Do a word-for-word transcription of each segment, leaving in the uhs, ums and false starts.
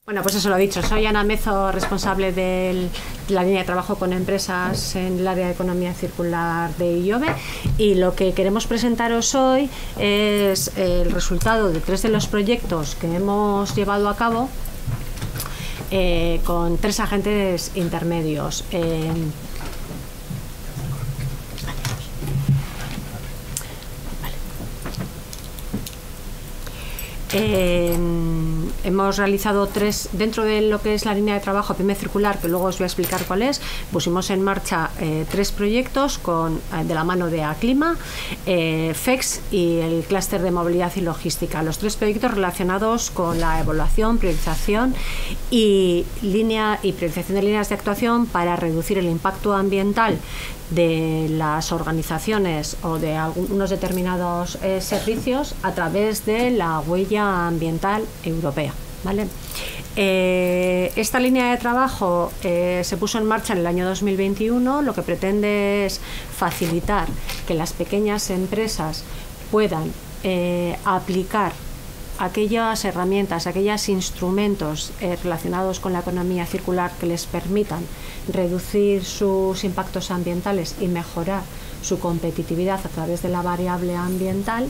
Bueno, pues eso lo he dicho. Soy Ana Mezo, responsable de la línea de trabajo con empresas en el área de economía circular de IOBE, y lo que queremos presentaros hoy es el resultado de tres de los proyectos que hemos llevado a cabo eh, con tres agentes intermedios. Eh, Eh, hemos realizado tres, dentro de lo que es la línea de trabajo Pyme Circular, que luego os voy a explicar cuál es. Pusimos en marcha eh, tres proyectos con, eh, de la mano de Aclima, eh, F E X y el clúster de movilidad y logística. Los tres proyectos relacionados con la evaluación, priorización y, línea, y priorización de líneas de actuación para reducir el impacto ambiental de las organizaciones o de algunos determinados eh, servicios a través de la huella ambiental europea, ¿vale? Eh, esta línea de trabajo eh, se puso en marcha en el año dos mil veintiuno. Lo que pretende es facilitar que las pequeñas empresas puedan eh, aplicar aquellas herramientas, aquellos instrumentos eh, relacionados con la economía circular que les permitan reducir sus impactos ambientales y mejorar su competitividad a través de la variable ambiental,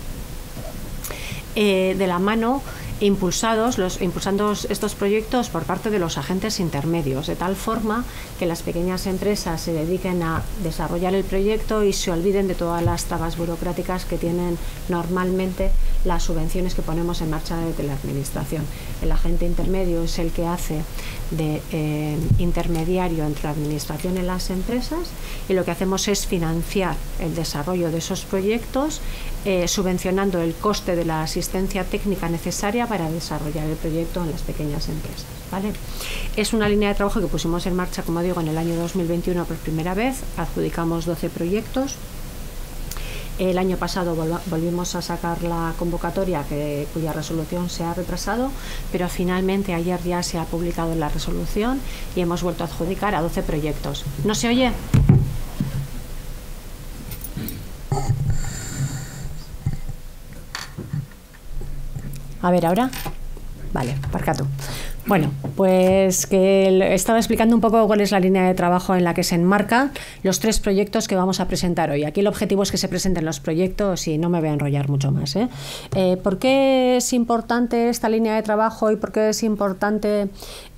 eh, de la mano impulsados los impulsando estos proyectos por parte de los agentes intermedios, de tal forma que las pequeñas empresas se dediquen a desarrollar el proyecto y se olviden de todas las trabas burocráticas que tienen normalmente las subvenciones que ponemos en marcha desde la administración. El agente intermedio es el que hace de eh, intermediario entre la administración y las empresas, y lo que hacemos es financiar el desarrollo de esos proyectos, eh, subvencionando el coste de la asistencia técnica necesaria para desarrollar el proyecto en las pequeñas empresas, ¿vale? Es una línea de trabajo que pusimos en marcha, como digo, en el año dos mil veintiuno por primera vez. Adjudicamos doce proyectos. El año pasado volvimos a sacar la convocatoria, que, cuya resolución se ha retrasado, pero finalmente ayer ya se ha publicado la resolución y hemos vuelto a adjudicar a doce proyectos. ¿No se oye? A ver, ¿ahora? Vale, aparca tú. Bueno, pues que estaba explicando un poco cuál es la línea de trabajo en la que se enmarcan los tres proyectos que vamos a presentar hoy. Aquí el objetivo es que se presenten los proyectos y no me voy a enrollar mucho más, ¿eh? Eh, ¿Por qué es importante esta línea de trabajo y por qué es importante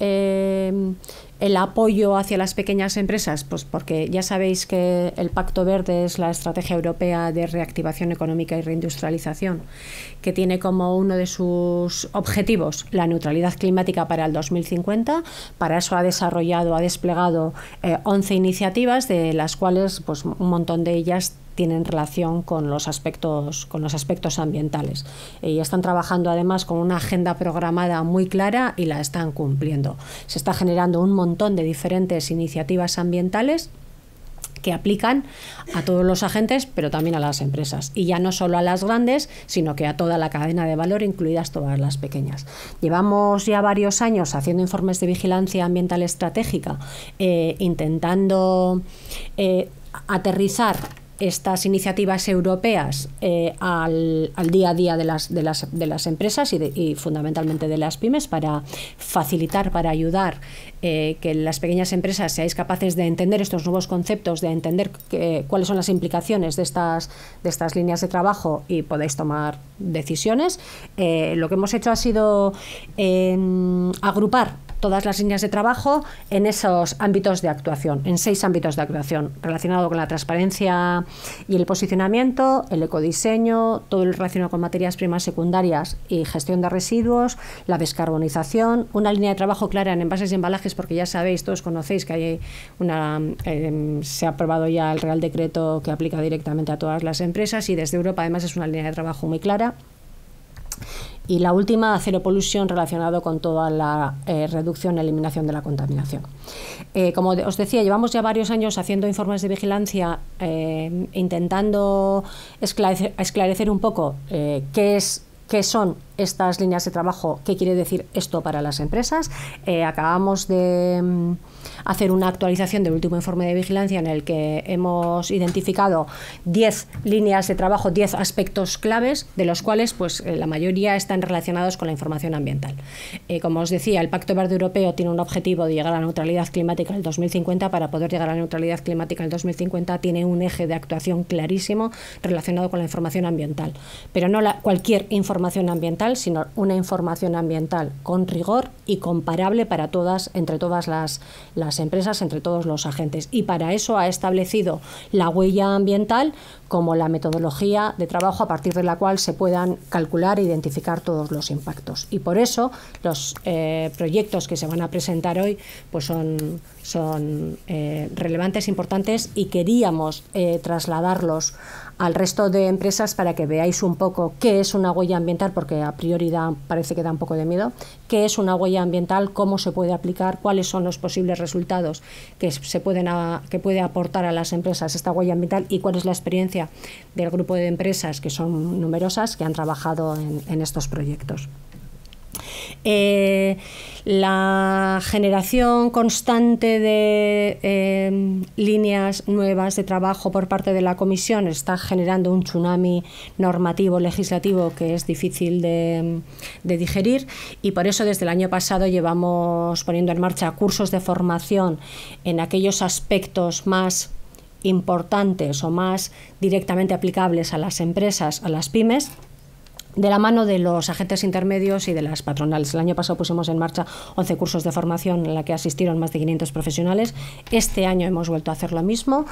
eh, el apoyo hacia las pequeñas empresas? Pues porque ya sabéis que el Pacto Verde es la estrategia europea de reactivación económica y reindustrialización, que tiene como uno de sus objetivos la neutralidad climática para el dos mil cincuenta. Para eso ha desarrollado, ha desplegado eh, once iniciativas, de las cuales pues, un montón de ellas tienen relación con los aspectos, con los aspectos ambientales. Y están trabajando además con una agenda programada muy clara y la están cumpliendo. Se está generando un montón de diferentes iniciativas ambientales que aplican a todos los agentes, pero también a las empresas. Y ya no solo a las grandes, sino que a toda la cadena de valor, incluidas todas las pequeñas. Llevamos ya varios años haciendo informes de vigilancia ambiental estratégica, eh, intentando eh, aterrizar estas iniciativas europeas eh, al, al día a día de las, de las, de las empresas y, de, y fundamentalmente de las pymes, para facilitar, para ayudar eh, que las pequeñas empresas seáis capaces de entender estos nuevos conceptos, de entender que, cuáles son las implicaciones de estas, de estas líneas de trabajo y podáis tomar decisiones. Eh, lo que hemos hecho ha sido eh, agrupar todas las líneas de trabajo en esos ámbitos de actuación, en seis ámbitos de actuación, relacionado con la transparencia y el posicionamiento, el ecodiseño, todo lo relacionado con materias primas secundarias y gestión de residuos, la descarbonización, una línea de trabajo clara en envases y embalajes, porque ya sabéis, todos conocéis que hay una, eh, se ha aprobado ya el Real Decreto que aplica directamente a todas las empresas, y desde Europa además es una línea de trabajo muy clara. Y la última, Zero Pollution, relacionado con toda la eh, reducción y eliminación de la contaminación. Eh, como os decía, llevamos ya varios años haciendo informes de vigilancia, eh, intentando esclarecer, esclarecer un poco eh, qué es, qué son estas líneas de trabajo, qué quiere decir esto para las empresas. Eh, acabamos de um, hacer una actualización del último informe de vigilancia en el que hemos identificado diez líneas de trabajo, diez aspectos claves, de los cuales pues, la mayoría están relacionados con la información ambiental. Eh, como os decía, el Pacto Verde Europeo tiene un objetivo de llegar a la neutralidad climática en el dos mil cincuenta. Para poder llegar a la neutralidad climática en el dos mil cincuenta tiene un eje de actuación clarísimo relacionado con la información ambiental. Pero no la, cualquier información ambiental, sino una información ambiental con rigor y comparable para todas, entre todas las, las empresas, entre todos los agentes. Y para eso ha establecido la huella ambiental como la metodología de trabajo a partir de la cual se puedan calcular e identificar todos los impactos. Y por eso los eh, proyectos que se van a presentar hoy pues son, son eh, relevantes, importantes, y queríamos eh, trasladarlos al resto de empresas para que veáis un poco qué es una huella ambiental, porque a priori da, parece que da un poco de miedo, qué es una huella ambiental, cómo se puede aplicar, cuáles son los posibles resultados que, se pueden a, que puede aportar a las empresas esta huella ambiental y cuál es la experiencia del grupo de empresas, que son numerosas, que han trabajado en, en estos proyectos. Eh, la generación constante de eh, líneas nuevas de trabajo por parte de la Comisión está generando un tsunami normativo, legislativo, que es difícil de, de digerir, y por eso desde el año pasado llevamos poniendo en marcha cursos de formación en aquellos aspectos más importantes o más directamente aplicables a las empresas, a las pymes, de la mano de los agentes intermedios y de las patronales. El año pasado pusimos en marcha once cursos de formación en la que asistieron más de quinientos profesionales. Este año hemos vuelto a hacer lo mismo.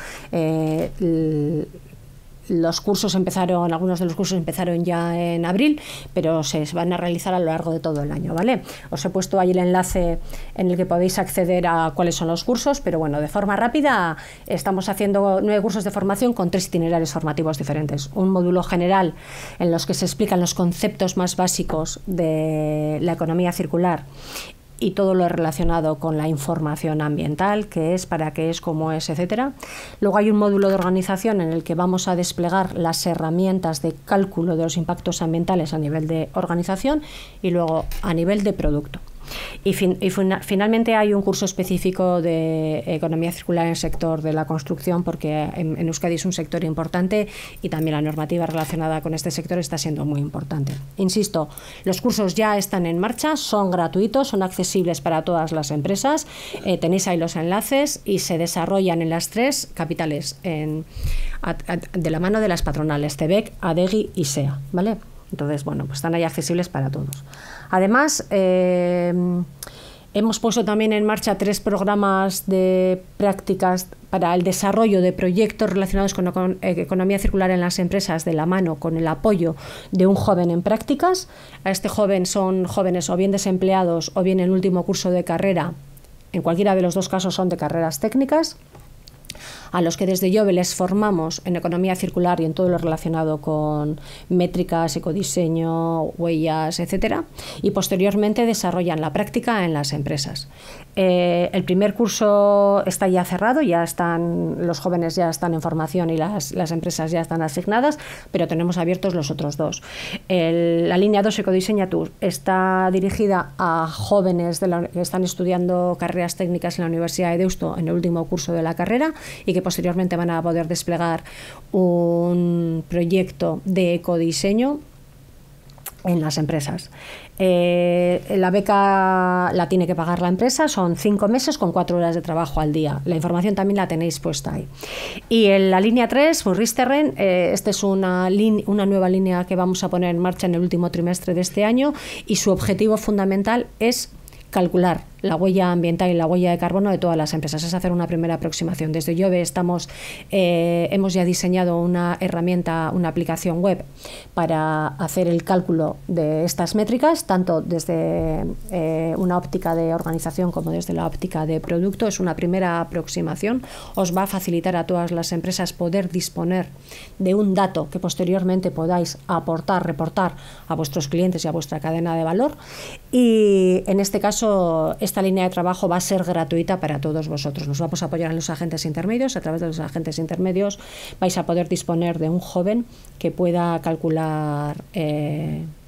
Eh, Los cursos empezaron, algunos de los cursos empezaron ya en abril, pero se van a realizar a lo largo de todo el año, ¿vale? Os he puesto ahí el enlace en el que podéis acceder a cuáles son los cursos, pero bueno, de forma rápida estamos haciendo nueve cursos de formación con tres itinerarios formativos diferentes. Un módulo general en los que se explican los conceptos más básicos de la economía circular y todo lo relacionado con la información ambiental, qué es, para qué es, cómo es, etcétera. Luego hay un módulo de organización en el que vamos a desplegar las herramientas de cálculo de los impactos ambientales a nivel de organización y luego a nivel de producto. Y, fin, y fin, finalmente hay un curso específico de economía circular en el sector de la construcción, porque en, en Euskadi es un sector importante y también la normativa relacionada con este sector está siendo muy importante. Insisto, los cursos ya están en marcha, son gratuitos, son accesibles para todas las empresas, eh, tenéis ahí los enlaces y se desarrollan en las tres capitales, en, a, a, de la mano de las patronales, TEBEC, ADEGI y SEA, ¿vale? Entonces, bueno, pues están ahí accesibles para todos. Además, eh, hemos puesto también en marcha tres programas de prácticas para el desarrollo de proyectos relacionados con, con eh, economía circular en las empresas, de la mano con el apoyo de un joven en prácticas. A este joven son jóvenes o bien desempleados o bien en último curso de carrera. En cualquiera de los dos casos son de carreras técnicas, a los que desde Jove les formamos en economía circular y en todo lo relacionado con métricas, ecodiseño, huellas, etcétera, y posteriormente desarrollan la práctica en las empresas. Eh, el primer curso está ya cerrado, ya están, los jóvenes ya están en formación y las, las empresas ya están asignadas, pero tenemos abiertos los otros dos. El, la línea dos, Ecodiseña Tour, está dirigida a jóvenes de la, que están estudiando carreras técnicas en la Universidad de Deusto en el último curso de la carrera y que posteriormente van a poder desplegar un proyecto de ecodiseño en las empresas. Eh, la beca la tiene que pagar la empresa, son cinco meses con cuatro horas de trabajo al día. La información también la tenéis puesta ahí. Y en la línea tres, Murristerren, eh, esta es una, una nueva línea que vamos a poner en marcha en el último trimestre de este año y su objetivo fundamental es calcular la huella ambiental y la huella de carbono de todas las empresas. Es hacer una primera aproximación. Desde Jove estamos, eh, hemos ya diseñado una herramienta, una aplicación web para hacer el cálculo de estas métricas, tanto desde eh, una óptica de organización como desde la óptica de producto. Es una primera aproximación. Os va a facilitar a todas las empresas poder disponer de un dato que posteriormente podáis aportar, reportar a vuestros clientes y a vuestra cadena de valor. Y en este caso, esta línea de trabajo va a ser gratuita para todos vosotros. Nos vamos a apoyar en los agentes intermedios. A través de los agentes intermedios vais a poder disponer de un joven que pueda calcular eh,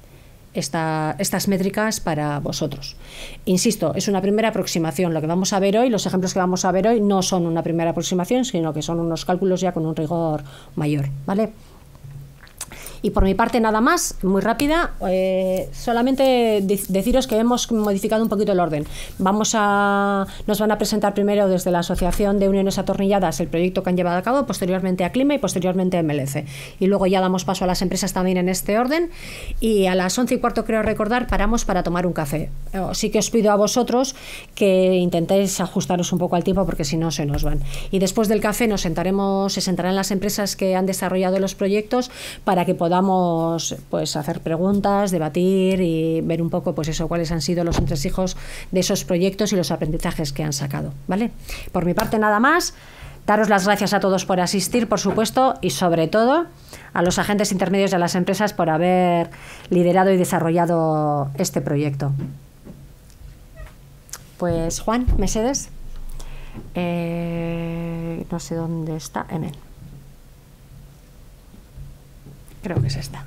esta, estas métricas para vosotros. Insisto, es una primera aproximación. Lo que vamos a ver hoy, los ejemplos que vamos a ver hoy no son una primera aproximación, sino que son unos cálculos ya con un rigor mayor, ¿vale? Y por mi parte nada más, muy rápida, eh, solamente de deciros que hemos modificado un poquito el orden. Vamos a, nos van a presentar primero desde la Asociación de Uniones Atornilladas el proyecto que han llevado a cabo, posteriormente a Clima y posteriormente a M L C. Y luego ya damos paso a las empresas también en este orden. Y a las once y cuarto, creo recordar, paramos para tomar un café. Sí que os pido a vosotros que intentéis ajustaros un poco al tiempo porque si no se nos van. Y después del café nos sentaremos, se sentarán las empresas que han desarrollado los proyectos para que podamos podamos pues hacer preguntas, debatir y ver un poco pues eso, cuáles han sido los entresijos de esos proyectos y los aprendizajes que han sacado, ¿vale? Por mi parte nada más, daros las gracias a todos por asistir, por supuesto, y sobre todo a los agentes intermedios de las empresas por haber liderado y desarrollado este proyecto. Pues Juan, ¿me cedes? Eh, no sé dónde está, Emel. Creo que es esta.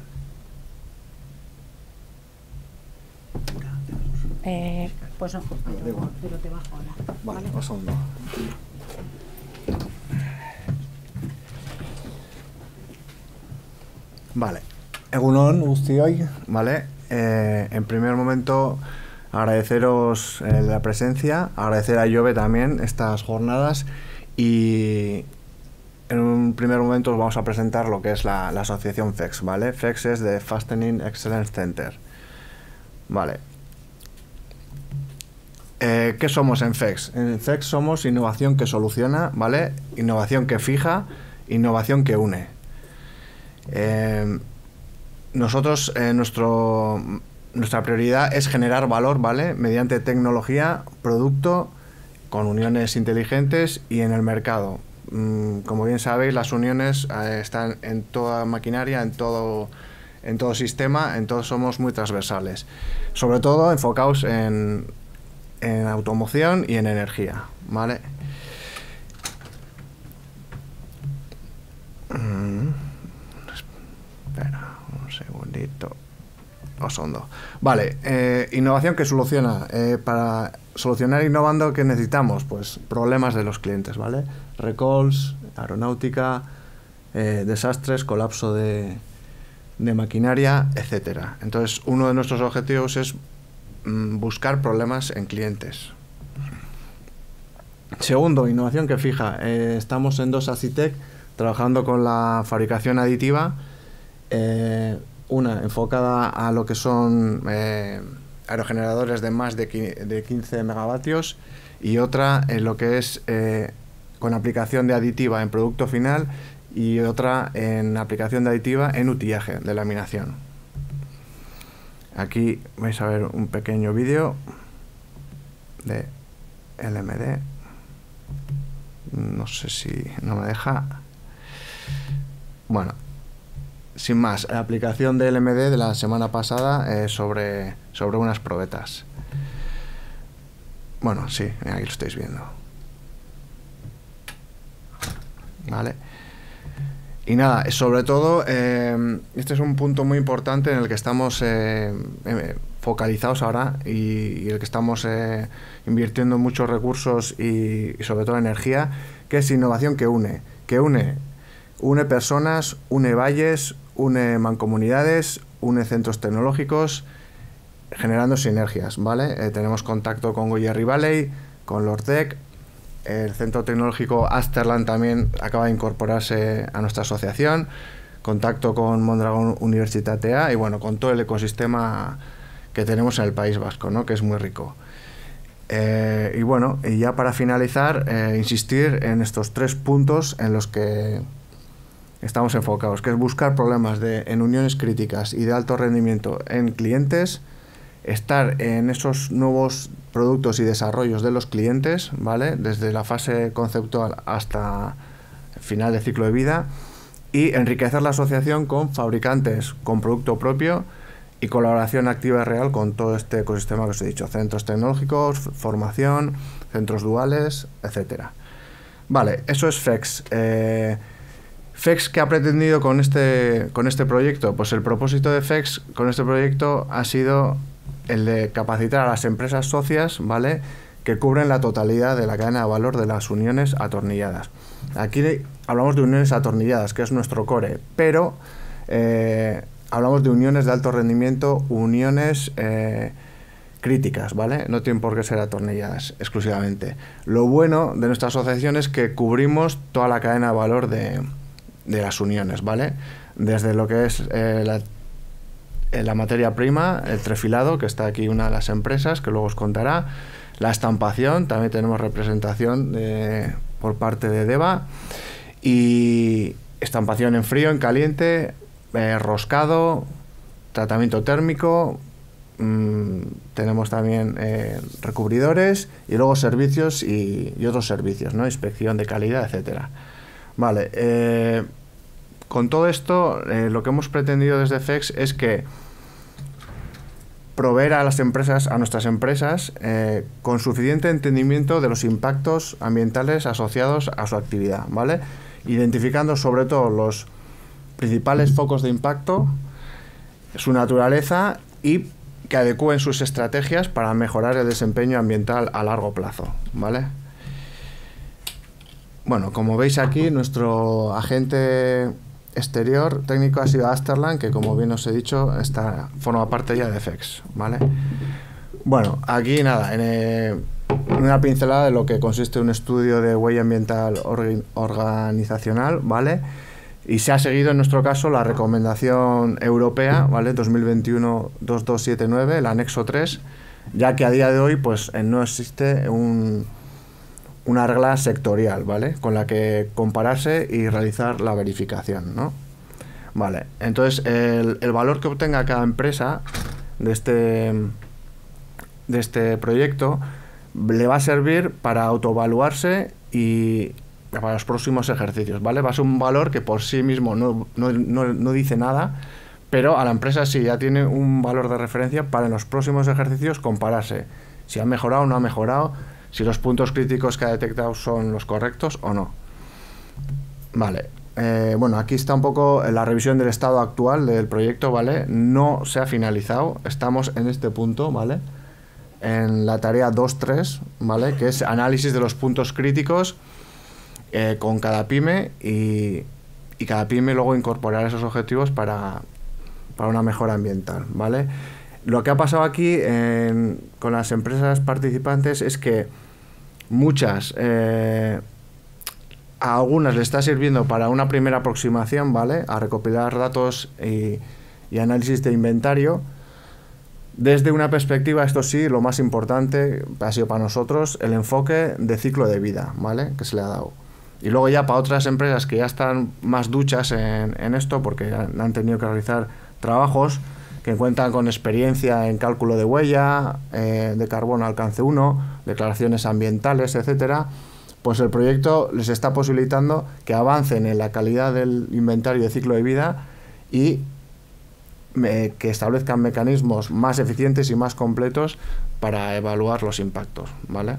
Eh, pues no, pero, pero te bajo ahora. Vale, ¿vale? un segundo. Vale. Egunon guztioi, ¿vale? Eh, en primer momento, agradeceros eh, la presencia, agradecer a Jove también estas jornadas y en un primer momento os vamos a presentar lo que es la, la asociación F E X, ¿vale? F E X es de Fastening Excellence Center. Vale. Eh, ¿Qué somos en F E X? En F E X somos innovación que soluciona, ¿vale? Innovación que fija, innovación que une. Eh, nosotros, eh, nuestro, nuestra prioridad es generar valor, ¿vale? Mediante tecnología, producto, con uniones inteligentes y en el mercado. Como bien sabéis, las uniones eh, están en toda maquinaria, en todo, en todo sistema, en todos somos muy transversales. Sobre todo enfocados en, en automoción y en energía, ¿vale? Mm, espera un segundito. Os hondo. Vale, eh, innovación que soluciona. Eh, para solucionar innovando, ¿qué necesitamos? Pues problemas de los clientes, ¿vale? Recalls, aeronáutica, eh, desastres, colapso de, de maquinaria, etcétera. Entonces, uno de nuestros objetivos es mm, buscar problemas en clientes. Segundo, innovación que fija. Eh, estamos en dos Acitec trabajando con la fabricación aditiva. Eh, Una enfocada a lo que son eh, aerogeneradores de más de quince megavatios y otra en lo que es eh, con aplicación de aditiva en producto final y otra en aplicación de aditiva en utillaje de laminación. Aquí vais a ver un pequeño vídeo de L M D. No sé si no me deja. Bueno. Sin más, la aplicación de L M D de la semana pasada eh, sobre, sobre unas probetas. Bueno, sí, aquí lo estáis viendo. Vale. Y nada, sobre todo, eh, este es un punto muy importante en el que estamos eh, eh, focalizados ahora y, y el que estamos eh, invirtiendo muchos recursos y, y sobre todo energía, que es innovación que une, que une, une personas, une valles, une mancomunidades, une centros tecnológicos, generando sinergias, ¿vale? Eh, tenemos contacto con Goyerri Valley, con Lordec, el centro tecnológico Asterland también acaba de incorporarse a nuestra asociación, contacto con Mondragón Universitatea y bueno, con todo el ecosistema que tenemos en el País Vasco, ¿no? Que es muy rico. Eh, y bueno, y ya para finalizar, eh, insistir en estos tres puntos en los que estamos enfocados, que es buscar problemas de, en uniones críticas y de alto rendimiento en clientes, estar en esos nuevos productos y desarrollos de los clientes, ¿vale? Desde la fase conceptual hasta el final de ciclo de vida, y enriquecer la asociación con fabricantes con producto propio y colaboración activa y real con todo este ecosistema que os he dicho, centros tecnológicos, formación, centros duales, etcétera. Vale, eso es F E X. Eh, F E X, ¿qué ha pretendido con este, con este proyecto? Pues el propósito de F E X con este proyecto ha sido el de capacitar a las empresas socias, ¿vale?, que cubren la totalidad de la cadena de valor de las uniones atornilladas. Aquí hablamos de uniones atornilladas, que es nuestro core, pero eh, hablamos de uniones de alto rendimiento, uniones eh, críticas, ¿vale? No tienen por qué ser atornilladas exclusivamente. Lo bueno de nuestra asociación es que cubrimos toda la cadena de valor de, de las uniones, ¿vale? Desde lo que es eh, la, eh, la materia prima, el trefilado, que está aquí una de las empresas, que luego os contará, la estampación, también tenemos representación de, por parte de DEVA, y estampación en frío, en caliente, eh, roscado, tratamiento térmico, mmm, tenemos también eh, recubridores y luego servicios y, y otros servicios, ¿no? Inspección de calidad, etcétera. Vale, eh, con todo esto, eh, lo que hemos pretendido desde F E X es que proveer a las empresas, a nuestras empresas, eh, con suficiente entendimiento de los impactos ambientales asociados a su actividad, ¿vale? Identificando sobre todo los principales focos de impacto, su naturaleza, y que adecúen sus estrategias para mejorar el desempeño ambiental a largo plazo, ¿vale? Bueno, como veis aquí, nuestro agente exterior técnico ha sido Asterland, que como bien os he dicho, está, forma parte ya de F E X, ¿vale? Bueno, aquí nada, en eh, una pincelada de lo que consiste un estudio de huella ambiental orga organizacional, ¿vale? Y se ha seguido en nuestro caso la recomendación europea, ¿vale? dos mil veintiuno dos mil doscientos setenta y nueve, el anexo tres, ya que a día de hoy pues eh, no existe un una regla sectorial, ¿vale?, con la que compararse y realizar la verificación, ¿no? Vale, entonces el, el valor que obtenga cada empresa de este, de este proyecto le va a servir para autoevaluarse y para los próximos ejercicios, ¿vale? Va a ser un valor que por sí mismo no, no, no, no dice nada, pero a la empresa sí ya tiene un valor de referencia para en los próximos ejercicios compararse si ha mejorado o no ha mejorado, si los puntos críticos que ha detectado son los correctos o no. Vale, eh, bueno, aquí está un poco la revisión del estado actual del proyecto, ¿vale? No se ha finalizado, estamos en este punto, ¿vale?, en la tarea dos tres, ¿vale?, que es análisis de los puntos críticos eh, con cada pyme, y, y cada pyme luego incorporar esos objetivos para, para una mejora ambiental, ¿vale? Lo que ha pasado aquí en, con las empresas participantes es que muchas, eh, a algunas les está sirviendo para una primera aproximación, ¿vale?, a recopilar datos y, y análisis de inventario. Desde una perspectiva, esto sí, lo más importante ha sido para nosotros el enfoque de ciclo de vida, ¿vale?, que se le ha dado. Y luego ya para otras empresas que ya están más duchas en, en esto, porque han, han tenido que realizar trabajos que cuentan con experiencia en cálculo de huella, eh, de carbono alcance uno, declaraciones ambientales, etcétera, pues el proyecto les está posibilitando que avancen en la calidad del inventario de ciclo de vida y me, que establezcan mecanismos más eficientes y más completos para evaluar los impactos, ¿vale?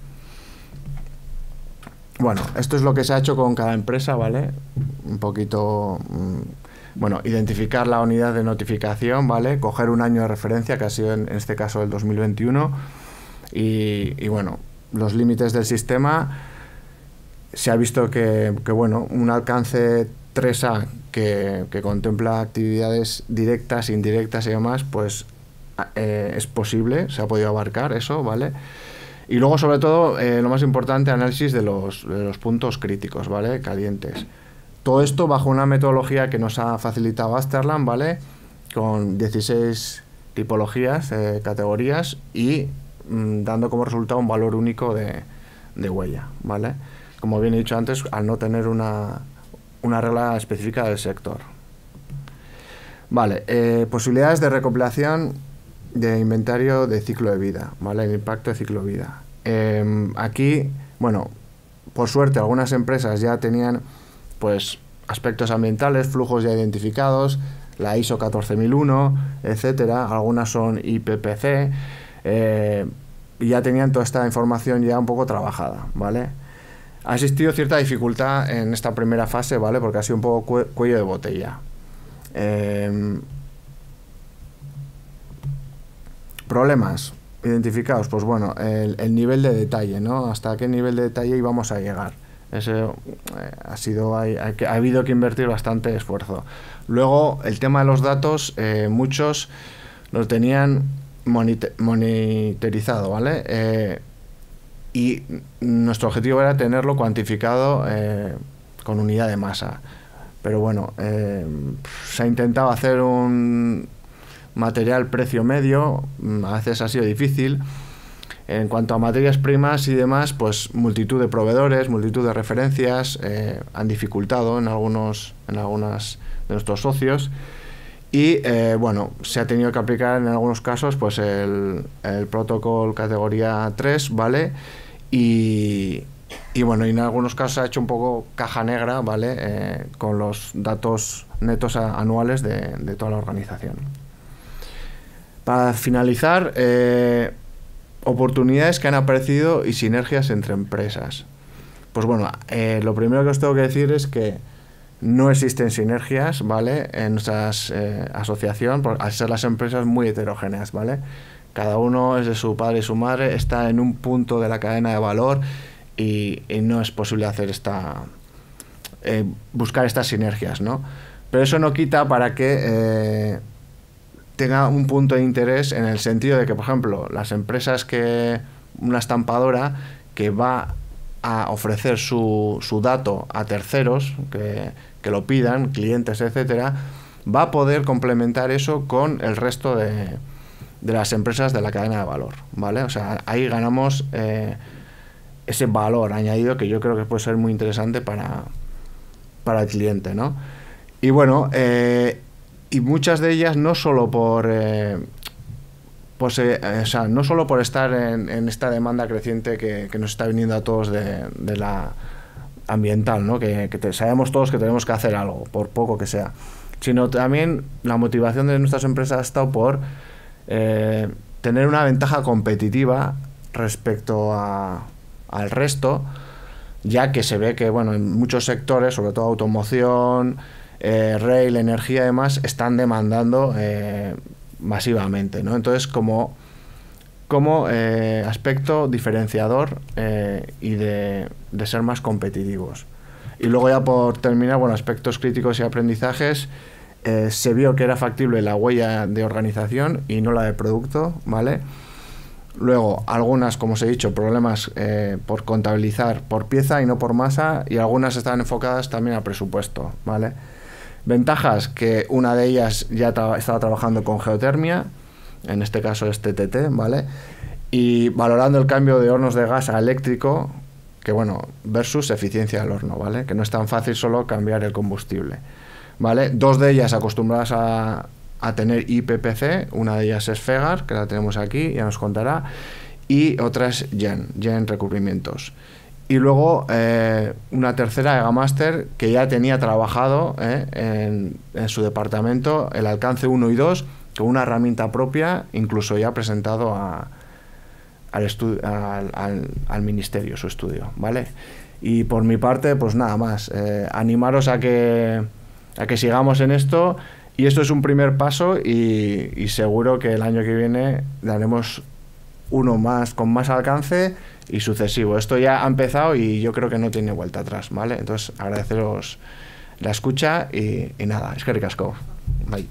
Bueno, esto es lo que se ha hecho con cada empresa, ¿vale? Un poquito... Mmm, Bueno, identificar la unidad de notificación, ¿vale? Coger un año de referencia, que ha sido en este caso el dos mil veintiuno, y, y bueno, los límites del sistema. Se ha visto que, que bueno, un alcance tres A que, que contempla actividades directas, indirectas y demás, pues eh, es posible, se ha podido abarcar eso, ¿vale? Y luego, sobre todo, eh, lo más importante, análisis de los, de los puntos críticos, ¿vale?, calientes. Todo esto bajo una metodología que nos ha facilitado Asterland, ¿vale?, con dieciséis tipologías, eh, categorías, y mmm, dando como resultado un valor único de, de huella, ¿vale? Como bien he dicho antes, al no tener una, una regla específica del sector. Vale, eh, posibilidades de recopilación de inventario de ciclo de vida, ¿vale?, el impacto de ciclo de vida. Eh, aquí, bueno, por suerte algunas empresas ya tenían pues aspectos ambientales, flujos ya identificados, la I S O catorce mil uno, etcétera. Algunas son I P P C, eh, y ya tenían toda esta información ya un poco trabajada, ¿vale? ha existido cierta dificultad en esta primera fase, ¿vale? Porque ha sido un poco cue cuello de botella. Eh, problemas identificados, pues bueno, el, el nivel de detalle, ¿no? Hasta qué nivel de detalle íbamos a llegar. Ese eh, ha sido, hay, hay, ha habido que invertir bastante esfuerzo. Luego, el tema de los datos, eh, muchos los tenían monite monitorizado, ¿vale? Eh, y nuestro objetivo era tenerlo cuantificado eh, con unidad de masa. Pero bueno, eh, se ha intentado hacer un material precio medio, a veces ha sido difícil. En cuanto a materias primas y demás, pues multitud de proveedores, multitud de referencias eh, han dificultado en algunos, en algunas de nuestros socios. Y eh, bueno, se ha tenido que aplicar en algunos casos pues el, el protocolo categoría tres, ¿vale? Y, y bueno, y en algunos casos se ha hecho un poco caja negra, ¿vale? Eh, con los datos netos a, anuales de, de toda la organización. Para finalizar, eh, oportunidades que han aparecido y sinergias entre empresas. Pues bueno, eh, lo primero que os tengo que decir es que no existen sinergias, ¿vale? En nuestra eh, asociación, por, al ser las empresas muy heterogéneas, ¿vale? Cada uno es de su padre y su madre, está en un punto de la cadena de valor y, y no es posible hacer esta eh, buscar estas sinergias, ¿no? Pero eso no quita para que eh, tenga un punto de interés en el sentido de que, por ejemplo, las empresas que una estampadora que va a ofrecer su, su dato a terceros que, que lo pidan, clientes, etcétera, va a poder complementar eso con el resto de, de las empresas de la cadena de valor, ¿vale? O sea, ahí ganamos eh, ese valor añadido que yo creo que puede ser muy interesante para, para el cliente, ¿no? Y bueno, eh, y muchas de ellas no solo por eh, pues, eh, o sea, no solo por estar en, en esta demanda creciente que, que nos está viniendo a todos de, de la ambiental, ¿no? Que, que te, sabemos todos que tenemos que hacer algo, por poco que sea, sino también la motivación de nuestras empresas ha estado por eh, tener una ventaja competitiva respecto a, al resto, ya que se ve que, bueno, en muchos sectores, sobre todo automoción, eh, rail, energía y demás, están demandando eh, masivamente, ¿no? Entonces, como, como eh, aspecto diferenciador eh, y de, de ser más competitivos. Y luego ya por terminar, bueno, aspectos críticos y aprendizajes, eh, se vio que era factible la huella de organización y no la de producto, ¿vale? Luego, algunas, como os he dicho, problemas eh, por contabilizar por pieza y no por masa, y algunas están enfocadas también al presupuesto, ¿vale? Ventajas, que una de ellas ya tra estaba trabajando con geotermia, en este caso es T T T, ¿vale? Y valorando el cambio de hornos de gas a eléctrico, que bueno, versus eficiencia del horno, ¿vale? Que no es tan fácil solo cambiar el combustible, ¿vale? Dos de ellas acostumbradas a, a tener I P P C, una de ellas es Fegar, que la tenemos aquí, ya nos contará, y otra es Gen, Gen Recubrimientos. Y luego eh, una tercera, Egamaster, que ya tenía trabajado eh, en, en su departamento el alcance uno y dos, con una herramienta propia, incluso ya presentado a, al, al, al, al ministerio, su estudio, ¿vale? Y por mi parte, pues nada más, eh, animaros a que, a que sigamos en esto, y esto es un primer paso y, y seguro que el año que viene daremos uno más con más alcance y sucesivo. Esto ya ha empezado y yo creo que no tiene vuelta atrás, ¿vale? Entonces, agradeceros la escucha y, y nada, es que ricasco. Bye.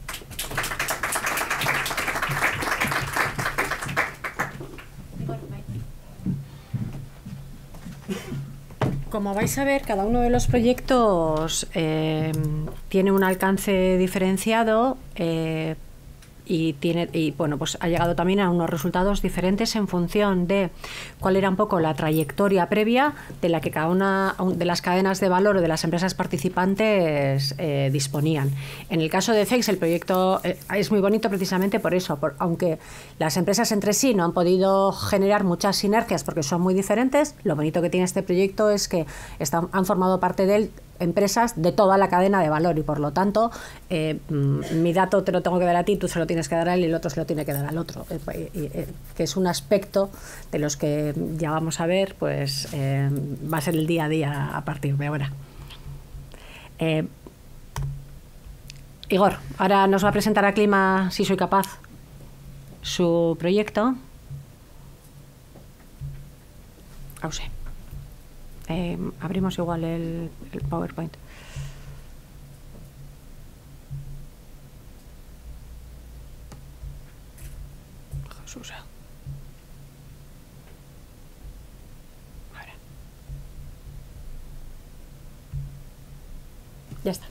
Como vais a ver, cada uno de los proyectos eh, tiene un alcance diferenciado eh, y tiene y bueno, pues ha llegado también a unos resultados diferentes en función de cuál era un poco la trayectoria previa de la que cada una de las cadenas de valor o de las empresas participantes eh, disponían. En el caso de F E X, el proyecto eh, es muy bonito precisamente por eso, por, aunque las empresas entre sí no han podido generar muchas sinergias porque son muy diferentes, lo bonito que tiene este proyecto es que están, han formado parte de él empresas de toda la cadena de valor y por lo tanto eh, mi dato te lo tengo que dar a ti, tú se lo tienes que dar a él y el otro se lo tiene que dar al otro, eh, eh, eh, que es un aspecto de los que ya vamos a ver, pues eh, va a ser el día a día a partir de ahora. Eh, Igor, ahora nos va a presentar a Clima, si soy capaz, su proyecto. Pause. Eh, abrimos igual el, el PowerPoint. Jesús. Ahora. Ya está.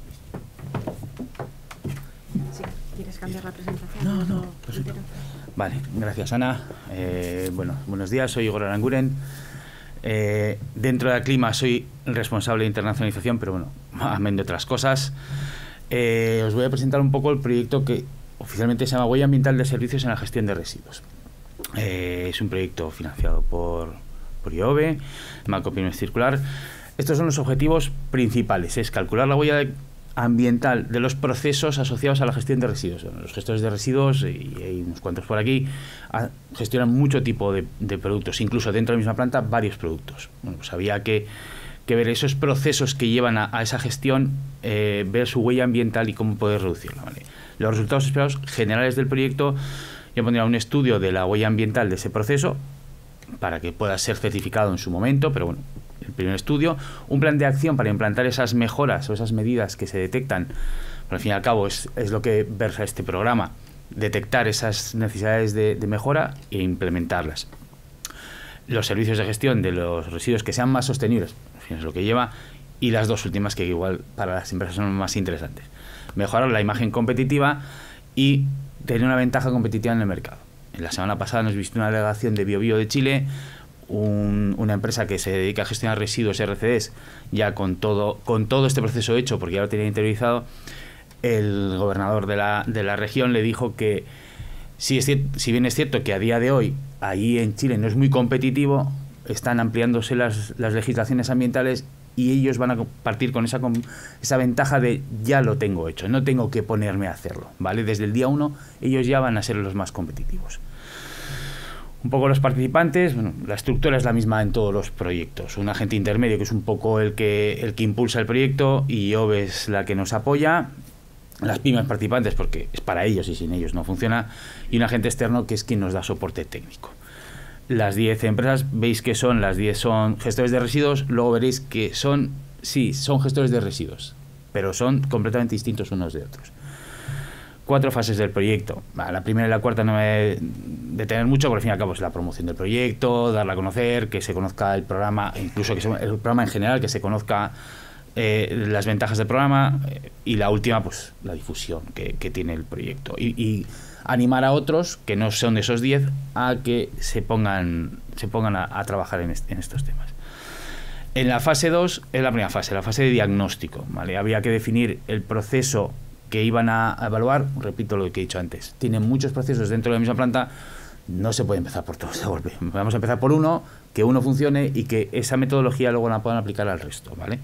Sí, ¿quieres cambiar la presentación? No, no. Pues, vale, gracias Ana. Eh, bueno, buenos días, soy Igor Aranguren. Eh, dentro de Clima soy el responsable de internacionalización, pero bueno, amén de otras cosas. Eh, os voy a presentar un poco el proyecto que oficialmente se llama Huella Ambiental de Servicios en la Gestión de Residuos. Eh, es un proyecto financiado por, por I O B E, Marco Opinión Circular. Estos son los objetivos principales, es calcular la huella de, ambiental de los procesos asociados a la gestión de residuos. Bueno, los gestores de residuos, y hay unos cuantos por aquí, a, gestionan mucho tipo de, de productos, incluso dentro de la misma planta varios productos. Bueno, pues había que, que ver esos procesos que llevan a, a esa gestión, eh, ver su huella ambiental y cómo poder reducirla. ¿Vale? Los resultados esperados generales del proyecto, yo pondría un estudio de la huella ambiental de ese proceso para que pueda ser certificado en su momento, pero bueno, el primer estudio, un plan de acción para implantar esas mejoras o esas medidas que se detectan, pero al fin y al cabo es, es lo que versa este programa, detectar esas necesidades de, de mejora e implementarlas. Los servicios de gestión de los residuos que sean más sostenibles, al fin es lo que lleva, y las dos últimas que igual para las empresas son más interesantes. Mejorar la imagen competitiva y tener una ventaja competitiva en el mercado. En la semana pasada nos visitó una delegación de BioBio de Chile, Un, una empresa que se dedica a gestionar residuos R C Ds, ya con todo, con todo este proceso hecho, porque ya lo tenía interiorizado. El gobernador de la, de la región le dijo que si, es cierto, si bien es cierto que a día de hoy ahí en Chile no es muy competitivo, están ampliándose las, las legislaciones ambientales y ellos van a partir con esa, con esa ventaja de ya lo tengo hecho, no tengo que ponerme a hacerlo, ¿vale? Desde el día uno ellos ya van a ser los más competitivos. Un poco los participantes, bueno, la estructura es la misma en todos los proyectos. Un agente intermedio que es un poco el que, el que impulsa el proyecto y I O B E es la que nos apoya. Las pymes participantes porque es para ellos y sin ellos no funciona. Y un agente externo que es quien nos da soporte técnico. Las diez empresas, veis que son, las diez son gestores de residuos, luego veréis que son, sí, son gestores de residuos, pero son completamente distintos unos de otros. Cuatro fases del proyecto. La primera y la cuarta no me voy a detener mucho, porque al fin y al cabo es la promoción del proyecto, darla a conocer, que se conozca el programa, incluso que se, el programa en general, que se conozca eh, las ventajas del programa, eh, y la última, pues la difusión que, que tiene el proyecto. Y, y animar a otros, que no son de esos diez, a que se pongan, se pongan a, a trabajar en, est en estos temas. En la fase dos es la primera fase, la fase de diagnóstico, ¿vale? Había que definir el proceso que iban a evaluar. Repito lo que he dicho antes, tienen muchos procesos dentro de la misma planta, no se puede empezar por todos de golpe. Vamos a empezar por uno, que uno funcione y que esa metodología luego la puedan aplicar al resto, ¿vale?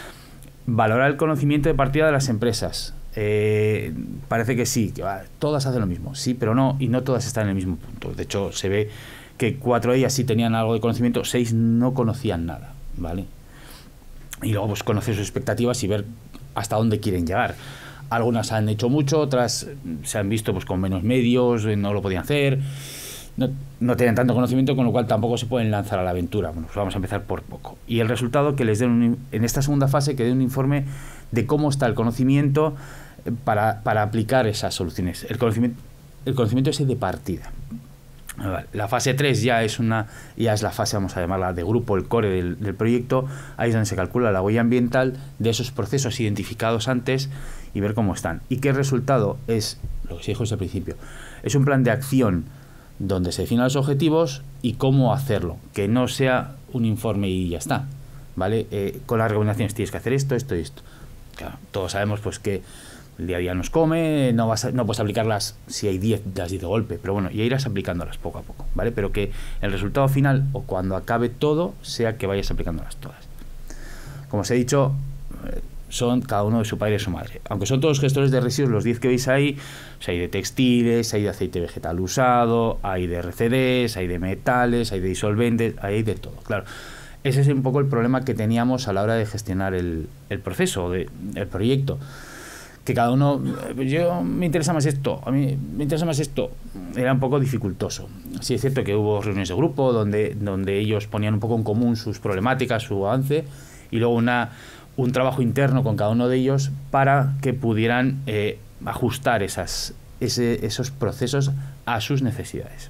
Valorar el conocimiento de partida de las empresas. Eh, parece que sí, que va, todas hacen lo mismo, sí, pero no, y no todas están en el mismo punto. De hecho, se ve que cuatro de ellas sí tenían algo de conocimiento, seis no conocían nada, ¿vale? Y luego pues conocer sus expectativas y ver hasta dónde quieren llegar. Algunas han hecho mucho, otras se han visto pues con menos medios, no lo podían hacer, no, no tienen tanto conocimiento, con lo cual tampoco se pueden lanzar a la aventura. Bueno, pues vamos a empezar por poco. Y el resultado, que les den un, en esta segunda fase, que den un informe de cómo está el conocimiento para, para aplicar esas soluciones. El conocimiento, el conocimiento es de partida. La fase tres ya es una ya es la fase, vamos a llamarla, de grupo, el core del, del proyecto. Ahí es donde se calcula la huella ambiental de esos procesos identificados antes y ver cómo están. Y qué resultado es, lo que se dijo desde el principio, es un plan de acción donde se definan los objetivos y cómo hacerlo, que no sea un informe y ya está, ¿vale? Eh, con las recomendaciones tienes que hacer esto, esto y esto. Claro, todos sabemos pues que el día a día nos come, no vas a, no puedes aplicarlas si hay diez, las diez de golpe, pero bueno, ya irás aplicándolas poco a poco, ¿vale? Pero que el resultado final, o cuando acabe todo, sea que vayas aplicándolas todas. Como os he dicho, son cada uno de su padre y su madre. Aunque son todos gestores de residuos, los diez que veis ahí, pues hay de textiles, hay de aceite vegetal usado, hay de R C Ds, hay de metales, hay de disolventes, hay de todo, claro. Ese es un poco el problema que teníamos a la hora de gestionar el, el proceso, de, el proyecto. Que cada uno, yo me interesa más esto, a mí me interesa más esto, era un poco dificultoso. Sí es cierto que hubo reuniones de grupo donde, donde ellos ponían un poco en común sus problemáticas, su avance, y luego una... un trabajo interno con cada uno de ellos para que pudieran eh, ajustar esas, ese, esos procesos a sus necesidades.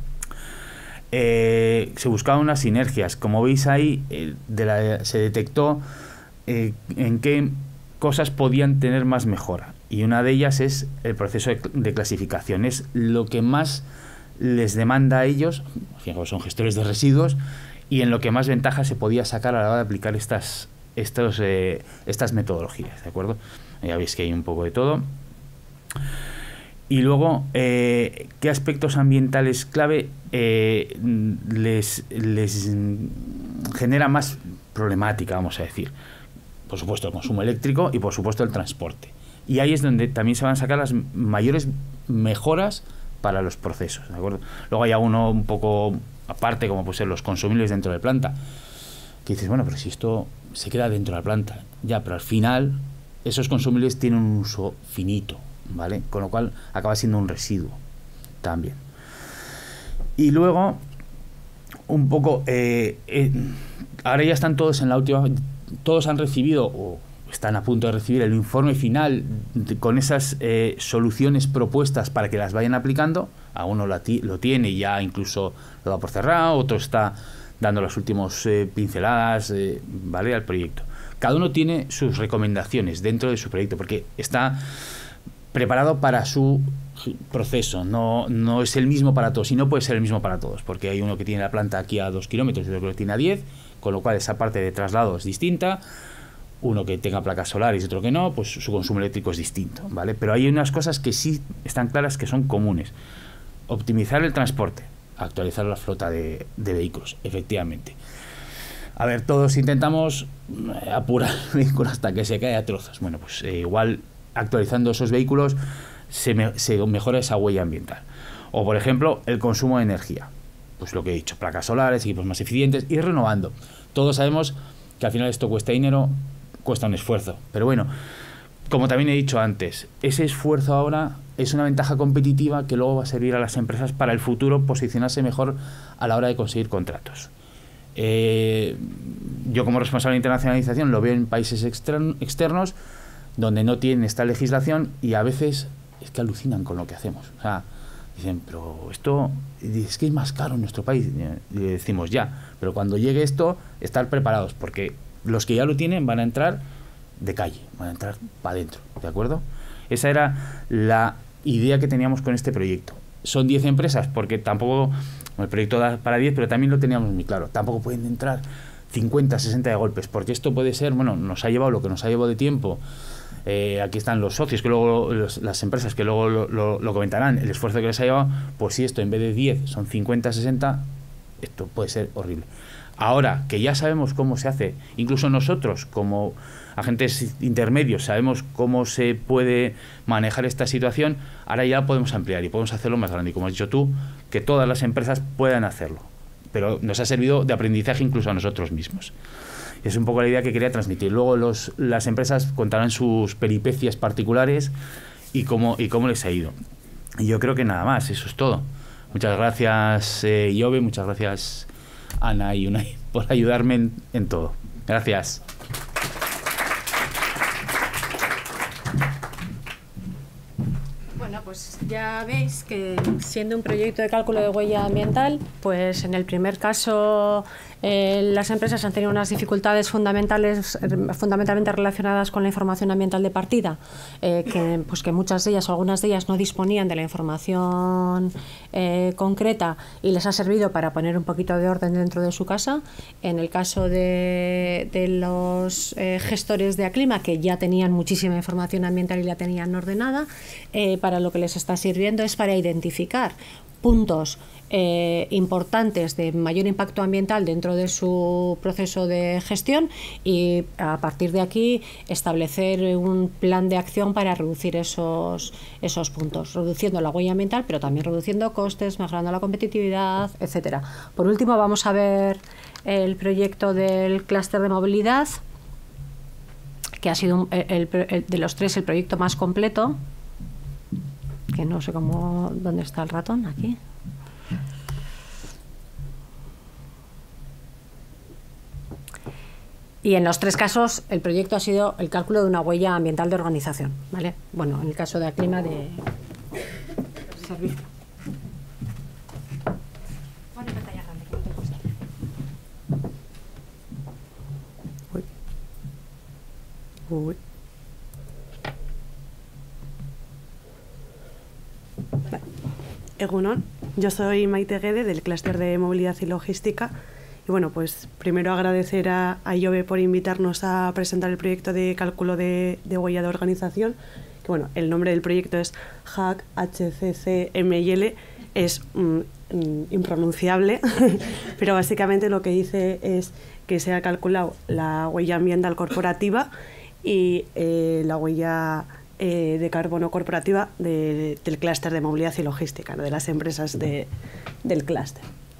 Eh, se buscaban unas sinergias. Como veis ahí, eh, de la, se detectó eh, en qué cosas podían tener más mejora. Y una de ellas es el proceso de, de clasificación. Es lo que más les demanda a ellos, fijaos, son gestores de residuos, y en lo que más ventaja se podía sacar a la hora de aplicar estas Estos, eh, estas metodologías, ¿de acuerdo? Ya veis que hay un poco de todo. Y luego, eh, ¿qué aspectos ambientales clave eh, les, les genera más problemática, vamos a decir? Por supuesto, el consumo eléctrico y, por supuesto, el transporte. Y ahí es donde también se van a sacar las mayores mejoras para los procesos, ¿de acuerdo? Luego hay uno un poco aparte, como pueden ser los consumibles dentro de planta, que dices, bueno, pero si esto se queda dentro de la planta, ya, pero al final esos consumibles tienen un uso finito, ¿vale? Con lo cual acaba siendo un residuo también. Y luego, un poco, eh, eh, ahora ya están todos en la última, todos han recibido o están a punto de recibir el informe final de, con esas eh, soluciones propuestas para que las vayan aplicando. A uno lo, lo tiene y ya incluso lo da por cerrado, otro está dando las últimas eh, pinceladas, eh, ¿vale?, al proyecto. Cada uno tiene sus recomendaciones dentro de su proyecto, porque está preparado para su proceso, no, no es el mismo para todos, y no puede ser el mismo para todos, porque hay uno que tiene la planta aquí a dos kilómetros y otro que lo tiene a diez, con lo cual esa parte de traslado es distinta, uno que tenga placas solares y otro que no, pues su consumo eléctrico es distinto, ¿vale? Pero hay unas cosas que sí están claras, que son comunes. Optimizar el transporte, actualizar la flota de, de vehículos, efectivamente. A ver, todos intentamos apurar el vehículo hasta que se cae a trozos. Bueno, pues eh, igual actualizando esos vehículos se, me, se mejora esa huella ambiental. O, por ejemplo, el consumo de energía. Pues lo que he dicho, placas solares, equipos más eficientes, ir renovando. Todos sabemos que al final esto cuesta dinero, cuesta un esfuerzo. Pero bueno, como también he dicho antes, ese esfuerzo ahora es una ventaja competitiva que luego va a servir a las empresas para el futuro posicionarse mejor a la hora de conseguir contratos. Eh, yo como responsable de internacionalización lo veo en países externos, externos donde no tienen esta legislación y a veces es que alucinan con lo que hacemos. O sea, dicen, pero esto es que es más caro en nuestro país. Y le decimos ya, pero cuando llegue esto, estar preparados, porque los que ya lo tienen van a entrar de calle, van a entrar para adentro, ¿de acuerdo? Esa era la idea que teníamos con este proyecto. Son diez empresas, porque tampoco, el proyecto da para diez, pero también lo teníamos muy claro, tampoco pueden entrar cincuenta, sesenta de golpes, porque esto puede ser, bueno, nos ha llevado lo que nos ha llevado de tiempo. Eh, aquí están los socios, que luego los, las empresas que luego lo, lo, lo comentarán, el esfuerzo que les ha llevado, pues si esto en vez de diez son cincuenta, sesenta, esto puede ser horrible. Ahora que ya sabemos cómo se hace, incluso nosotros como agentes intermedios sabemos cómo se puede manejar esta situación, ahora ya podemos ampliar y podemos hacerlo más grande. Y como has dicho tú, que todas las empresas puedan hacerlo. Pero nos ha servido de aprendizaje incluso a nosotros mismos. Es un poco la idea que quería transmitir. Luego los, las empresas contarán sus peripecias particulares y cómo, y cómo les ha ido. Y yo creo que nada más, eso es todo. Muchas gracias, eh, Iove, muchas gracias, Ana y Unai, por ayudarme en, en todo. Gracias. Bueno, pues ya veis que siendo un proyecto de cálculo de huella ambiental, pues en el primer caso eh, las empresas han tenido unas dificultades fundamentales, fundamentalmente relacionadas con la información ambiental de partida, eh, que, pues que muchas de ellas o algunas de ellas no disponían de la información eh, concreta y les ha servido para poner un poquito de orden dentro de su casa. En el caso de, de los eh, gestores de Aclima, que ya tenían muchísima información ambiental y la tenían ordenada, eh, para lo que les está sirviendo es para identificar puntos eh, importantes de mayor impacto ambiental dentro dentro de su proceso de gestión y a partir de aquí establecer un plan de acción para reducir esos, esos puntos, reduciendo la huella ambiental, pero también reduciendo costes, mejorando la competitividad, etcétera. Por último, vamos a ver el proyecto del clúster de movilidad, que ha sido un, el, el, el, de los tres el proyecto más completo, que no sé cómo, dónde está el ratón, aquí. Y en los tres casos el proyecto ha sido el cálculo de una huella ambiental de organización, ¿vale? Bueno, en el caso de Aclima, de servicio. Uy. Uy. Egunon, yo soy Maite Guede del clúster de movilidad y logística. Y bueno, pues primero agradecer a, a IOBE por invitarnos a presentar el proyecto de cálculo de, de huella de organización. Que bueno, el nombre del proyecto es H A C H C C M I L, es mm, impronunciable, pero básicamente lo que dice es que se ha calculado la huella ambiental corporativa y eh, la huella eh, de carbono corporativa de, del clúster de movilidad y logística, ¿no? De las empresas de, del clúster.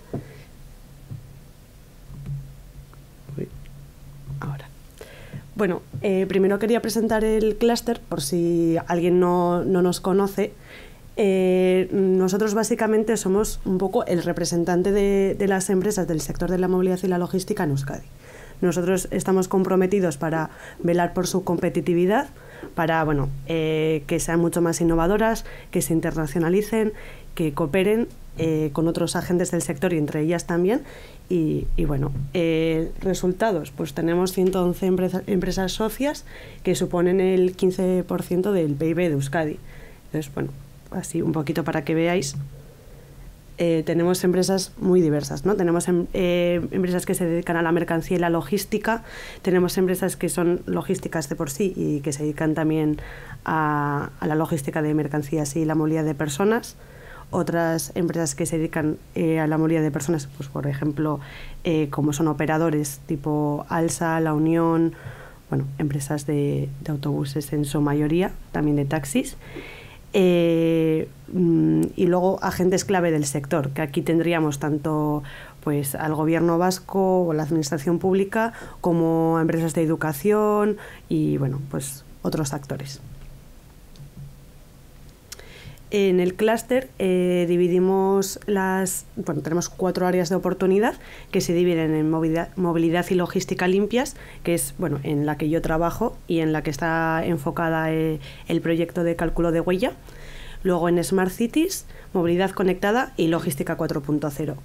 Ahora. Bueno, eh, primero quería presentar el clúster por si alguien no, no nos conoce. Eh, nosotros básicamente somos un poco el representante de, de las empresas del sector de la movilidad y la logística en Euskadi. Nosotros estamos comprometidos para velar por su competitividad, para bueno, eh, que sean mucho más innovadoras, que se internacionalicen, que cooperen eh, con otros agentes del sector y entre ellas también. Y, y bueno, eh, resultados, pues tenemos ciento once empresa, empresas socias que suponen el quince por ciento del P I B de Euskadi. Entonces, bueno, así un poquito para que veáis. Eh, tenemos empresas muy diversas, ¿no? Tenemos em, eh, empresas que se dedican a la mercancía y la logística, tenemos empresas que son logísticas de por sí y que se dedican también a, a la logística de mercancías y la movilidad de personas. Otras empresas que se dedican eh, a la movilidad de personas, pues por ejemplo, eh, como son operadores tipo Alsa, La Unión, bueno, empresas de, de autobuses en su mayoría, también de taxis. Eh, y luego agentes clave del sector, que aquí tendríamos tanto pues al gobierno vasco o la administración pública como empresas de educación y bueno, pues otros actores. En el clúster eh, dividimos las, bueno, tenemos cuatro áreas de oportunidad que se dividen en movilidad, movilidad y logística limpias, que es bueno, en la que yo trabajo y en la que está enfocada eh, el proyecto de cálculo de huella. Luego en Smart Cities, movilidad conectada y logística cuatro punto cero.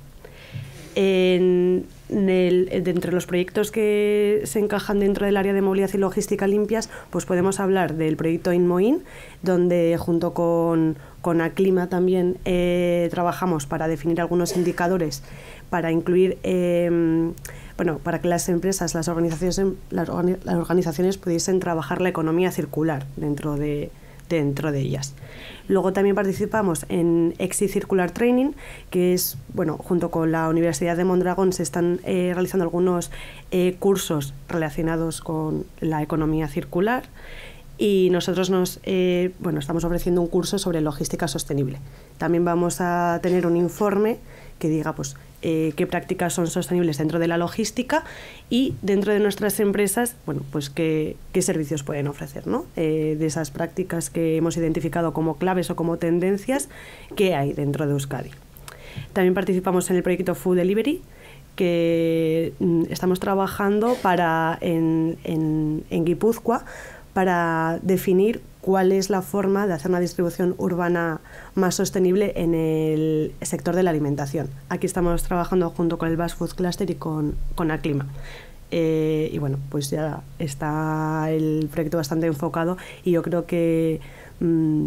En, en el, de entre los proyectos que se encajan dentro del área de movilidad y logística limpias, pues podemos hablar del proyecto InMoIn, donde junto con, con Aclima también eh, trabajamos para definir algunos indicadores para incluir, eh, bueno, para que las empresas, las organizaciones, las, las organizaciones pudiesen trabajar la economía circular dentro de, dentro de ellas. Luego también participamos en Exit Circular Training, que es, bueno, junto con la Universidad de Mondragón se están eh, realizando algunos eh, cursos relacionados con la economía circular y nosotros nos, eh, bueno, estamos ofreciendo un curso sobre logística sostenible. También vamos a tener un informe que diga pues, eh, qué prácticas son sostenibles dentro de la logística y dentro de nuestras empresas, bueno, pues qué, qué servicios pueden ofrecer, ¿no? Eh, de esas prácticas que hemos identificado como claves o como tendencias, ¿qué hay dentro de Euskadi? También participamos en el proyecto Food Delivery, que mm, estamos trabajando para, en, en, en Guipúzcoa para definir cuál es la forma de hacer una distribución urbana más sostenible en el sector de la alimentación. Aquí estamos trabajando junto con el Basque Food Cluster y con, con Aclima. Eh, y bueno, pues ya está el proyecto bastante enfocado y yo creo que mmm,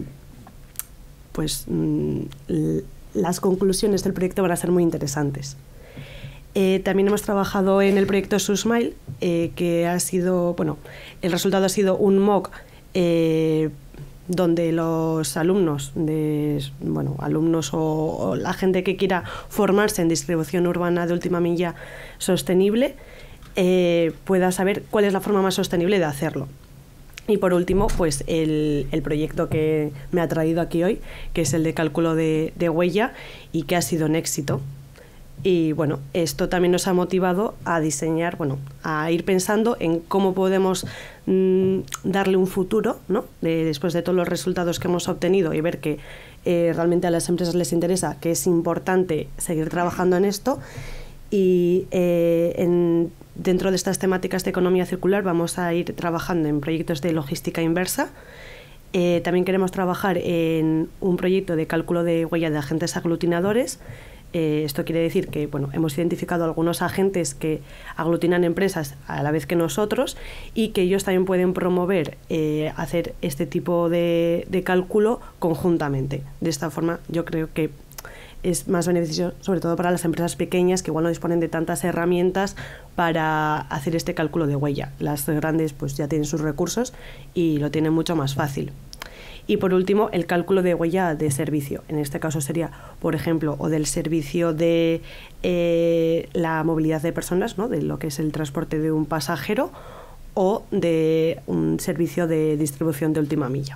pues mmm, las conclusiones del proyecto van a ser muy interesantes. Eh, también hemos trabajado en el proyecto Susmile, eh, que ha sido, bueno, el resultado ha sido un M O C eh, donde los alumnos, de, bueno, alumnos o, o la gente que quiera formarse en distribución urbana de última milla sostenible, eh, pueda saber cuál es la forma más sostenible de hacerlo. Y por último, pues el, el proyecto que me ha traído aquí hoy, que es el de cálculo de, de huella y que ha sido un éxito. Y bueno, esto también nos ha motivado a diseñar, bueno, a ir pensando en cómo podemos mmm, darle un futuro, ¿no? De, después de todos los resultados que hemos obtenido y ver que eh, realmente a las empresas les interesa, que es importante seguir trabajando en esto. Y eh, en, dentro de estas temáticas de economía circular vamos a ir trabajando en proyectos de logística inversa. Eh, también queremos trabajar en un proyecto de cálculo de huella de agentes aglutinadores. Eh, esto quiere decir que bueno, hemos identificado algunos agentes que aglutinan empresas a la vez que nosotros y que ellos también pueden promover eh, hacer este tipo de, de cálculo conjuntamente. De esta forma yo creo que es más beneficioso sobre todo para las empresas pequeñas que igual no disponen de tantas herramientas para hacer este cálculo de huella. Las grandes pues ya tienen sus recursos y lo tienen mucho más fácil. Y por último, el cálculo de huella de servicio. En este caso sería, por ejemplo, o del servicio de eh, la movilidad de personas, ¿no? De lo que es el transporte de un pasajero, o de un servicio de distribución de última milla.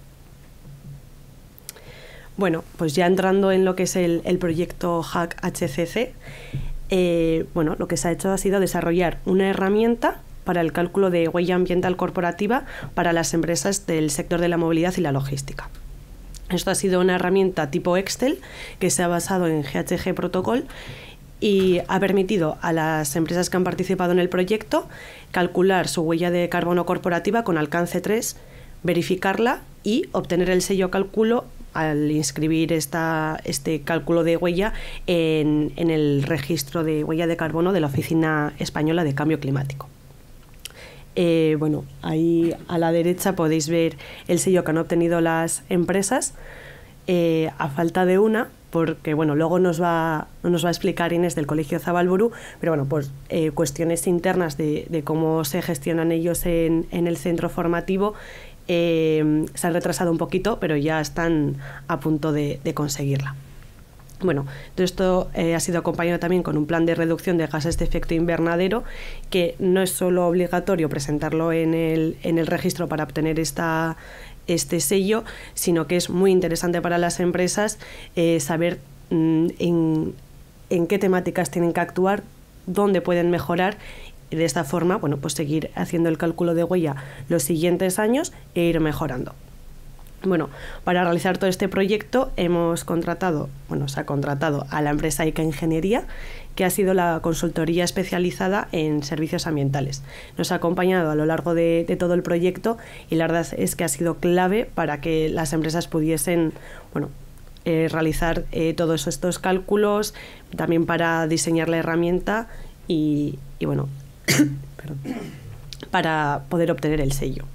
Bueno, pues ya entrando en lo que es el, el proyecto Hack H C C, eh, bueno, lo que se ha hecho ha sido desarrollar una herramienta para el cálculo de huella ambiental corporativa para las empresas del sector de la movilidad y la logística. Esto ha sido una herramienta tipo Excel que se ha basado en G H G Protocol y ha permitido a las empresas que han participado en el proyecto calcular su huella de carbono corporativa con alcance tres, verificarla y obtener el sello cálculo al inscribir esta, este cálculo de huella en, en el registro de huella de carbono de la Oficina Española de Cambio Climático. Eh, bueno, ahí a la derecha podéis ver el sello que han obtenido las empresas, eh, a falta de una, porque bueno, luego nos va, nos va a explicar Inés del Colegio Zabalburu, pero bueno, pues eh, cuestiones internas de, de cómo se gestionan ellos en, en el centro formativo, eh, se han retrasado un poquito, pero ya están a punto de, de conseguirla. Bueno, todo esto eh, ha sido acompañado también con un plan de reducción de gases de efecto invernadero, que no es solo obligatorio presentarlo en el, en el registro para obtener esta, este sello, sino que es muy interesante para las empresas eh, saber mmm, en, en qué temáticas tienen que actuar, dónde pueden mejorar. De esta forma, bueno, pues seguir haciendo el cálculo de huella los siguientes años e ir mejorando. Bueno, para realizar todo este proyecto hemos contratado, bueno, se ha contratado a la empresa ICA Ingeniería, que ha sido la consultoría especializada en servicios ambientales. Nos ha acompañado a lo largo de, de todo el proyecto y la verdad es que ha sido clave para que las empresas pudiesen, bueno, eh, realizar eh, todos estos cálculos, también para diseñar la herramienta y, y bueno, perdón, para poder obtener el sello.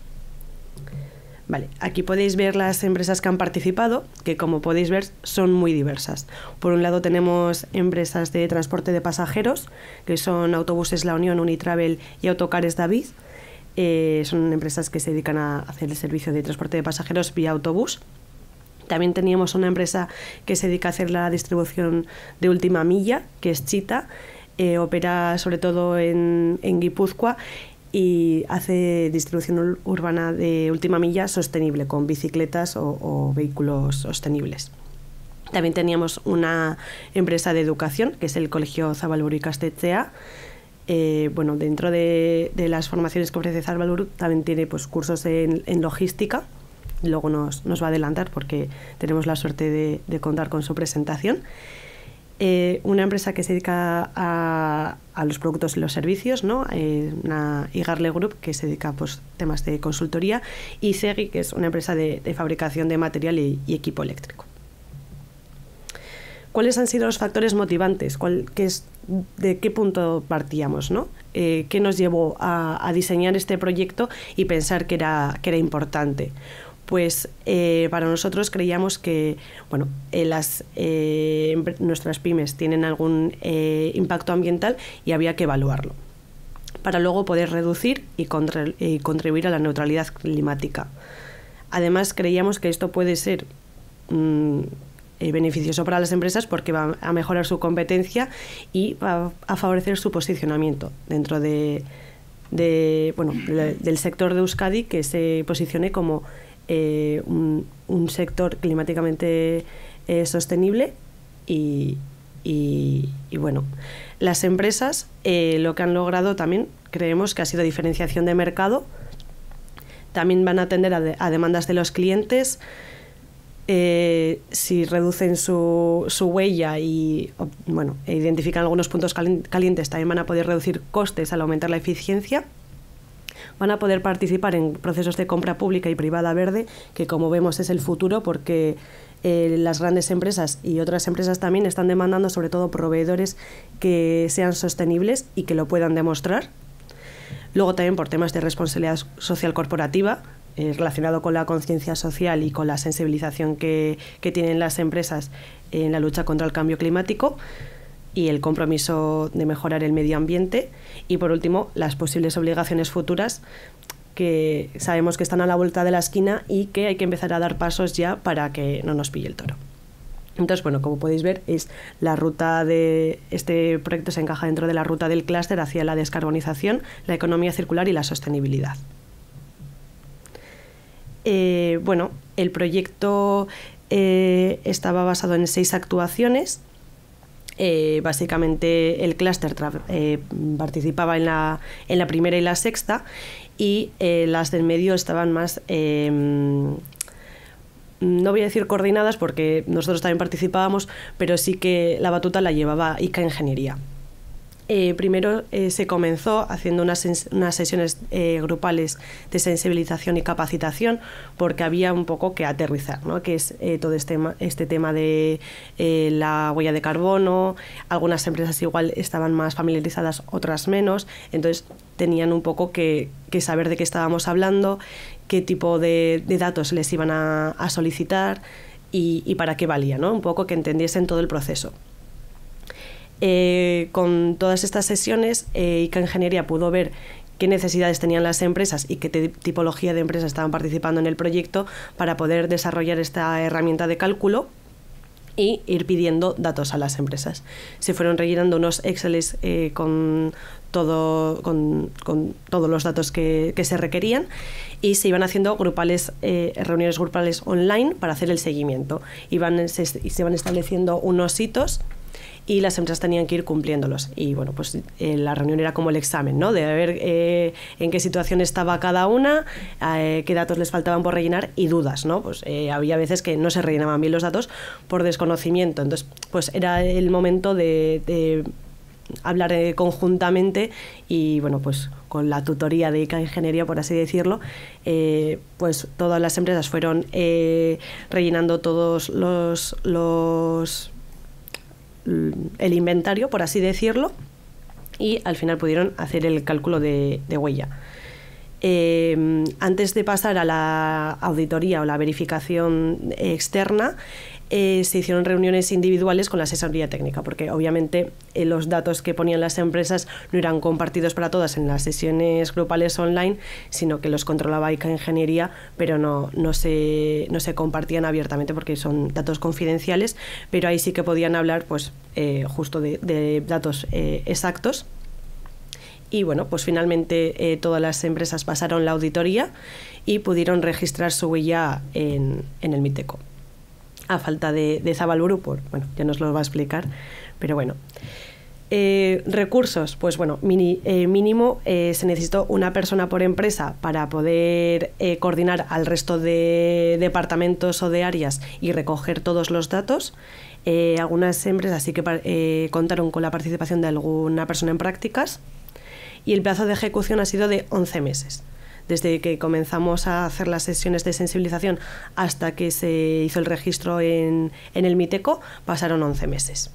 Vale, aquí podéis ver las empresas que han participado, que como podéis ver son muy diversas. Por un lado tenemos empresas de transporte de pasajeros, que son Autobuses La Unión, Unitravel y Autocares David. Eh, son empresas que se dedican a hacer el servicio de transporte de pasajeros vía autobús. También teníamos una empresa que se dedica a hacer la distribución de última milla, que es Chita. Eh, opera sobre todo en, en Guipúzcoa y hace distribución urbana de última milla sostenible con bicicletas o, o vehículos sostenibles. También teníamos una empresa de educación, que es el Colegio Zabalburu Ikastetxea. Eh, bueno, dentro de, de las formaciones que ofrece Zabalburu también tiene pues, cursos en, en logística. Luego nos, nos va a adelantar porque tenemos la suerte de, de contar con su presentación. Eh, una empresa que se dedica a, a los productos y los servicios, ¿no? Eh, una Igarle Group que se dedica a pues, temas de consultoría, y Segui, que es una empresa de, de fabricación de material y, y equipo eléctrico. ¿Cuáles han sido los factores motivantes? ¿Cuál, qué es, ¿De qué punto partíamos, ¿no? Eh, ¿Qué nos llevó a, a diseñar este proyecto y pensar que era, que era importante? Pues eh, para nosotros creíamos que bueno, eh, las, eh, nuestras pymes tienen algún eh, impacto ambiental y había que evaluarlo para luego poder reducir y, contra, y contribuir a la neutralidad climática. Además, creíamos que esto puede ser mmm, eh, beneficioso para las empresas porque va a mejorar su competencia y va a favorecer su posicionamiento dentro de, de, bueno, de, del sector de Euskadi, que se posicione como eh, un, un sector climáticamente eh, sostenible y, y, y bueno, las empresas eh, lo que han logrado también creemos que ha sido diferenciación de mercado. También van a atender a, de, a demandas de los clientes. Eh, si reducen su, su huella y bueno, e identifican algunos puntos calientes, también van a poder reducir costes al aumentar la eficiencia. Van a poder participar en procesos de compra pública y privada verde, que como vemos es el futuro, porque eh, las grandes empresas y otras empresas también están demandando sobre todo proveedores que sean sostenibles y que lo puedan demostrar. Luego también por temas de responsabilidad social corporativa, eh, relacionado con la conciencia social y con la sensibilización que, que tienen las empresas en la lucha contra el cambio climático y el compromiso de mejorar el medio ambiente. Y por último, las posibles obligaciones futuras que sabemos que están a la vuelta de la esquina y que hay que empezar a dar pasos ya para que no nos pille el toro. Entonces, bueno, como podéis ver, es la ruta de este proyecto se encaja dentro de la ruta del clúster hacia la descarbonización, la economía circular y la sostenibilidad. Eh, bueno, el proyecto eh, estaba basado en seis actuaciones. Eh, básicamente el clúster eh, participaba en la, en la primera y la sexta, y eh, las del medio estaban más... Eh, no voy a decir coordinadas porque nosotros también participábamos, pero sí que la batuta la llevaba I C A Ingeniería. Eh, primero eh, se comenzó haciendo unas, unas sesiones eh, grupales de sensibilización y capacitación, porque había un poco que aterrizar, ¿no? Que es eh, todo este, este tema de eh, la huella de carbono. Algunas empresas igual estaban más familiarizadas, otras menos, entonces tenían un poco que, que saber de qué estábamos hablando, qué tipo de, de datos les iban a, a solicitar y, y para qué valía, ¿no? Un poco que entendiesen todo el proceso. Eh, con todas estas sesiones, eh, I C A Ingeniería pudo ver qué necesidades tenían las empresas y qué tipología de empresas estaban participando en el proyecto para poder desarrollar esta herramienta de cálculo y ir pidiendo datos a las empresas. Se fueron rellenando unos Exceles eh, con, todo, con, con todos los datos que, que se requerían, y se iban haciendo grupales, eh, reuniones grupales online para hacer el seguimiento. Iban, se, se iban estableciendo unos hitos y las empresas tenían que ir cumpliéndolos. Y bueno, pues eh, la reunión era como el examen, ¿no? De ver eh, en qué situación estaba cada una, eh, qué datos les faltaban por rellenar y dudas, ¿no? Pues eh, había veces que no se rellenaban bien los datos por desconocimiento. Entonces, pues era el momento de, de hablar eh, conjuntamente y, bueno, pues con la tutoría de I C A Ingeniería, por así decirlo, eh, pues todas las empresas fueron eh, rellenando todos los... los el inventario, por así decirlo, y al final pudieron hacer el cálculo de, de huella. Eh, antes de pasar a la auditoría o la verificación externa, eh, se hicieron reuniones individuales con la asesoría técnica, porque obviamente eh, los datos que ponían las empresas no eran compartidos para todas en las sesiones grupales online, sino que los controlaba I C A Ingeniería, pero no, no, se, no se compartían abiertamente porque son datos confidenciales, pero ahí sí que podían hablar pues, eh, justo de, de datos eh, exactos. Y bueno, pues finalmente eh, todas las empresas pasaron la auditoría y pudieron registrar su huella en, en el Miteco. A falta de, de Zabalburu, por, bueno, ya nos lo va a explicar, pero bueno. Eh, recursos, pues bueno, mini, eh, mínimo eh, se necesitó una persona por empresa para poder eh, coordinar al resto de departamentos o de áreas y recoger todos los datos. Eh, algunas empresas sí que eh, contaron con la participación de alguna persona en prácticas, y el plazo de ejecución ha sido de once meses. Desde que comenzamos a hacer las sesiones de sensibilización hasta que se hizo el registro en, en el Miteco, pasaron once meses.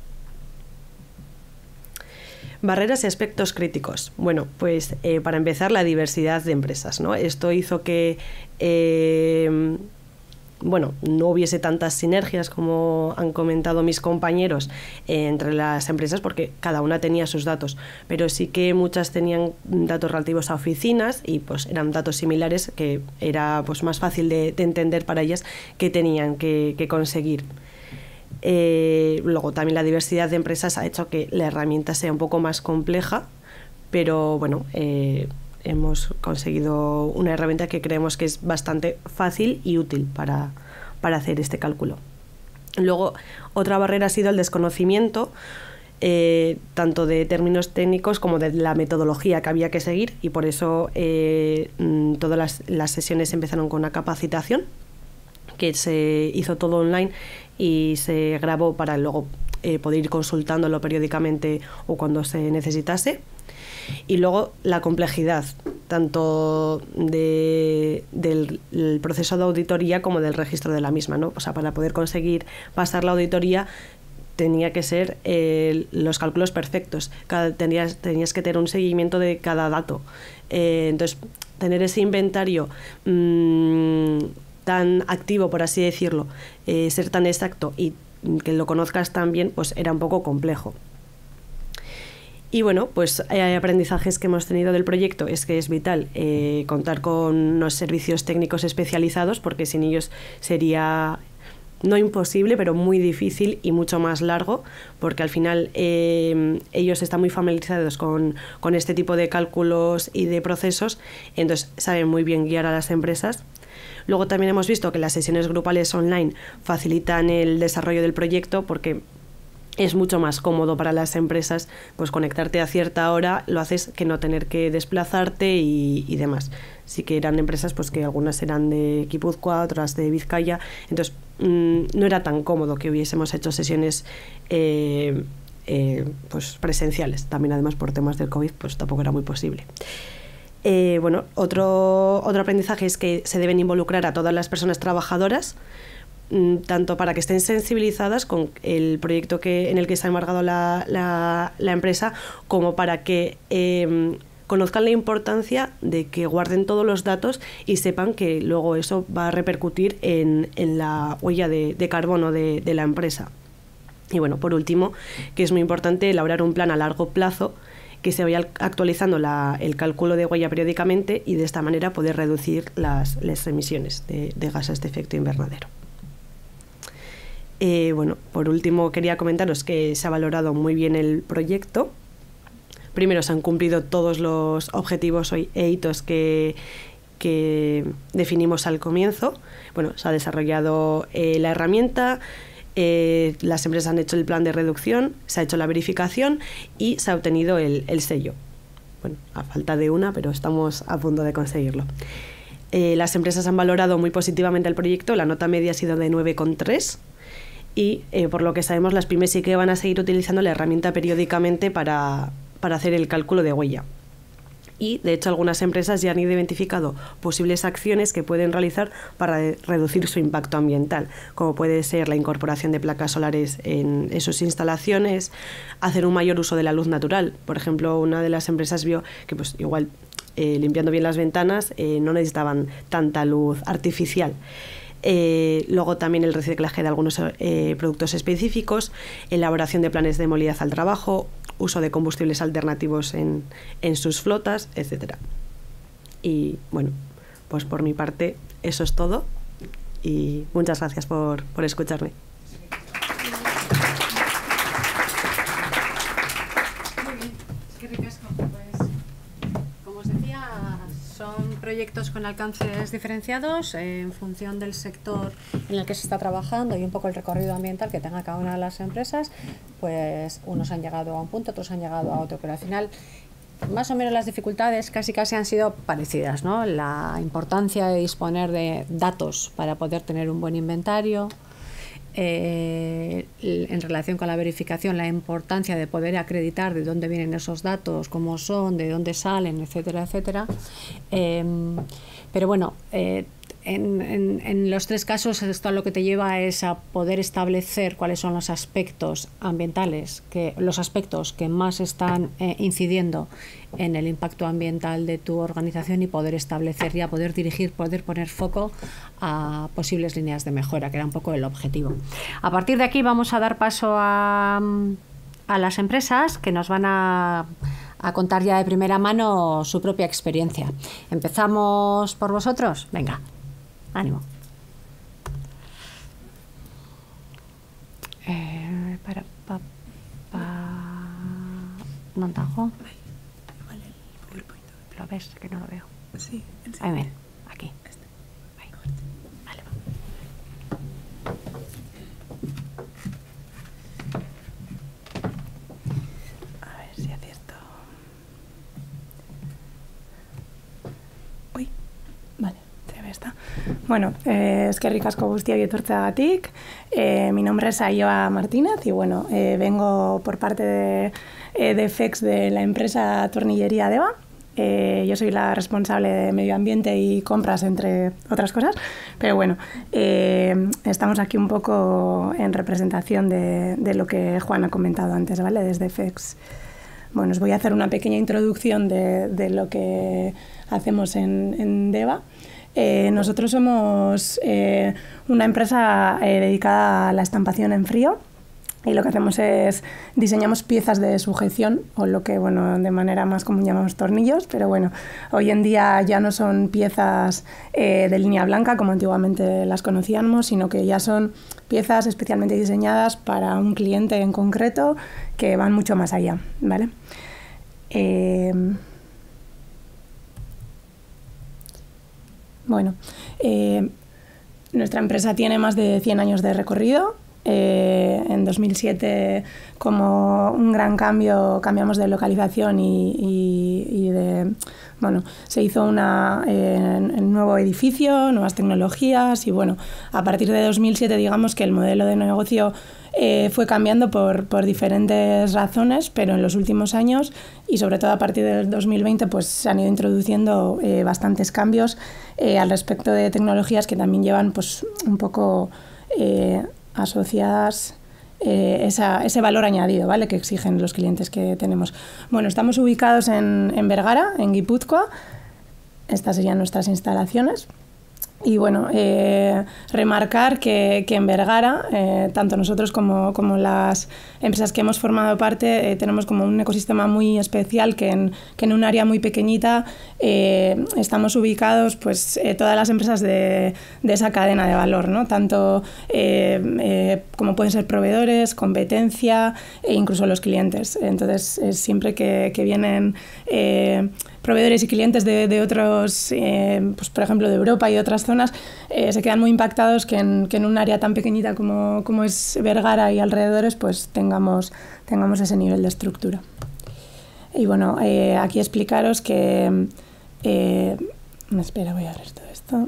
Barreras y aspectos críticos. Bueno, pues eh, para empezar, la diversidad de empresas, ¿no? Esto hizo que eh, bueno, no hubiese tantas sinergias como han comentado mis compañeros eh, entre las empresas, porque cada una tenía sus datos, pero sí que muchas tenían datos relativos a oficinas y pues eran datos similares que era pues más fácil de, de entender para ellas que tenían que, que conseguir. Eh, luego también la diversidad de empresas ha hecho que la herramienta sea un poco más compleja, pero bueno, eh, hemos conseguido una herramienta que creemos que es bastante fácil y útil para, para hacer este cálculo. Luego, otra barrera ha sido el desconocimiento, eh, tanto de términos técnicos como de la metodología que había que seguir, y por eso eh, todas las, las sesiones empezaron con una capacitación que se hizo todo online y se grabó para luego eh, poder ir consultándolo periódicamente o cuando se necesitase. Y luego la complejidad, tanto de, del el proceso de auditoría como del registro de la misma, ¿no? O sea, para poder conseguir pasar la auditoría tenía que ser eh, los cálculos perfectos. Cada, tenías, tenías que tener un seguimiento de cada dato. Eh, entonces, tener ese inventario mmm, tan activo, por así decirlo, eh, ser tan exacto y que lo conozcas tan bien, pues era un poco complejo. Y bueno, pues hay aprendizajes que hemos tenido del proyecto, es que es vital eh, contar con unos servicios técnicos especializados, porque sin ellos sería no imposible, pero muy difícil y mucho más largo, porque al final eh, ellos están muy familiarizados con, con este tipo de cálculos y de procesos, entonces saben muy bien guiar a las empresas. Luego también hemos visto que las sesiones grupales online facilitan el desarrollo del proyecto, porque es mucho más cómodo para las empresas pues conectarte a cierta hora, lo haces que no tener que desplazarte y, y demás. Sí que eran empresas pues que algunas eran de Guipúzcoa, otras de Vizcaya, entonces mmm, no era tan cómodo que hubiésemos hecho sesiones eh, eh, pues presenciales. También además por temas del COVID pues tampoco era muy posible. Eh, bueno, otro, otro aprendizaje es que se deben involucrar a todas las personas trabajadoras, tanto para que estén sensibilizadas con el proyecto que, en el que se ha embargado la, la, la empresa, como para que eh, conozcan la importancia de que guarden todos los datos y sepan que luego eso va a repercutir en, en la huella de, de carbono de, de la empresa. Y bueno, por último, que es muy importante elaborar un plan a largo plazo que se vaya actualizando la, el cálculo de huella periódicamente y de esta manera poder reducir las, las emisiones de, de gases de efecto invernadero. Eh, bueno, por último quería comentaros que se ha valorado muy bien el proyecto. Primero, se han cumplido todos los objetivos e hitos que, que definimos al comienzo. Bueno, se ha desarrollado eh, la herramienta, eh, las empresas han hecho el plan de reducción, se ha hecho la verificación y se ha obtenido el, el sello. Bueno, a falta de una, pero estamos a punto de conseguirlo. Eh, las empresas han valorado muy positivamente el proyecto, la nota media ha sido de nueve coma tres. Y eh, por lo que sabemos, las pymes sí que van a seguir utilizando la herramienta periódicamente para, para hacer el cálculo de huella. Y, de hecho, algunas empresas ya han identificado posibles acciones que pueden realizar para reducir su impacto ambiental, como puede ser la incorporación de placas solares en, en sus instalaciones, hacer un mayor uso de la luz natural. Por ejemplo, una de las empresas vio que pues igual eh, limpiando bien las ventanas eh, no necesitaban tanta luz artificial. Eh, luego también el reciclaje de algunos eh, productos específicos, elaboración de planes de movilidad al trabajo, uso de combustibles alternativos en, en sus flotas, etcétera. Y bueno, pues por mi parte eso es todo y muchas gracias por, por escucharme. Proyectos con alcances diferenciados eh, en función del sector en el que se está trabajando y un poco el recorrido ambiental que tenga cada una de las empresas, pues unos han llegado a un punto, otros han llegado a otro, pero al final más o menos las dificultades casi casi han sido parecidas, ¿no? La importancia de disponer de datos para poder tener un buen inventario, Eh, en relación con la verificación, la importancia de poder acreditar de dónde vienen esos datos, cómo son, de dónde salen, etcétera, etcétera. Eh, pero bueno, eh, en, en, en los tres casos esto lo que te lleva es a poder establecer cuáles son los aspectos ambientales, que, los aspectos que más están eh, incidiendo en el impacto ambiental de tu organización y poder establecer ya, poder dirigir, poder poner foco a posibles líneas de mejora, que era un poco el objetivo. A partir de aquí vamos a dar paso a, a las empresas que nos van a, a contar ya de primera mano su propia experiencia. ¿Empezamos por vosotros? Venga. Ánimo. Eh, para, pa, pa, Montajo. Vale, el PowerPoint. ¿Lo ves? Que no lo veo. Sí, en Ahí ven, aquí. Este. Ahí. Vale. A ver si acierto. Uy, vale. Está. Bueno, eh, es que ricasco guztiak etortzeagatik. Eh, mi nombre es Aioa Martínez y bueno, eh, vengo por parte de, eh, de F E X de la empresa Tornillería Deva. Eh, yo soy la responsable de medio ambiente y compras, entre otras cosas, pero bueno, eh, estamos aquí un poco en representación de, de lo que Juan ha comentado antes, ¿vale? Desde F E X. Bueno, os voy a hacer una pequeña introducción de, de lo que hacemos en, en Deva. Eh, nosotros somos eh, una empresa eh, dedicada a la estampación en frío y lo que hacemos es diseñamos piezas de sujeción o lo que bueno de manera más común llamamos tornillos, pero bueno, hoy en día ya no son piezas eh, de línea blanca como antiguamente las conocíamos, sino que ya son piezas especialmente diseñadas para un cliente en concreto que van mucho más allá, ¿vale? Eh, Bueno, eh, nuestra empresa tiene más de cien años de recorrido. Eh, en dos mil siete, como un gran cambio, cambiamos de localización y, y, y de, bueno, se hizo una, eh, un nuevo edificio, nuevas tecnologías y bueno, a partir de dos mil siete digamos que el modelo de negocio eh, fue cambiando por, por diferentes razones, pero en los últimos años y sobre todo a partir del dos mil veinte pues se han ido introduciendo eh, bastantes cambios eh, al respecto de tecnologías que también llevan pues un poco eh, asociadas eh, esa, ese valor añadido, ¿vale? Que exigen los clientes que tenemos. Bueno, estamos ubicados en, en Vergara, en Guipúzcoa. Estas serían nuestras instalaciones. Y bueno, eh, remarcar que, que en Vergara, eh, tanto nosotros como, como las empresas que hemos formado parte, eh, tenemos como un ecosistema muy especial que en, que en un área muy pequeñita eh, estamos ubicados pues, eh, todas las empresas de, de esa cadena de valor, ¿no? Tanto eh, eh, como pueden ser proveedores, competencia e incluso los clientes. Entonces, eh, siempre que, que vienen Eh, proveedores y clientes de, de otros, eh, pues por ejemplo de Europa y otras zonas, eh, se quedan muy impactados que en, que en un área tan pequeñita como, como es Vergara y alrededores, pues tengamos, tengamos ese nivel de estructura. Y bueno, eh, aquí explicaros que... Eh, espera, voy a ver todo esto.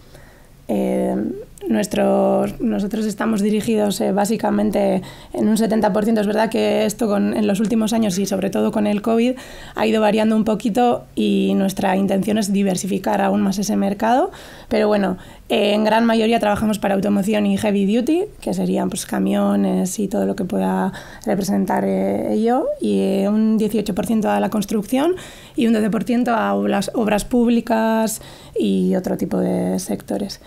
Eh, nuestros, nosotros estamos dirigidos eh, básicamente en un setenta por ciento. Es verdad que esto con, en los últimos años y sobre todo con el COVID ha ido variando un poquito y nuestra intención es diversificar aún más ese mercado, pero bueno, eh, en gran mayoría trabajamos para automoción y heavy duty, que serían pues, camiones y todo lo que pueda representar eh, ello, y eh, un dieciocho por ciento a la construcción y un doce por ciento a obras, obras públicas y otro tipo de sectores.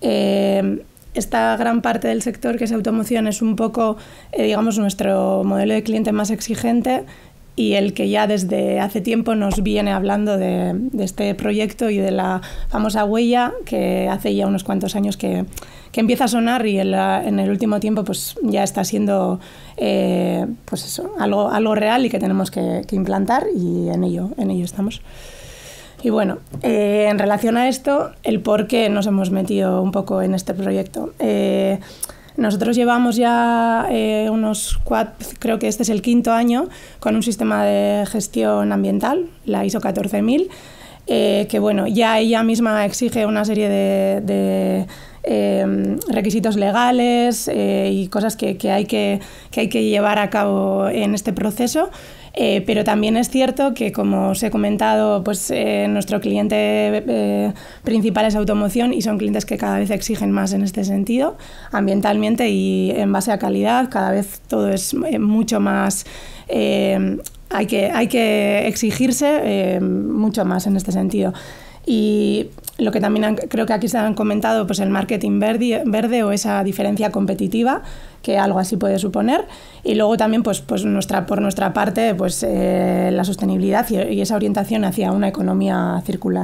Eh, esta gran parte del sector que es automoción es un poco, eh, digamos, nuestro modelo de cliente más exigente y el que ya desde hace tiempo nos viene hablando de, de este proyecto y de la famosa huella que hace ya unos cuantos años que, que empieza a sonar y en, la, en el último tiempo pues ya está siendo eh, pues eso, algo, algo real y que tenemos que, que implantar y en ello, en ello estamos. Y bueno, eh, en relación a esto, el por qué nos hemos metido un poco en este proyecto. Eh, nosotros llevamos ya eh, unos cuatro, creo que este es el quinto año, con un sistema de gestión ambiental, la I S O catorce mil, eh, que bueno, ya ella misma exige una serie de, de eh, requisitos legales eh, y cosas que, que, hay que, que hay que llevar a cabo en este proceso. Eh, pero también es cierto que, como os he comentado, pues eh, nuestro cliente eh, principal es automoción y son clientes que cada vez exigen más en este sentido, ambientalmente y en base a calidad. Cada vez todo es eh, mucho más... Eh, hay, que, hay que exigirse eh, mucho más en este sentido. Y lo que también han, creo que aquí se han comentado, pues el marketing verde, verde o esa diferencia competitiva que algo así puede suponer, y luego también pues, pues nuestra, por nuestra parte pues, eh, la sostenibilidad y, y esa orientación hacia una economía circular.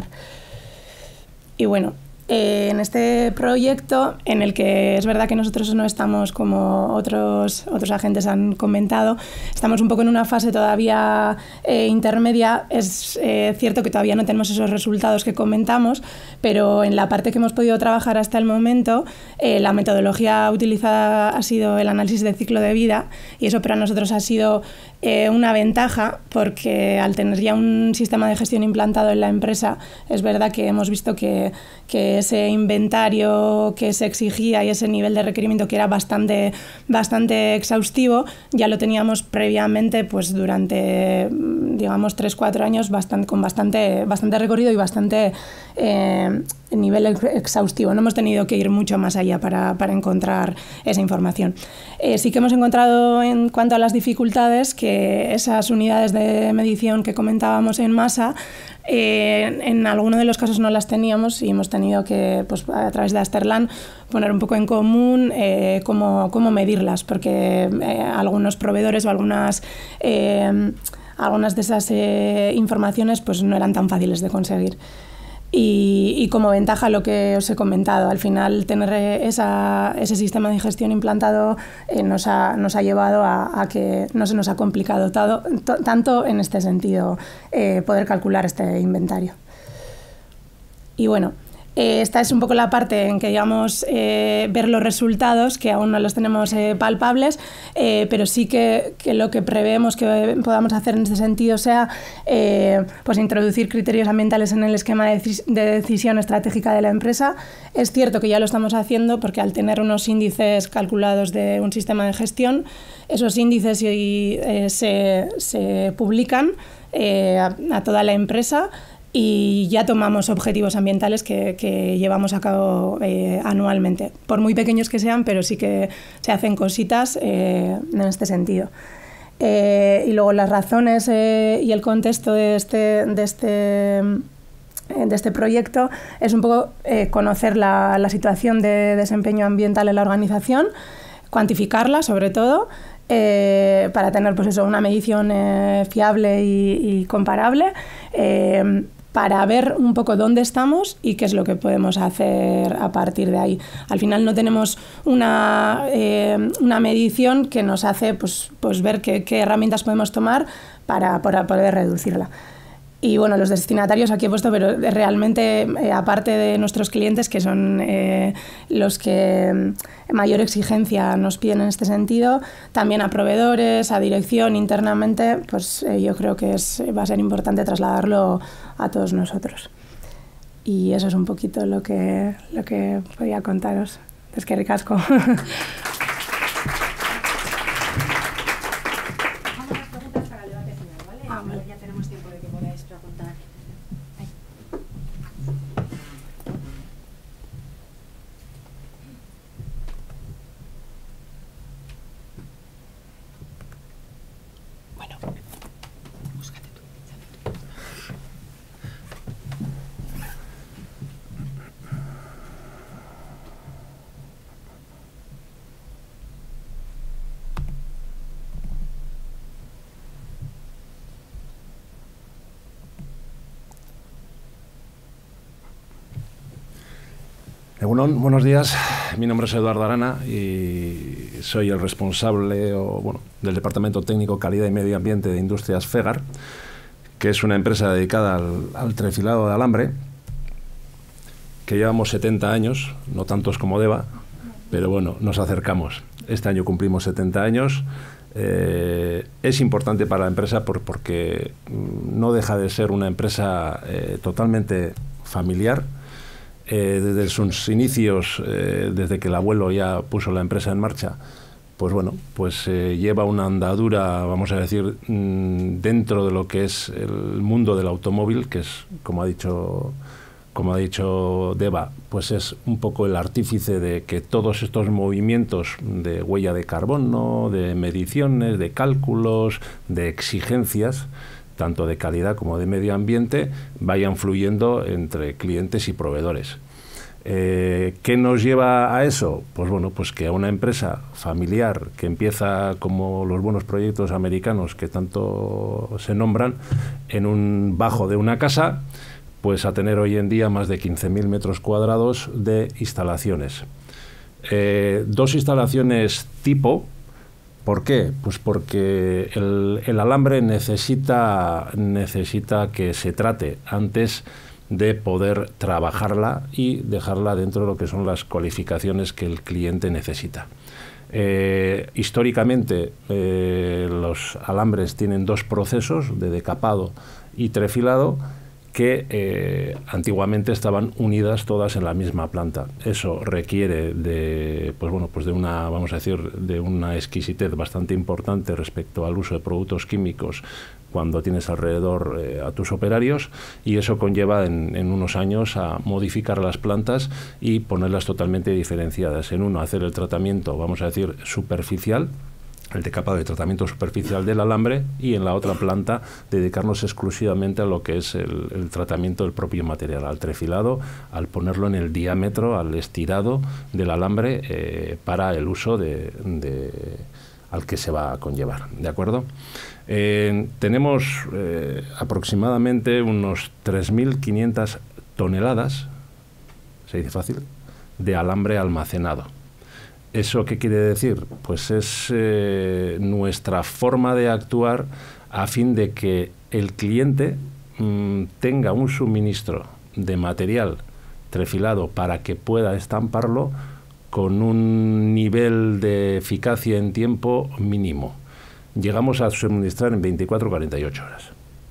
Y bueno, eh, en este proyecto, en el que es verdad que nosotros no estamos, como otros, otros agentes han comentado, estamos un poco en una fase todavía eh, intermedia. Es eh, cierto que todavía no tenemos esos resultados que comentamos, pero en la parte que hemos podido trabajar hasta el momento, eh, la metodología utilizada ha sido el análisis de ciclo de vida, y eso para nosotros ha sido eh, una ventaja, porque al tener ya un sistema de gestión implantado en la empresa, es verdad que hemos visto que, que ese inventario que se exigía y ese nivel de requerimiento, que era bastante, bastante exhaustivo, ya lo teníamos previamente pues durante, digamos, tres cuatro años bastante, con bastante, bastante recorrido y bastante eh, nivel exhaustivo. No hemos tenido que ir mucho más allá para, para encontrar esa información. Eh, sí que hemos encontrado, en cuanto a las dificultades, que esas unidades de medición que comentábamos en masa, Eh, en algunos de los casos no las teníamos y hemos tenido que, pues, a través de Asterlan, poner un poco en común eh, cómo, cómo medirlas, porque eh, algunos proveedores o algunas, eh, algunas de esas eh, informaciones pues, no eran tan fáciles de conseguir. Y, y como ventaja, lo que os he comentado, al final tener esa, ese sistema de gestión implantado eh, nos, ha, nos ha llevado a, a que no se nos ha complicado todo, to, tanto en este sentido eh, poder calcular este inventario. Y bueno, eh, esta es un poco la parte en que, digamos, eh, ver los resultados, que aún no los tenemos eh, palpables, eh, pero sí que, que lo que preveemos que podamos hacer en este sentido sea eh, pues introducir criterios ambientales en el esquema de, de decisión estratégica de la empresa. Es cierto que ya lo estamos haciendo, porque al tener unos índices calculados de un sistema de gestión, esos índices y, eh, se, se publican eh, a, a toda la empresa, y ya tomamos objetivos ambientales que, que llevamos a cabo eh, anualmente, por muy pequeños que sean, pero sí que se hacen cositas eh, en este sentido. Eh, y luego las razones eh, y el contexto de este, de este, de este proyecto es un poco eh, conocer la, la situación de desempeño ambiental en la organización, cuantificarla sobre todo, eh, para tener pues eso, una medición eh, fiable y, y comparable, eh, para ver un poco dónde estamos y qué es lo que podemos hacer a partir de ahí. Al final no tenemos una, eh, una medición que nos hace pues, pues ver qué, qué herramientas podemos tomar para, para poder reducirla. Y bueno, los destinatarios aquí he puesto, pero realmente, eh, aparte de nuestros clientes, que son eh, los que mayor exigencia nos piden en este sentido, también a proveedores, a dirección, internamente, pues eh, yo creo que es, va a ser importante trasladarlo a todos nosotros. Y eso es un poquito lo que, lo que podía contaros. Es que ricasco. Bueno, buenos días, mi nombre es Eduardo Arana y soy el responsable o, bueno, del Departamento Técnico Calidad y Medio Ambiente de Industrias Fegar, que es una empresa dedicada al, al trefilado de alambre, que llevamos setenta años, no tantos como Deva, pero bueno, nos acercamos. Este año cumplimos setenta años. Eh, es importante para la empresa por, porque no deja de ser una empresa eh, totalmente familiar. eh, desde sus inicios, eh, desde que el abuelo ya puso la empresa en marcha, pues bueno, pues eh, lleva una andadura, vamos a decir, mmm, dentro de lo que es el mundo del automóvil, que es, como ha dicho, como ha dicho Deva, pues es un poco el artífice de que todos estos movimientos de huella de carbono, de mediciones, de cálculos, de exigencias, tanto de calidad como de medio ambiente, vayan fluyendo entre clientes y proveedores. Eh, ¿Qué nos lleva a eso? Pues bueno, pues que a una empresa familiar que empieza como los buenos proyectos americanos que tanto se nombran, en un bajo de una casa, pues a tener hoy en día más de quince mil metros cuadrados de instalaciones. Eh, dos instalaciones tipo. ¿Por qué? Pues porque el, el alambre necesita, necesita que se trate antes de poder trabajarla y dejarla dentro de lo que son las cualificaciones que el cliente necesita. Eh, históricamente eh, los alambres tienen dos procesos de decapado y trefilado que eh, antiguamente estaban unidas todas en la misma planta. Eso requiere de, pues bueno, pues de una, vamos a decir, de una exquisitez bastante importante respecto al uso de productos químicos cuando tienes alrededor eh, a tus operarios, y eso conlleva en, en unos años a modificar las plantas y ponerlas totalmente diferenciadas. En uno, hacer el tratamiento, vamos a decir, superficial, el decapado de tratamiento superficial del alambre, y en la otra planta dedicarnos exclusivamente a lo que es el, el tratamiento del propio material, al trefilado, al ponerlo en el diámetro, al estirado del alambre eh, para el uso de, de, al que se va a conllevar, ¿de acuerdo? Eh, tenemos eh, aproximadamente unos tres mil quinientas toneladas, se dice fácil, de alambre almacenado. ¿Eso qué quiere decir? Pues es eh, nuestra forma de actuar a fin de que el cliente mmm, tenga un suministro de material trefilado para que pueda estamparlo con un nivel de eficacia en tiempo mínimo. Llegamos a suministrar en veinticuatro a cuarenta y ocho horas.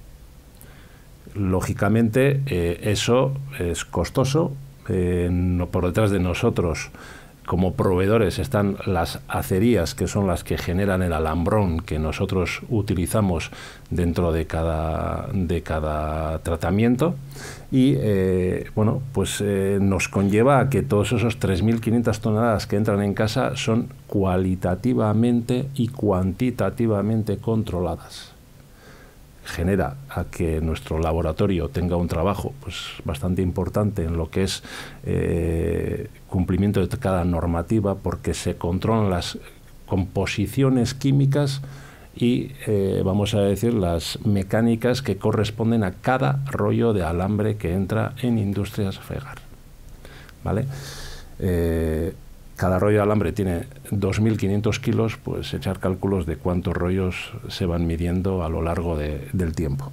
Lógicamente, eh, eso es costoso. Eh, no, por detrás de nosotros, como proveedores, están las acerías, que son las que generan el alambrón que nosotros utilizamos dentro de cada, de cada tratamiento, y eh, bueno, pues eh, nos conlleva a que todos esos tres mil quinientas toneladas que entran en casa son cualitativamente y cuantitativamente controladas. Genera a que nuestro laboratorio tenga un trabajo pues bastante importante en lo que es eh, cumplimiento de cada normativa, porque se controlan las composiciones químicas y eh, vamos a decir las mecánicas que corresponden a cada rollo de alambre que entra en Industrias Fegar, ¿vale? Eh, Cada rollo de alambre tiene dos mil quinientos kilos, pues echar cálculos de cuántos rollos se van midiendo a lo largo de, del tiempo.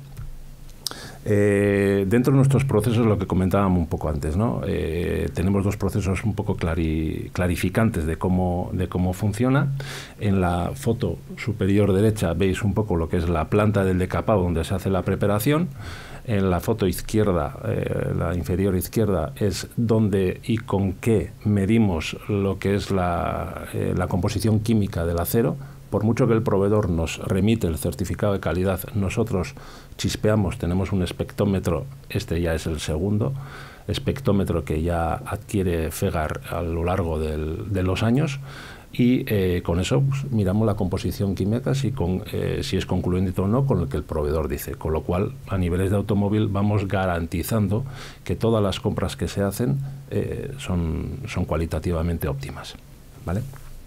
Eh, dentro de nuestros procesos, lo que comentábamos un poco antes, ¿no? Eh, tenemos dos procesos un poco clari, clarificantes de cómo, de cómo funciona. En la foto superior derecha veis un poco lo que es la planta del decapado donde se hace la preparación. En la foto izquierda, eh, la inferior izquierda, es donde y con qué medimos lo que es la, eh, la composición química del acero. Por mucho que el proveedor nos remite el certificado de calidad, nosotros chispeamos, tenemos un espectómetro, este ya es el segundo espectómetro que ya adquiere Fegar a lo largo del, de los años, y eh, con eso pues, miramos la composición química, si, con, eh, si es concluyente o no con lo que el proveedor dice, con lo cual a niveles de automóvil vamos garantizando que todas las compras que se hacen eh, son, son cualitativamente óptimas, ¿vale?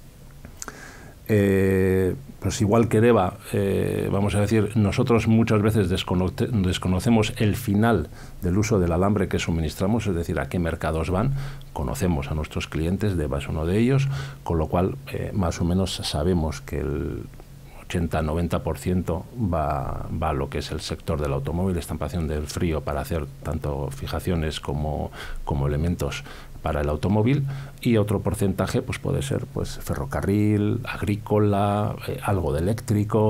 Eh, pues igual que Deva, eh, vamos a decir, nosotros muchas veces descono desconocemos el final del uso del alambre que suministramos, es decir, a qué mercados van. Conocemos a nuestros clientes, Deva es uno de ellos, con lo cual eh, más o menos sabemos que el ochenta a noventa por ciento va, va a lo que es el sector del automóvil, estampación del frío para hacer tanto fijaciones como, como elementos para el automóvil, y otro porcentaje pues puede ser pues ferrocarril, agrícola, eh, algo de eléctrico,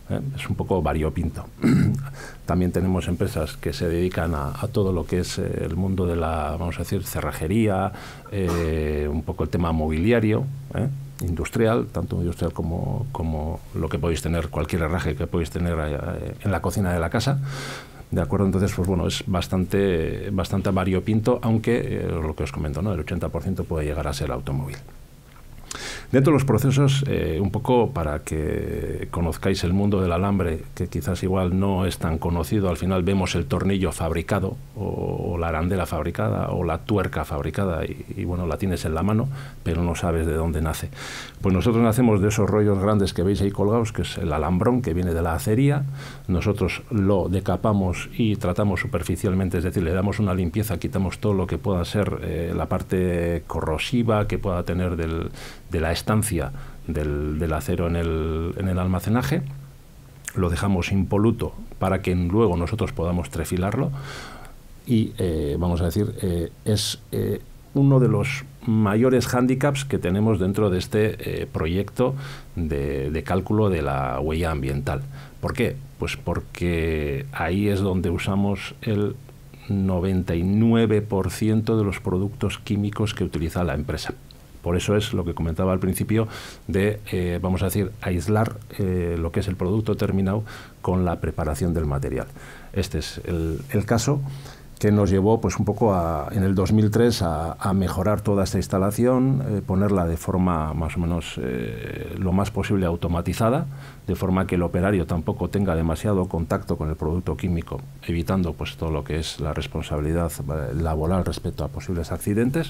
¿eh? Es un poco variopinto. También tenemos empresas que se dedican a, a todo lo que es eh, el mundo de la, vamos a decir, cerrajería, eh, un poco el tema mobiliario, ¿eh? industrial, tanto industrial como, como lo que podéis tener, cualquier herraje que podéis tener eh, en la cocina de la casa. ¿De acuerdo? Entonces, pues bueno, es bastante, bastante variopinto, aunque, eh, lo que os comento, ¿no? El ochenta por ciento puede llegar a ser automóvil. Dentro de los procesos, eh, un poco para que conozcáis el mundo del alambre, que quizás igual no es tan conocido, al final vemos el tornillo fabricado, o, o la arandela fabricada, o la tuerca fabricada, y, y bueno, la tienes en la mano, pero no sabes de dónde nace. Pues nosotros nacemos de esos rollos grandes que veis ahí colgados, que es el alambrón, que viene de la acería. Nosotros lo decapamos y tratamos superficialmente, es decir, le damos una limpieza, quitamos todo lo que pueda ser eh, la parte corrosiva que pueda tener del, de la estancia del, del acero en el, en el almacenaje, lo dejamos impoluto para que luego nosotros podamos trefilarlo y, eh, vamos a decir, eh, es eh, uno de los mayores hándicaps que tenemos dentro de este eh, proyecto de, de cálculo de la huella ambiental. ¿Por qué? Pues porque ahí es donde usamos el noventa y nueve por ciento de los productos químicos que utiliza la empresa. Por eso es lo que comentaba al principio de, eh, vamos a decir, aislar eh, lo que es el producto terminado con la preparación del material. Este es el, el caso que nos llevó pues un poco a, en el dos mil tres a, a mejorar toda esta instalación, eh, ponerla de forma más o menos eh, lo más posible automatizada, de forma que el operario tampoco tenga demasiado contacto con el producto químico, evitando pues todo lo que es la responsabilidad laboral respecto a posibles accidentes.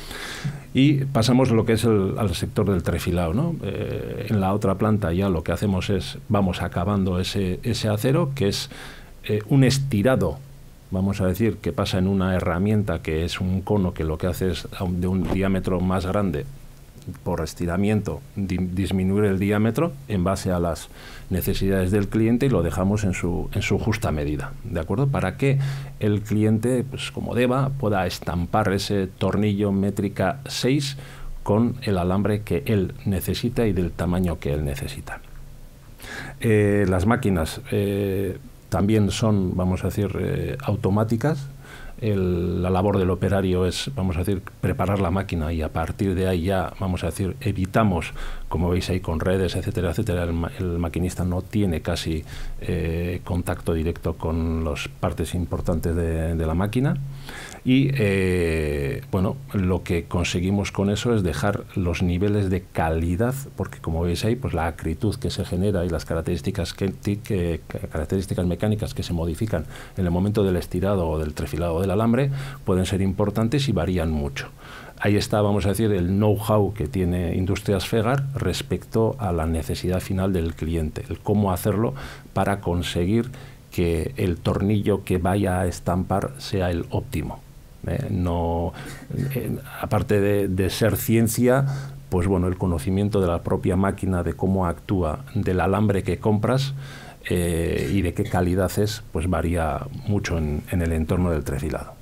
Y pasamos lo que es el, al sector del trefilado, ¿no? Eh, en la otra planta ya lo que hacemos es, vamos acabando ese, ese acero, que es eh, un estirado, vamos a decir, que pasa en una herramienta que es un cono que lo que hace es de un diámetro más grande, por estiramiento, di disminuir el diámetro en base a las necesidades del cliente y lo dejamos en su, en su justa medida, ¿de acuerdo? Para que el cliente, pues como deba, pueda estampar ese tornillo métrica seis con el alambre que él necesita y del tamaño que él necesita. Eh, las máquinas eh, también son, vamos a decir, eh, automáticas. El, la labor del operario es, vamos a decir, preparar la máquina y a partir de ahí ya, vamos a decir, evitamos, como veis ahí con redes, etcétera, etcétera, el, el maquinista no tiene casi eh, contacto directo con las partes importantes de, de la máquina y, eh, bueno, lo que conseguimos con eso es dejar los niveles de calidad, porque como veis ahí, pues la acritud que se genera y las características, que, que, características mecánicas que se modifican en el momento del estirado o del trefilado del alambre pueden ser importantes y varían mucho. Ahí está, vamos a decir, el know-how que tiene Industrias Fegar respecto a la necesidad final del cliente, el cómo hacerlo para conseguir que el tornillo que vaya a estampar sea el óptimo. Eh, no, eh, aparte de, de ser ciencia, pues bueno, el conocimiento de la propia máquina, de cómo actúa, del alambre que compras, Eh, y de qué calidad es, pues varía mucho en, en el entorno del trefilado.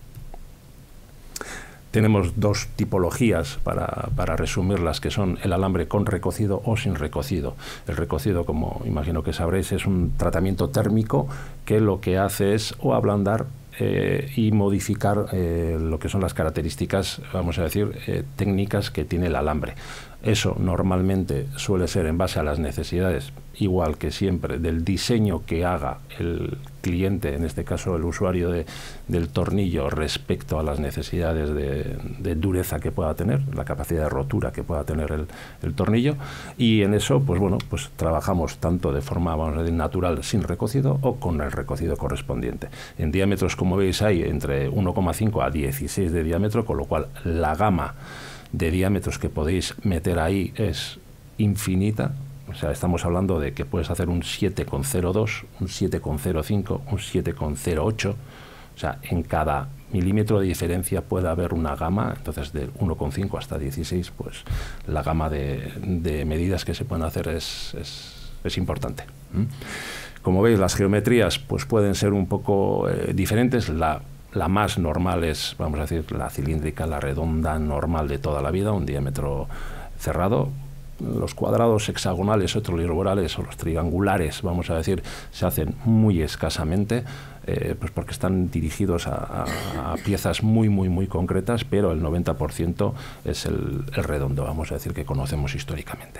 Tenemos dos tipologías para, para resumirlas, que son el alambre con recocido o sin recocido. El recocido, como imagino que sabréis, es un tratamiento térmico que lo que hace es o ablandar eh, y modificar eh, lo que son las características, vamos a decir, eh, técnicas que tiene el alambre. Eso normalmente suele ser en base a las necesidades, igual que siempre, del diseño que haga el cliente, en este caso el usuario de, del tornillo, respecto a las necesidades de, de dureza que pueda tener, la capacidad de rotura que pueda tener el, el tornillo, y en eso, pues bueno, pues trabajamos tanto de forma, vamos a decir, natural, sin recocido, o con el recocido correspondiente. En diámetros, como veis, hay entre uno coma cinco a dieciséis de diámetro, con lo cual la gama de diámetros que podéis meter ahí es infinita. O sea, estamos hablando de que puedes hacer un siete coma cero dos, un siete coma cero cinco, un siete coma cero ocho. O sea, en cada milímetro de diferencia puede haber una gama. Entonces, de uno coma cinco hasta dieciséis, pues la gama de, de medidas que se pueden hacer es, es, es importante. ¿Mm? Como veis, las geometrías pues pueden ser un poco eh, diferentes. La La más normal es, vamos a decir, la cilíndrica, la redonda normal de toda la vida, un diámetro cerrado. los cuadrados hexagonales o triangulares o los triangulares, vamos a decir, se hacen muy escasamente, eh, pues porque están dirigidos a, a, a piezas muy, muy, muy concretas, pero el noventa por ciento es el, el redondo, vamos a decir, que conocemos históricamente.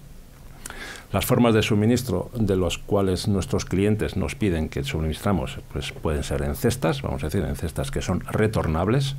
Las formas de suministro de los cuales nuestros clientes nos piden que suministramos, pues pueden ser en cestas, vamos a decir, en cestas que son retornables,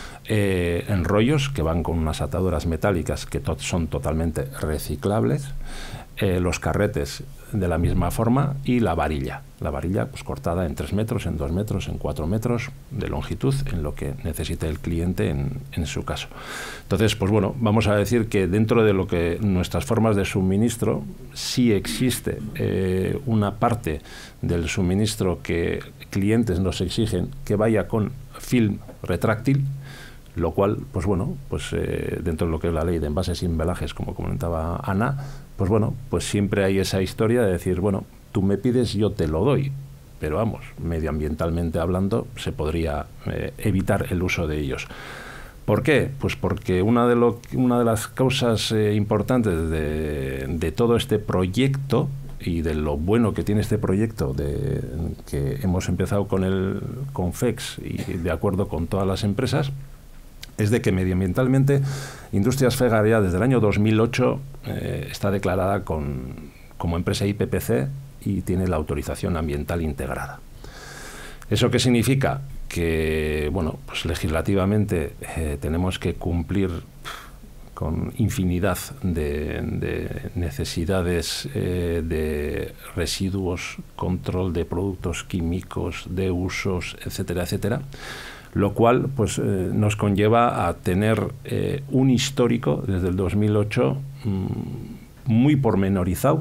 eh, en rollos que van con unas ataduras metálicas que to- son totalmente reciclables, eh, los carretes de la misma forma y la varilla. La varilla pues cortada en tres metros, en dos metros, en cuatro metros de longitud, en lo que necesite el cliente en, en su caso. Entonces, pues bueno, vamos a decir que dentro de lo que nuestras formas de suministro sí existe eh, una parte del suministro que clientes nos exigen que vaya con film retráctil, lo cual, pues bueno, pues eh, dentro de lo que es la ley de envases y embalajes, como comentaba Ana, pues bueno, pues siempre hay esa historia de decir, bueno, tú me pides, yo te lo doy, pero vamos, medioambientalmente hablando, se podría eh, evitar el uso de ellos. ¿Por qué? Pues porque una de, lo, una de las causas eh, importantes de, de todo este proyecto y de lo bueno que tiene este proyecto, de que hemos empezado con el con FEX y de acuerdo con todas las empresas, es de que medioambientalmente Industrias Fegar ya desde el año dos mil ocho eh, está declarada con, como empresa I P P C y tiene la autorización ambiental integrada. ¿Eso qué significa? Que, bueno, pues legislativamente eh, tenemos que cumplir con infinidad de, de necesidades eh, de residuos, control de productos químicos, de usos, etcétera, etcétera. Lo cual pues, eh, nos conlleva a tener eh, un histórico desde el dos mil ocho mmm, muy pormenorizado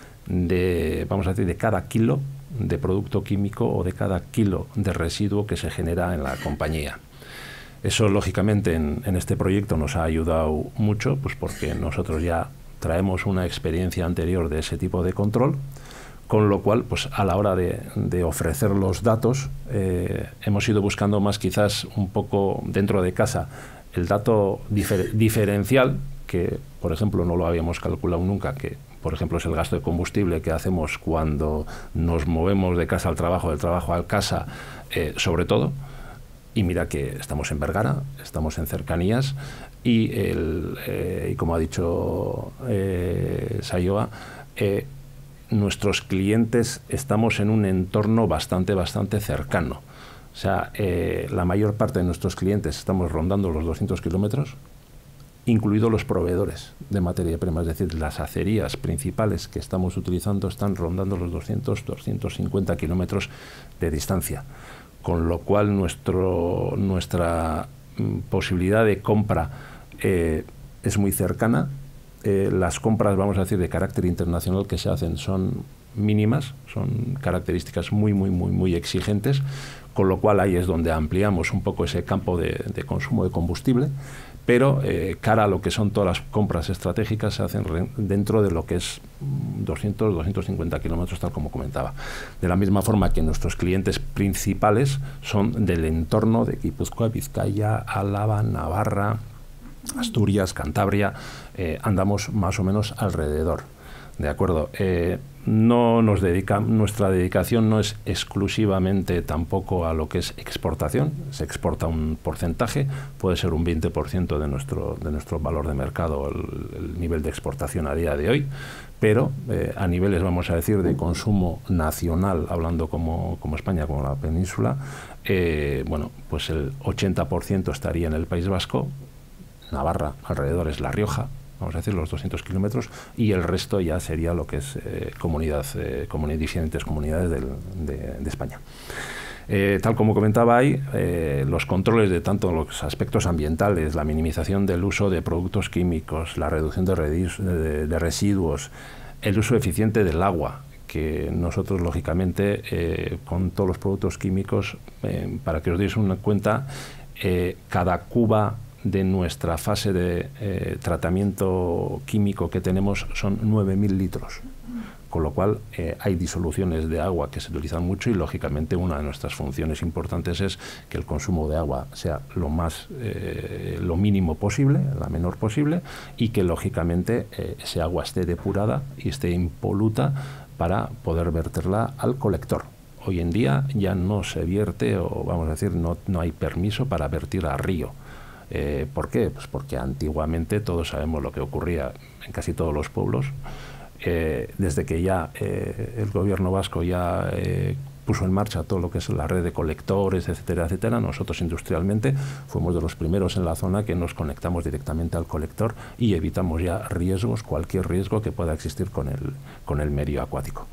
de, vamos a decir, de cada kilo de producto químico o de cada kilo de residuo que se genera en la compañía. Eso, lógicamente, en, en este proyecto nos ha ayudado mucho, pues porque nosotros ya traemos una experiencia anterior de ese tipo de control, con lo cual, pues a la hora de, de ofrecer los datos, eh, hemos ido buscando más quizás un poco dentro de casa el dato difer diferencial, que por ejemplo no lo habíamos calculado nunca, que por ejemplo es el gasto de combustible que hacemos cuando nos movemos de casa al trabajo, del trabajo a casa, eh, sobre todo. Y mira que estamos en Vergara, estamos en cercanías, y, el, eh, y como ha dicho eh, Sayoa, eh, nuestros clientes estamos en un entorno bastante, bastante cercano. O sea, eh, la mayor parte de nuestros clientes estamos rondando los doscientos kilómetros, incluidos los proveedores de materia prima, es decir, las acerías principales que estamos utilizando están rondando los doscientos, doscientos cincuenta kilómetros de distancia, con lo cual nuestro, nuestra mm, posibilidad de compra eh, es muy cercana. Eh, las compras, vamos a decir, de carácter internacional que se hacen son mínimas, son características muy, muy, muy, muy exigentes, con lo cual ahí es donde ampliamos un poco ese campo de, de consumo de combustible, pero eh, cara a lo que son todas las compras estratégicas se hacen dentro de lo que es doscientos, doscientos cincuenta kilómetros, tal como comentaba. De la misma forma que nuestros clientes principales son del entorno de Guipúzcoa, Vizcaya, Álava, Navarra, Asturias, Cantabria, eh, andamos más o menos alrededor. ¿De acuerdo? Eh, no nos dedica, nuestra dedicación no es exclusivamente tampoco a lo que es exportación, se exporta un porcentaje, puede ser un veinte por ciento de nuestro, de nuestro valor de mercado el, el nivel de exportación a día de hoy, pero eh, a niveles, vamos a decir, de consumo nacional, hablando como, como España, como la península, eh, bueno, pues el ochenta por ciento estaría en el País Vasco, Navarra alrededor es La Rioja, vamos a decir los doscientos kilómetros, y el resto ya sería lo que es eh, comunidad, eh, comunidad, diferentes comunidades del, de, de España. Eh, tal como comentaba ahí, eh, los controles de tanto los aspectos ambientales, la minimización del uso de productos químicos, la reducción de, de, de residuos, el uso eficiente del agua, que nosotros lógicamente eh, con todos los productos químicos, eh, para que os deis una cuenta, eh, cada cuba de nuestra fase de eh, tratamiento químico que tenemos son nueve mil litros, con lo cual eh, hay disoluciones de agua que se utilizan mucho y lógicamente una de nuestras funciones importantes es que el consumo de agua sea lo más eh, lo mínimo posible, la menor posible, y que lógicamente eh, ese agua esté depurada y esté impoluta para poder verterla al colector. Hoy en día ya no se vierte, o vamos a decir, no, no hay permiso para vertir a río. Eh, ¿Por qué? Pues porque antiguamente todos sabemos lo que ocurría en casi todos los pueblos. Eh, desde que ya eh, el gobierno vasco ya eh, puso en marcha todo lo que es la red de colectores, etcétera, etcétera, nosotros industrialmente fuimos de los primeros en la zona que nos conectamos directamente al colector y evitamos ya riesgos, cualquier riesgo que pueda existir con el, con el medio acuático.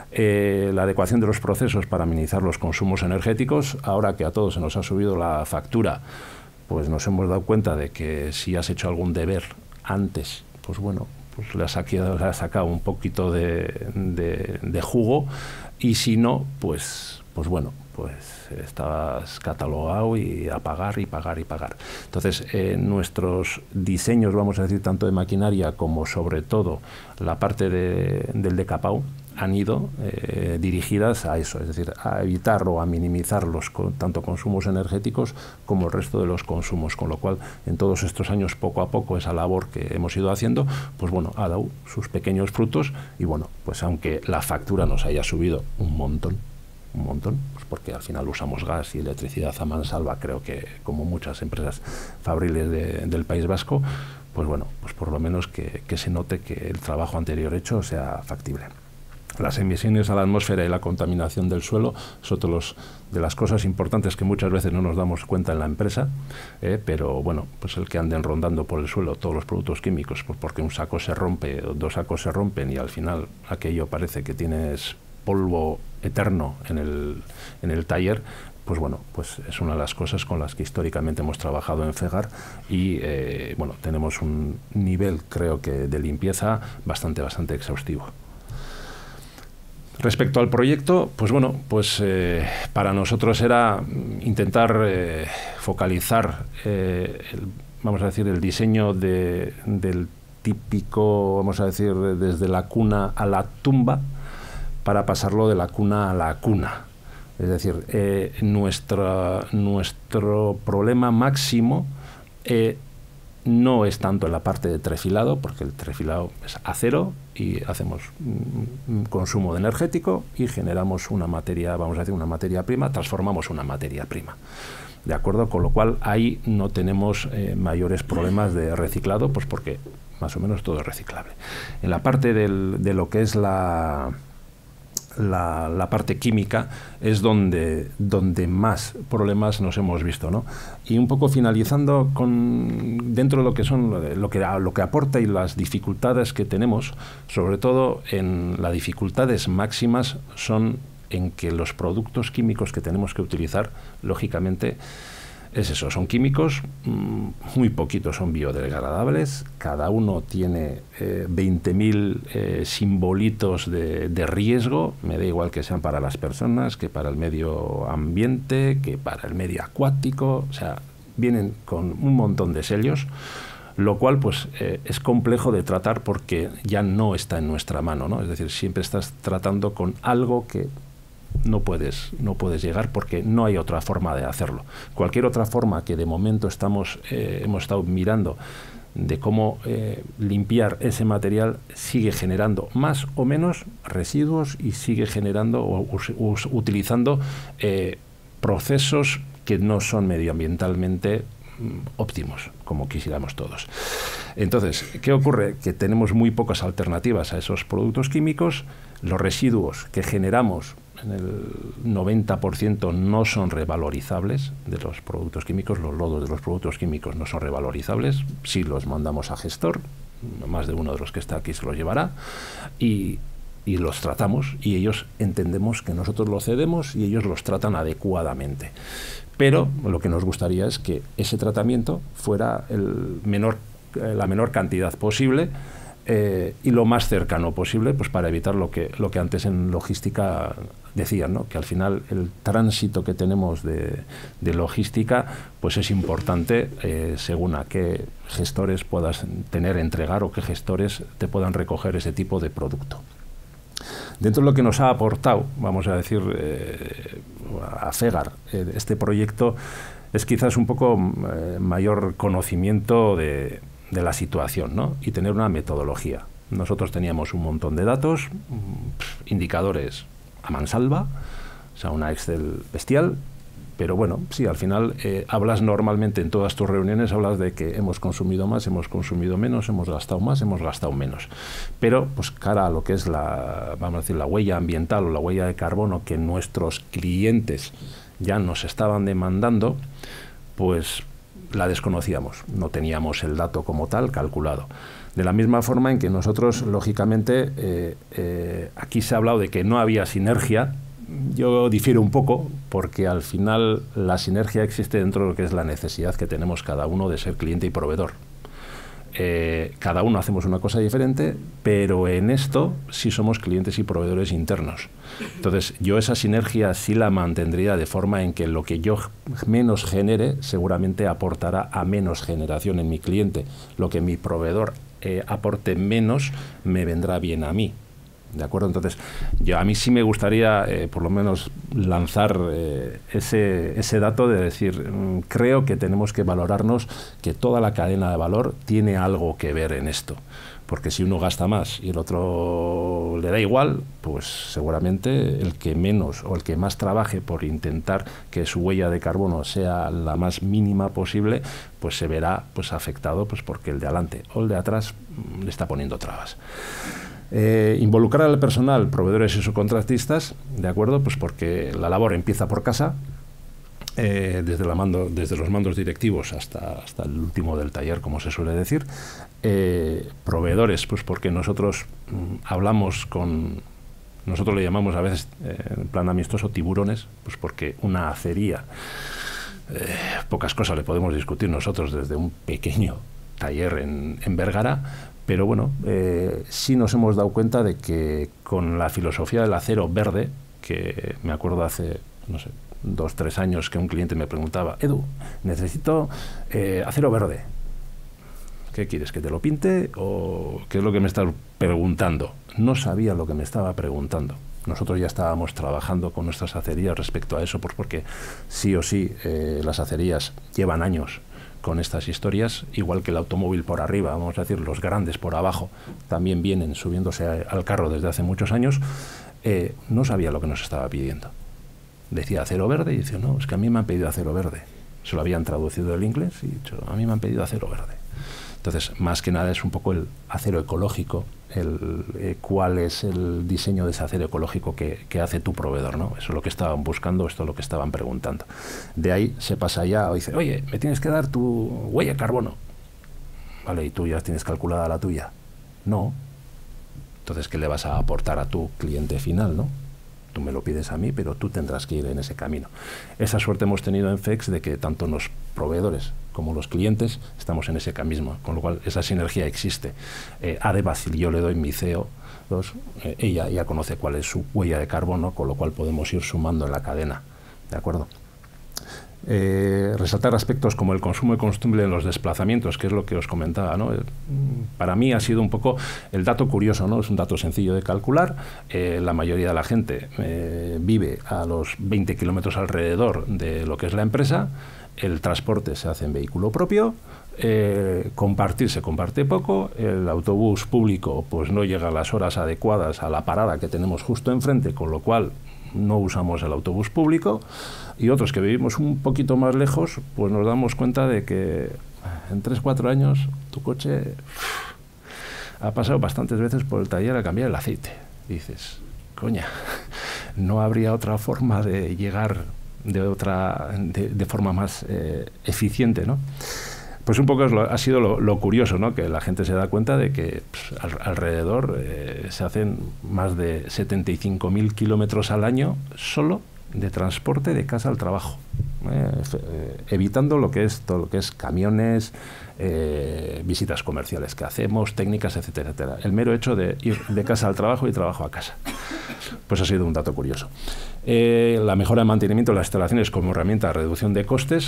Eh, la adecuación de los procesos para minimizar los consumos energéticos, ahora que a todos se nos ha subido la factura, pues nos hemos dado cuenta de que si has hecho algún deber antes, pues bueno, pues le has sacado, le has sacado un poquito de, de, de jugo, y si no, pues, pues bueno, pues estabas catalogado y a pagar y pagar y pagar. Entonces, eh, nuestros diseños, vamos a decir, tanto de maquinaria como sobre todo la parte de, del decapao, han ido eh, dirigidas a eso, es decir, a evitar o a minimizar los con, tanto consumos energéticos como el resto de los consumos, con lo cual en todos estos años poco a poco esa labor que hemos ido haciendo, pues bueno, ha dado sus pequeños frutos y bueno, pues aunque la factura nos haya subido un montón, un montón, pues porque al final usamos gas y electricidad a mansalva, creo que como muchas empresas fabriles de, del País Vasco, pues bueno, pues por lo menos que, que se note que el trabajo anterior hecho sea factible. Las emisiones a la atmósfera y la contaminación del suelo son otras de las cosas importantes que muchas veces no nos damos cuenta en la empresa, eh, pero bueno, pues el que anden rondando por el suelo todos los productos químicos, pues porque un saco se rompe, dos sacos se rompen y al final aquello parece que tienes polvo eterno en el, en el taller, pues bueno, pues es una de las cosas con las que históricamente hemos trabajado en FEGAR y eh, bueno, tenemos un nivel, creo que, de limpieza bastante, bastante exhaustivo. Respecto al proyecto, pues bueno, pues eh, para nosotros era intentar eh, focalizar, eh, el, vamos a decir, el diseño de, del típico, vamos a decir, desde la cuna a la tumba, para pasarlo de la cuna a la cuna. Es decir, eh, nuestra, nuestro problema máximo eh, no es tanto en la parte de trefilado, porque el trefilado es acero y hacemos un consumo de energético y generamos una materia, vamos a decir, una materia prima, transformamos una materia prima. ¿De acuerdo? Con lo cual ahí no tenemos eh, mayores problemas de reciclado, pues porque más o menos todo es reciclable. En la parte del, de lo que es la... La, la parte química es donde, donde más problemas nos hemos visto, ¿no? Y un poco finalizando con dentro de lo que son lo que, lo que aporta y las dificultades que tenemos, sobre todo en las dificultades máximas son en que los productos químicos que tenemos que utilizar, lógicamente, es eso, son químicos, mmm, muy poquitos son biodegradables, cada uno tiene eh, veinte mil eh, simbolitos de, de riesgo, me da igual que sean para las personas, que para el medio ambiente, que para el medio acuático, o sea, vienen con un montón de sellos, lo cual pues eh, es complejo de tratar porque ya no está en nuestra mano, ¿no? Es decir, siempre estás tratando con algo que no puedes, no puedes llegar porque no hay otra forma de hacerlo. Cualquier otra forma que de momento estamos, eh, hemos estado mirando de cómo eh, limpiar ese material sigue generando más o menos residuos y sigue generando o us, us, utilizando eh, procesos que no son medioambientalmente óptimos, como quisiéramos todos. Entonces, ¿qué ocurre? Que tenemos muy pocas alternativas a esos productos químicos, los residuos que generamos en el noventa por ciento no son revalorizables de los productos químicos, los lodos de los productos químicos no son revalorizables, si los mandamos a gestor, más de uno de los que está aquí se los llevará, y, y los tratamos, y ellos entendemos que nosotros los cedemos y ellos los tratan adecuadamente. Pero lo que nos gustaría es que ese tratamiento fuera el menor, eh, la menor cantidad posible, Eh, y lo más cercano posible, pues para evitar lo que, lo que antes en logística decían, ¿no? Que al final el tránsito que tenemos de, de logística pues es importante eh, según a qué gestores puedas tener, entregar o qué gestores te puedan recoger ese tipo de producto. Dentro de lo que nos ha aportado, vamos a decir, eh, a FEGAR, eh, este proyecto, es quizás un poco eh, mayor conocimiento de, de la situación, ¿no? Y tener una metodología. Nosotros teníamos un montón de datos, indicadores a mansalva, o sea, una Excel bestial, pero bueno, sí, al final eh, hablas normalmente en todas tus reuniones, hablas de que hemos consumido más, hemos consumido menos, hemos gastado más, hemos gastado menos. Pero, pues cara a lo que es la, vamos a decir, la huella ambiental o la huella de carbono que nuestros clientes ya nos estaban demandando, pues la desconocíamos, no teníamos el dato como tal calculado. De la misma forma en que nosotros, lógicamente, eh, eh, aquí se ha hablado de que no había sinergia. Yo difiero un poco, porque al final la sinergia existe dentro de lo que es la necesidad que tenemos cada uno de ser cliente y proveedor. Eh, cada uno hacemos una cosa diferente, pero en esto sí somos clientes y proveedores internos. Entonces, yo esa sinergia sí la mantendría de forma en que lo que yo menos genere seguramente aportará a menos generación en mi cliente. Lo que mi proveedor eh, aporte menos me vendrá bien a mí. ¿De acuerdo? Entonces, yo, a mí sí me gustaría, eh, por lo menos, lanzar eh, ese, ese dato de decir, mmm, creo que tenemos que valorarnos que toda la cadena de valor tiene algo que ver en esto. Porque si uno gasta más y el otro le da igual, pues seguramente el que menos o el que más trabaje por intentar que su huella de carbono sea la más mínima posible, pues se verá pues afectado pues porque el de adelante o el de atrás mmm, le está poniendo trabas. Eh, involucrar al personal, proveedores y subcontratistas, ¿de acuerdo? Pues porque la labor empieza por casa, eh, desde, la mando, desde los mandos directivos hasta, hasta el último del taller, como se suele decir. Eh, proveedores, pues porque nosotros mmm, hablamos con, nosotros le llamamos a veces, eh, en plan amistoso, tiburones, pues porque una acería, eh, pocas cosas le podemos discutir nosotros desde un pequeño taller en, en Vergara. Pero bueno, eh, sí nos hemos dado cuenta de que con la filosofía del acero verde, que me acuerdo hace, no sé, dos, tres años que un cliente me preguntaba, Edu, necesito eh, acero verde. ¿Qué quieres, que te lo pinte o qué es lo que me estás preguntando? No sabía lo que me estaba preguntando. Nosotros ya estábamos trabajando con nuestras acerías respecto a eso, pues porque sí o sí eh, las acerías llevan años con estas historias, igual que el automóvil por arriba, vamos a decir, los grandes por abajo, también vienen subiéndose a, al carro desde hace muchos años. Eh, no sabía lo que nos estaba pidiendo. Decía acero verde y decía, no, es que a mí me han pedido acero verde. Se lo habían traducido del inglés y dicho, a mí me han pedido acero verde. Entonces, más que nada es un poco el acero ecológico, el, eh, cuál es el diseño de ese acero ecológico que, que hace tu proveedor, ¿no? Eso es lo que estaban buscando, esto es lo que estaban preguntando. De ahí se pasa ya, o dice, oye, me tienes que dar tu huella de carbono. Vale, y tú ya tienes calculada la tuya. No. Entonces, ¿qué le vas a aportar a tu cliente final, no? Tú me lo pides a mí, pero tú tendrás que ir en ese camino. Esa suerte hemos tenido en FEX de que tanto los proveedores como los clientes estamos en ese camino, con lo cual esa sinergia existe. Eh, Adeba, si yo le doy mi C E O dos, eh, ella ya conoce cuál es su huella de carbono, con lo cual podemos ir sumando en la cadena. ¿De acuerdo? Eh, resaltar aspectos como el consumo de combustible en los desplazamientos, que es lo que os comentaba, ¿no? Para mí ha sido un poco el dato curioso, ¿no? Es un dato sencillo de calcular. Eh, la mayoría de la gente eh, vive a los veinte kilómetros alrededor de lo que es la empresa. El transporte se hace en vehículo propio. Eh, compartir se comparte poco. El autobús público pues no llega a las horas adecuadas a la parada que tenemos justo enfrente, con lo cual no usamos el autobús público. Y otros que vivimos un poquito más lejos, pues nos damos cuenta de que en tres cuatro años tu coche uff, ha pasado bastantes veces por el taller a cambiar el aceite. Y dices, coña, no habría otra forma de llegar de otra de, de forma más eh, eficiente, ¿no? Pues un poco es lo, ha sido lo, lo curioso, ¿no? Que la gente se da cuenta de que pues, al, alrededor eh, se hacen más de setenta y cinco mil kilómetros al año solo de transporte de casa al trabajo, eh, eh, evitando lo que es todo lo que es camiones, eh, visitas comerciales que hacemos, técnicas, etcétera, etcétera. El mero hecho de ir de casa al trabajo y trabajo a casa. Pues ha sido un dato curioso. Eh, la mejora de mantenimiento de las instalaciones como herramienta de reducción de costes.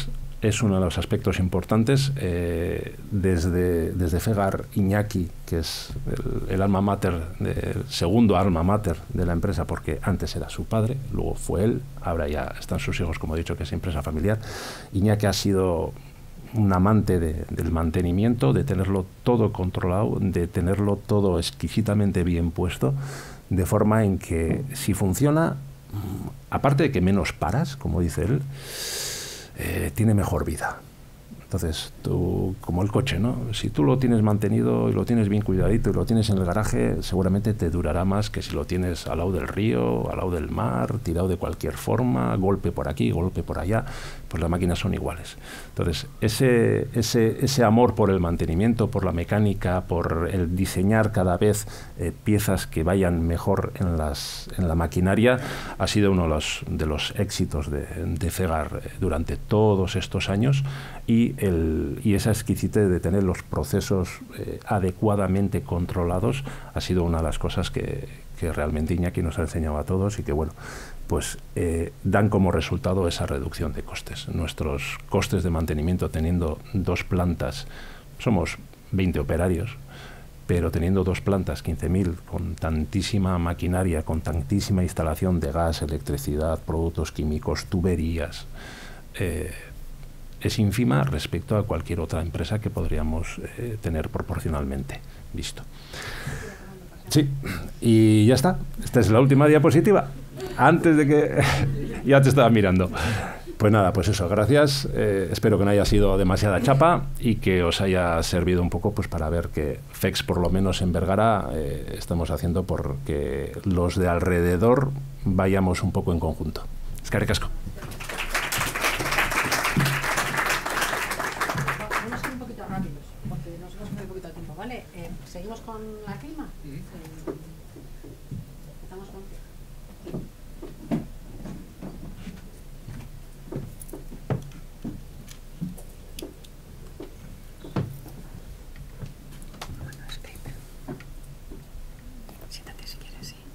es uno de los aspectos importantes. Eh, desde, desde FEGAR, Iñaki, que es el, el alma mater, el segundo alma mater de la empresa, porque antes era su padre, luego fue él, ahora ya están sus hijos, como he dicho, que es empresa familiar. Iñaki ha sido un amante de, del mantenimiento, de tenerlo todo controlado, de tenerlo todo exquisitamente bien puesto, de forma en que si funciona, aparte de que menos paras, como dice él, Eh, tiene mejor vida. Entonces, tú, como el coche, ¿no? Si tú lo tienes mantenido y lo tienes bien cuidadito y lo tienes en el garaje, seguramente te durará más que si lo tienes al lado del río, al lado del mar, tirado de cualquier forma, golpe por aquí, golpe por allá, pues las máquinas son iguales. Entonces, ese, ese, ese amor por el mantenimiento, por la mecánica, por el diseñar cada vez eh, piezas que vayan mejor en, las, en la maquinaria, ha sido uno de los, de los éxitos de, de FEGAR durante todos estos años, y El, y esa exquisitez de tener los procesos eh, adecuadamente controlados ha sido una de las cosas que, que realmente Iñaki nos ha enseñado a todos, y que, bueno, pues eh, dan como resultado esa reducción de costes. Nuestros costes de mantenimiento, teniendo dos plantas, somos veinte operarios, pero teniendo dos plantas, quince mil, con tantísima maquinaria, con tantísima instalación de gas, electricidad, productos químicos, tuberías, eh, es ínfima respecto a cualquier otra empresa que podríamos eh, tener proporcionalmente visto. Sí, y ya está. Esta es la última diapositiva. Antes de que... ya te estaba mirando. Pues nada, pues eso, gracias. Eh, espero que no haya sido demasiada chapa y que os haya servido un poco, pues, para ver que FEX, por lo menos en Vergara, eh, estamos haciendo porque los de alrededor vayamos un poco en conjunto. Eskerrik asko. Vale, eh, ¿seguimos con la clima? Sí. Eh, empezamos con... Bueno, escribe. Siéntate si quieres, sí.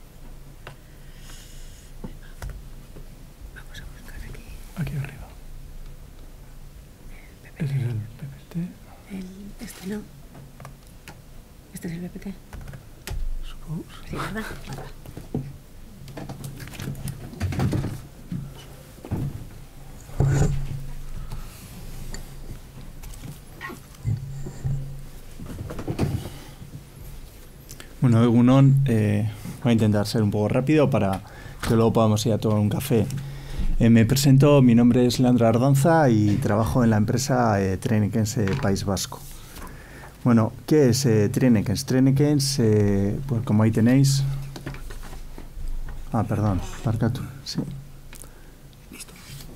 Vamos a buscar aquí. Aquí arriba. El P P T. Ese es el P P T. El, este no. ¿Este es el P P T? Suppose. Sí, ¿verdad? Vale. Bueno, Egunon, eh, voy a intentar ser un poco rápido para que luego podamos ir a tomar un café. Eh, me presento, mi nombre es Leandro Ardanza y trabajo en la empresa eh, Trenekens eh, País Vasco. Bueno, ¿qué es eh, Trenekens? Trenekens, eh, pues como ahí tenéis... Ah, perdón, Parcatu, sí. Listo.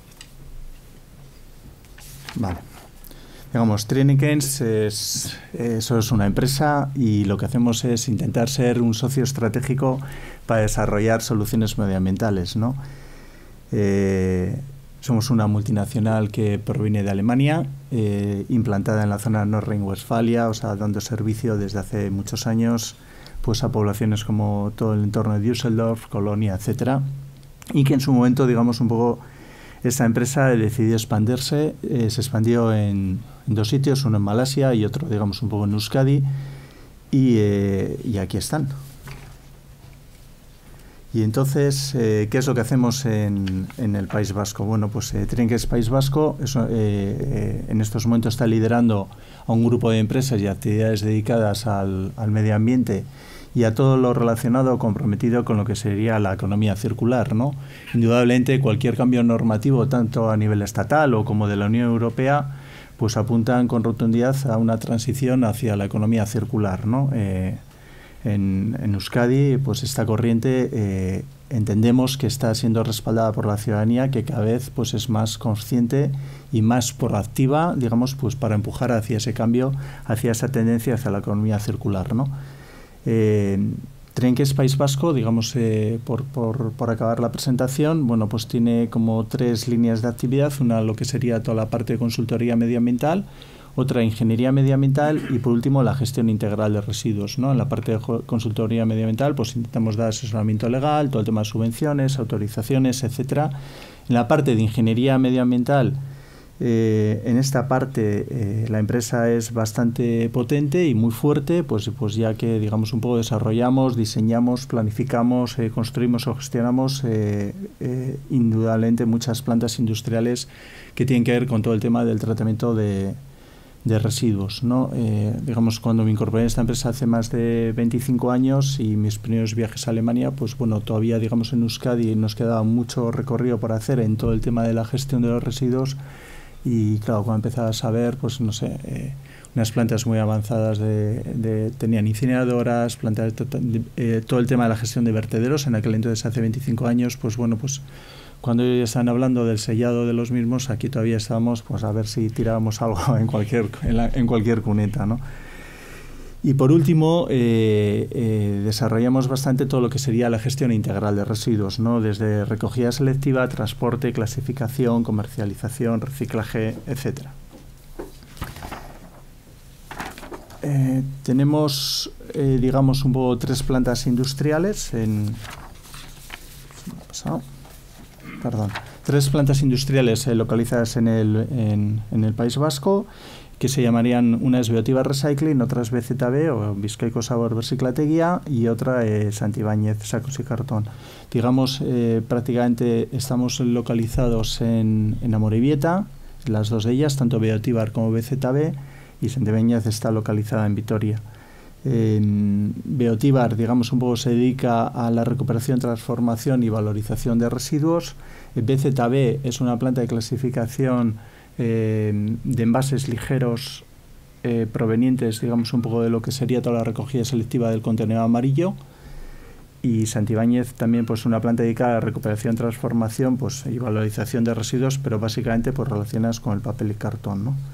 Vale. Digamos, Trenekens es, eso es una empresa y lo que hacemos es intentar ser un socio estratégico para desarrollar soluciones medioambientales, ¿no? Eh, somos una multinacional que proviene de Alemania, eh, implantada en la zona Nordrhein-Westfalia, o sea, dando servicio desde hace muchos años pues, a poblaciones como todo el entorno de Düsseldorf, Colonia, etcétera, y que en su momento, digamos, un poco esta empresa decidió expandirse, eh, se expandió en, en dos sitios, uno en Malasia y otro, digamos, un poco en Euskadi, y, eh, y aquí están. Y entonces, eh, ¿qué es lo que hacemos en, en el País Vasco? Bueno, pues eh, Trenekens País Vasco eso, eh, eh, en estos momentos está liderando a un grupo de empresas y actividades dedicadas al, al medio ambiente y a todo lo relacionado, comprometido con lo que sería la economía circular, ¿no? Indudablemente, cualquier cambio normativo, tanto a nivel estatal o como de la Unión Europea, pues apuntan con rotundidad a una transición hacia la economía circular, ¿no? Eh, En, en Euskadi, pues esta corriente eh, entendemos que está siendo respaldada por la ciudadanía, que cada vez pues es más consciente y más proactiva, digamos, pues para empujar hacia ese cambio, hacia esa tendencia hacia la economía circular, ¿no? Eh, Trenekens País Vasco, digamos, eh, por, por, por acabar la presentación, bueno, pues tiene como tres líneas de actividad, una lo que sería toda la parte de consultoría medioambiental, otra ingeniería medioambiental y por último la gestión integral de residuos, ¿no? En la parte de consultoría medioambiental pues intentamos dar asesoramiento legal, todo el tema de subvenciones, autorizaciones, etcétera. En la parte de ingeniería medioambiental Eh, en esta parte eh, la empresa es bastante potente y muy fuerte, pues, pues ya que digamos un poco desarrollamos, diseñamos, planificamos, eh, construimos o gestionamos eh, eh, indudablemente muchas plantas industriales que tienen que ver con todo el tema del tratamiento de, de residuos, ¿no? Eh, digamos, cuando me incorporé a esta empresa hace más de veinticinco años y mis primeros viajes a Alemania, pues bueno, todavía digamos en Euskadi nos quedaba mucho recorrido por hacer en todo el tema de la gestión de los residuos. Y claro, cuando empezabas a ver, pues no sé, eh, unas plantas muy avanzadas de, de tenían incineradoras, plantas de, de, eh, todo el tema de la gestión de vertederos, en aquel entonces hace veinticinco años, pues bueno, pues cuando ellos estaban hablando del sellado de los mismos, aquí todavía estábamos pues a ver si tirábamos algo en cualquier, en, la, en cualquier cuneta, ¿no? Y por último, eh, eh, desarrollamos bastante todo lo que sería la gestión integral de residuos, ¿no? Desde recogida selectiva, transporte, clasificación, comercialización, reciclaje, etcétera. Eh, tenemos, eh, digamos, un poco tres plantas industriales en... Perdón. Tres plantas industriales eh, localizadas en el, en, en el País Vasco, que se llamarían, una es Beotibar Recycling, otra es B Z B o Bizkaiko Sabor Berziklategia y otra es Santibáñez Sacos y Cartón. Digamos, eh, prácticamente estamos localizados en, en Amorebieta, las dos de ellas, tanto Beotibar como B Z B, y Santibáñez está localizada en Vitoria. Eh, Beotibar, digamos, un poco se dedica a la recuperación, transformación y valorización de residuos. B Z B es una planta de clasificación Eh, de envases ligeros eh, provenientes, digamos, un poco de lo que sería toda la recogida selectiva del contenedor amarillo. Y Santibáñez también, pues, una planta dedicada a la recuperación, transformación, pues, y valorización de residuos, pero básicamente pues relacionadas con el papel y cartón, ¿no?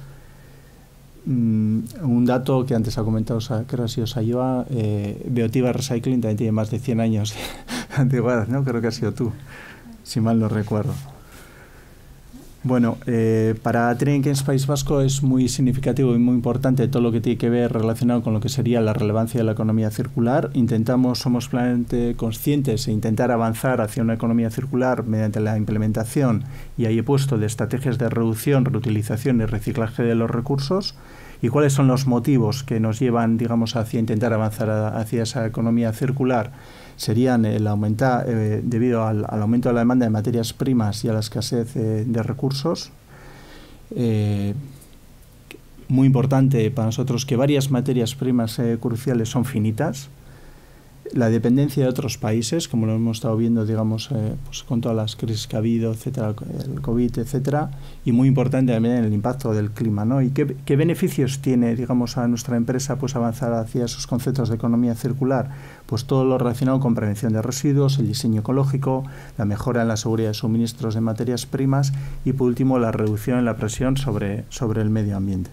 Mm, un dato que antes ha comentado, creo que ha sido Sayoa, eh, Beotibar Recycling también tiene más de cien años de antigüedad, ¿no? Creo que has sido tú, si mal no recuerdo. Bueno, eh, para Trinkens País Vasco es muy significativo y muy importante todo lo que tiene que ver relacionado con lo que sería la relevancia de la economía circular. Intentamos, somos plenamente conscientes de intentar avanzar hacia una economía circular mediante la implementación, y ahí he puesto, de estrategias de reducción, reutilización y reciclaje de los recursos. ¿Y cuáles son los motivos que nos llevan, digamos, hacia intentar avanzar a, hacia esa economía circular? Serían el aumentar, eh, debido al, al aumento de la demanda de materias primas y a la escasez eh, de recursos. Eh, muy importante para nosotros que varias materias primas eh, cruciales son finitas. La dependencia de otros países, como lo hemos estado viendo, digamos, eh, pues con todas las crisis que ha habido, etcétera, el COVID, etcétera, y muy importante también el impacto del clima, ¿no? Y qué, qué beneficios tiene, digamos, a nuestra empresa, pues, avanzar hacia esos conceptos de economía circular. Pues todo lo relacionado con prevención de residuos, el diseño ecológico, la mejora en la seguridad de suministros de materias primas y, por último, la reducción en la presión sobre, sobre el medio ambiente.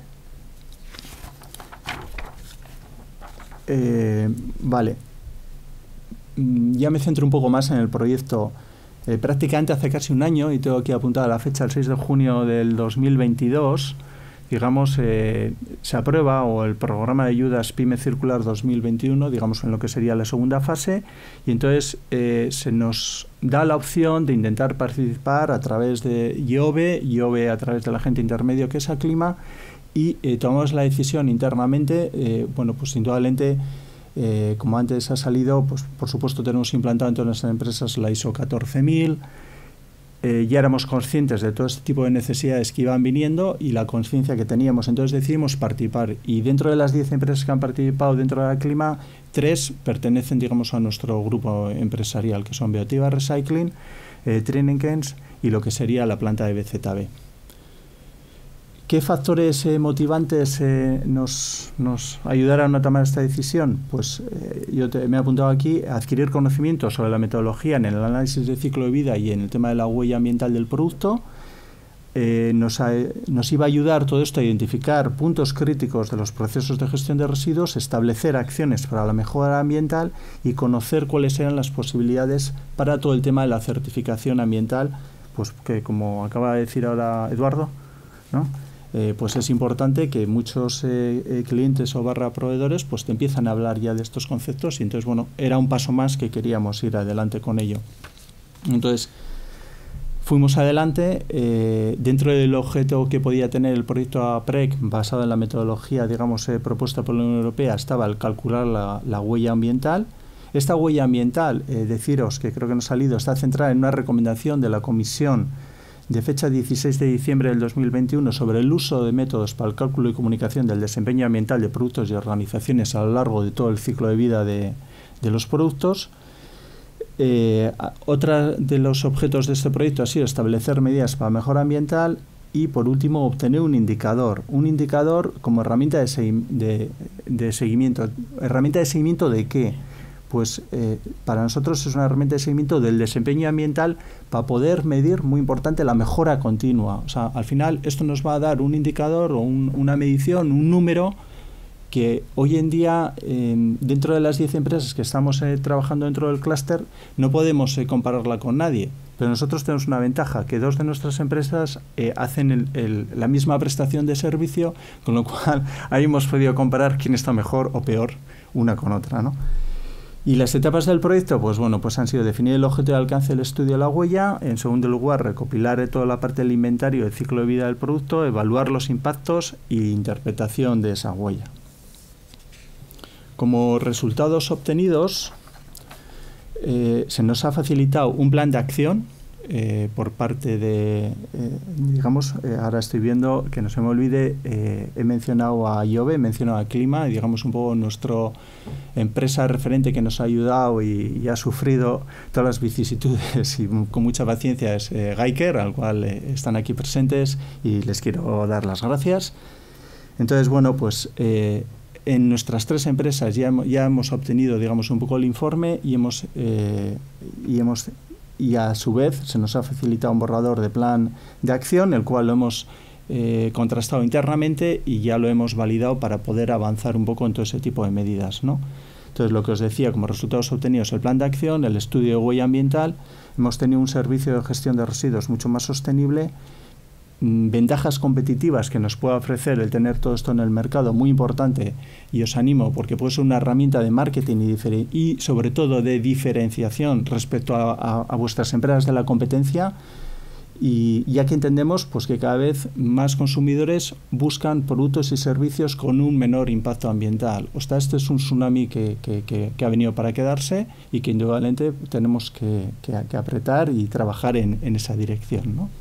Eh, vale. Ya me centro un poco más en el proyecto. Eh, prácticamente hace casi un año, y tengo aquí apuntada la fecha, el seis de junio del dos mil veintidós, digamos, eh, se aprueba o el programa de ayudas PYME Circular dos mil veintiuno, digamos, en lo que sería la segunda fase, y entonces eh, se nos da la opción de intentar participar a través de IOBE, IOBE a través del agente intermedio que es Aclima, y eh, tomamos la decisión internamente, eh, bueno, pues indudablemente, Eh, como antes ha salido, pues por supuesto tenemos implantado en todas nuestras empresas la ISO catorce mil, eh, ya éramos conscientes de todo este tipo de necesidades que iban viniendo y la conciencia que teníamos, entonces decidimos participar, y dentro de las diez empresas que han participado dentro de la Clima, tres pertenecen, digamos, a nuestro grupo empresarial, que son Beotibar Recycling, eh, Trinkens y lo que sería la planta de B Z B. ¿Qué factores eh, motivantes eh, nos, nos ayudaron a tomar esta decisión? Pues eh, yo te, me he apuntado aquí, adquirir conocimiento sobre la metodología en el análisis de ciclo de vida y en el tema de la huella ambiental del producto. Eh, nos, ha, nos iba a ayudar todo esto a identificar puntos críticos de los procesos de gestión de residuos, establecer acciones para la mejora ambiental y conocer cuáles eran las posibilidades para todo el tema de la certificación ambiental, pues que, como acaba de decir ahora Eduardo, ¿no? Eh, pues es importante que muchos eh, eh, clientes o barra proveedores pues te empiezan a hablar ya de estos conceptos, y entonces, bueno, era un paso más que queríamos ir adelante con ello. Entonces, fuimos adelante. Eh, dentro del objeto que podía tener el proyecto APREC, basado en la metodología, digamos, eh, propuesta por la Unión Europea, estaba el calcular la, la huella ambiental. Esta huella ambiental, eh, deciros que creo que nos ha salido, está centrada en una recomendación de la Comisión de fecha dieciséis de diciembre del dos mil veintiuno sobre el uso de métodos para el cálculo y comunicación del desempeño ambiental de productos y organizaciones a lo largo de todo el ciclo de vida de, de los productos. Eh, otra de los objetos de este proyecto ha sido establecer medidas para mejora ambiental y, por último, obtener un indicador. Un indicador como herramienta de, segui de, de seguimiento. ¿Herramienta de seguimiento de qué? Pues eh, para nosotros es una herramienta de seguimiento del desempeño ambiental para poder medir, muy importante, la mejora continua. O sea, al final esto nos va a dar un indicador o un, una medición, un número que hoy en día, eh, dentro de las diez empresas que estamos eh, trabajando dentro del clúster, no podemos eh, compararla con nadie. Pero nosotros tenemos una ventaja, que dos de nuestras empresas eh, hacen el, el, la misma prestación de servicio, con lo cual ahí hemos podido comparar quién está mejor o peor una con otra, ¿no? Y las etapas del proyecto, pues bueno, pues han sido definir el objeto de alcance del estudio de la huella, en segundo lugar, recopilar toda la parte del inventario del ciclo de vida del producto, evaluar los impactos e interpretación de esa huella. Como resultados obtenidos, eh, se nos ha facilitado un plan de acción eh, por parte de, eh, digamos, eh, ahora estoy viendo que no se me olvide, eh, he mencionado a IOBE, he mencionado a Clima, digamos un poco nuestra empresa referente que nos ha ayudado y, y ha sufrido todas las vicisitudes y con mucha paciencia es eh, Geiker, al cual eh, están aquí presentes y les quiero dar las gracias. Entonces, bueno, pues eh, en nuestras tres empresas ya, ya hemos obtenido, digamos, un poco el informe y hemos, eh, y hemos y a su vez se nos ha facilitado un borrador de plan de acción, el cual lo hemos eh, contrastado internamente y ya lo hemos validado para poder avanzar un poco en todo ese tipo de medidas, ¿no? Entonces, lo que os decía, como resultados obtenidos, el plan de acción, el estudio de huella ambiental, hemos tenido un servicio de gestión de residuos mucho más sostenible, ventajas competitivas que nos puede ofrecer el tener todo esto en el mercado, muy importante, y os animo porque puede ser una herramienta de marketing y, y sobre todo de diferenciación respecto a, a, a vuestras empresas de la competencia, y ya que entendemos pues que cada vez más consumidores buscan productos y servicios con un menor impacto ambiental. O sea, este es un tsunami que, que, que, que ha venido para quedarse y que indudablemente tenemos que, que, que apretar y trabajar en, en esa dirección, ¿no?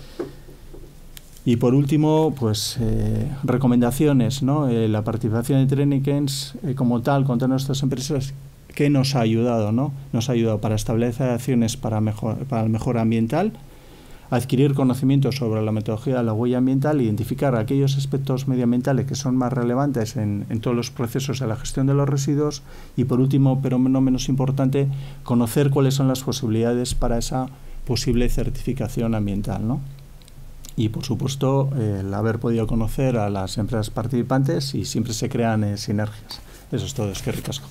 Y por último, pues eh, recomendaciones, ¿no? Eh, la participación de Trenikens eh, como tal con todas nuestras empresas, ¿qué nos ha ayudado, ¿no? Nos ha ayudado para establecer acciones para, mejor, para el mejor ambiental, adquirir conocimientos sobre la metodología de la huella ambiental, identificar aquellos aspectos medioambientales que son más relevantes en, en todos los procesos de la gestión de los residuos y, por último, pero no menos importante, conocer cuáles son las posibilidades para esa posible certificación ambiental, ¿no? Y, por supuesto, eh, el haber podido conocer a las empresas participantes y siempre se crean eh, sinergias. Eso es todo. Es que ricasco.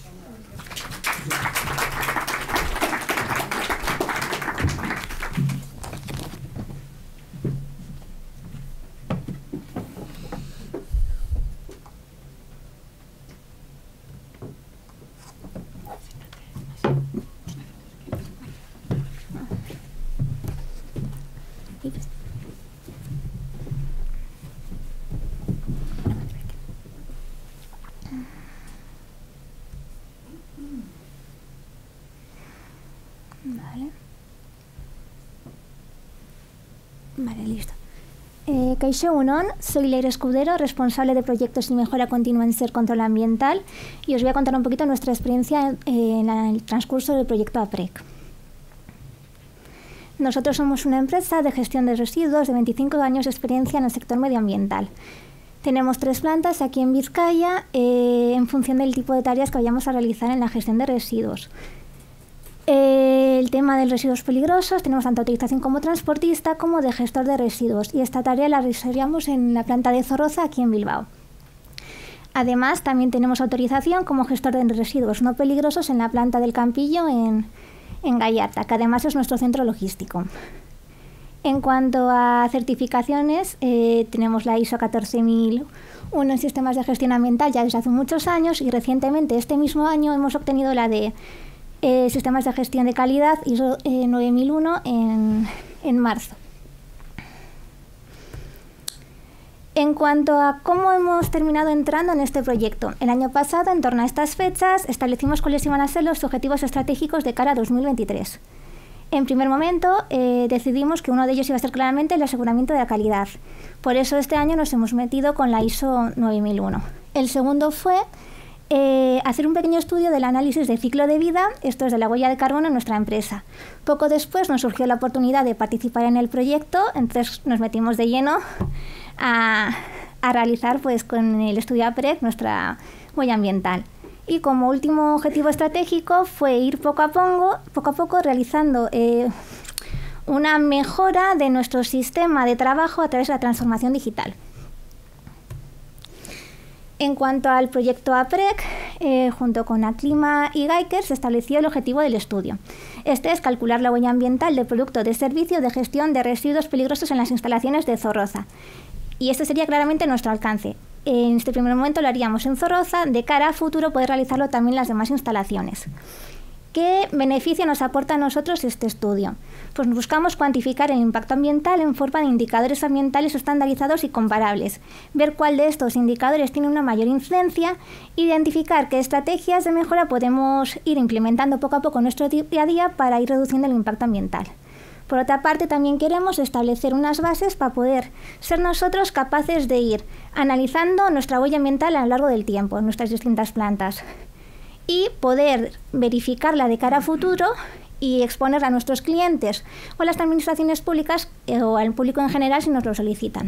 Vale. Vale, listo. Eh, Kaixo Unon, soy Leire Escudero, responsable de proyectos y mejora continua en SER Control Ambiental, y os voy a contar un poquito nuestra experiencia eh, en el transcurso del proyecto APREC. Nosotros somos una empresa de gestión de residuos de veinticinco años de experiencia en el sector medioambiental. Tenemos tres plantas aquí en Vizcaya eh, en función del tipo de tareas que vayamos a realizar en la gestión de residuos. Eh, el tema de residuos peligrosos, tenemos tanto utilización como transportista como de gestor de residuos, y esta tarea la realizamos en la planta de Zorroza aquí en Bilbao. Además, también tenemos autorización como gestor de residuos no peligrosos en la planta del Campillo en, en Gallarta, que además es nuestro centro logístico. En cuanto a certificaciones, eh, tenemos la ISO catorce mil uno en sistemas de gestión ambiental ya desde hace muchos años, y recientemente, este mismo año, hemos obtenido la de Eh, sistemas de gestión de calidad ISO eh, nueve mil uno en, en marzo. En cuanto a cómo hemos terminado entrando en este proyecto, el año pasado, en torno a estas fechas, establecimos cuáles iban a ser los objetivos estratégicos de cara a dos mil veintitrés. En primer momento, eh, decidimos que uno de ellos iba a ser claramente el aseguramiento de la calidad. Por eso este año nos hemos metido con la I S O nueve mil uno. El segundo fue eh, hacer un pequeño estudio del análisis de ciclo de vida, esto es de la huella de carbono en nuestra empresa. Poco después nos surgió la oportunidad de participar en el proyecto, entonces nos metimos de lleno a, a realizar pues, con el estudio APREC nuestra huella ambiental. Y como último objetivo estratégico fue ir poco a poco, poco, a poco realizando eh, una mejora de nuestro sistema de trabajo a través de la transformación digital. En cuanto al proyecto APREC, eh, junto con Aclima y Geiker se estableció el objetivo del estudio. Este es calcular la huella ambiental del producto de servicio de gestión de residuos peligrosos en las instalaciones de Zorroza. Y este sería claramente nuestro alcance. En este primer momento lo haríamos en Zorroza, de cara a futuro poder realizarlo también en las demás instalaciones. ¿Qué beneficio nos aporta a nosotros este estudio? Pues buscamos cuantificar el impacto ambiental en forma de indicadores ambientales estandarizados y comparables, ver cuál de estos indicadores tiene una mayor incidencia, identificar qué estrategias de mejora podemos ir implementando poco a poco en nuestro día a día para ir reduciendo el impacto ambiental. Por otra parte, también queremos establecer unas bases para poder ser nosotros capaces de ir analizando nuestra huella ambiental a lo largo del tiempo en nuestras distintas plantas y poder verificarla de cara a futuro y exponerla a nuestros clientes o a las administraciones públicas eh, o al público en general si nos lo solicitan.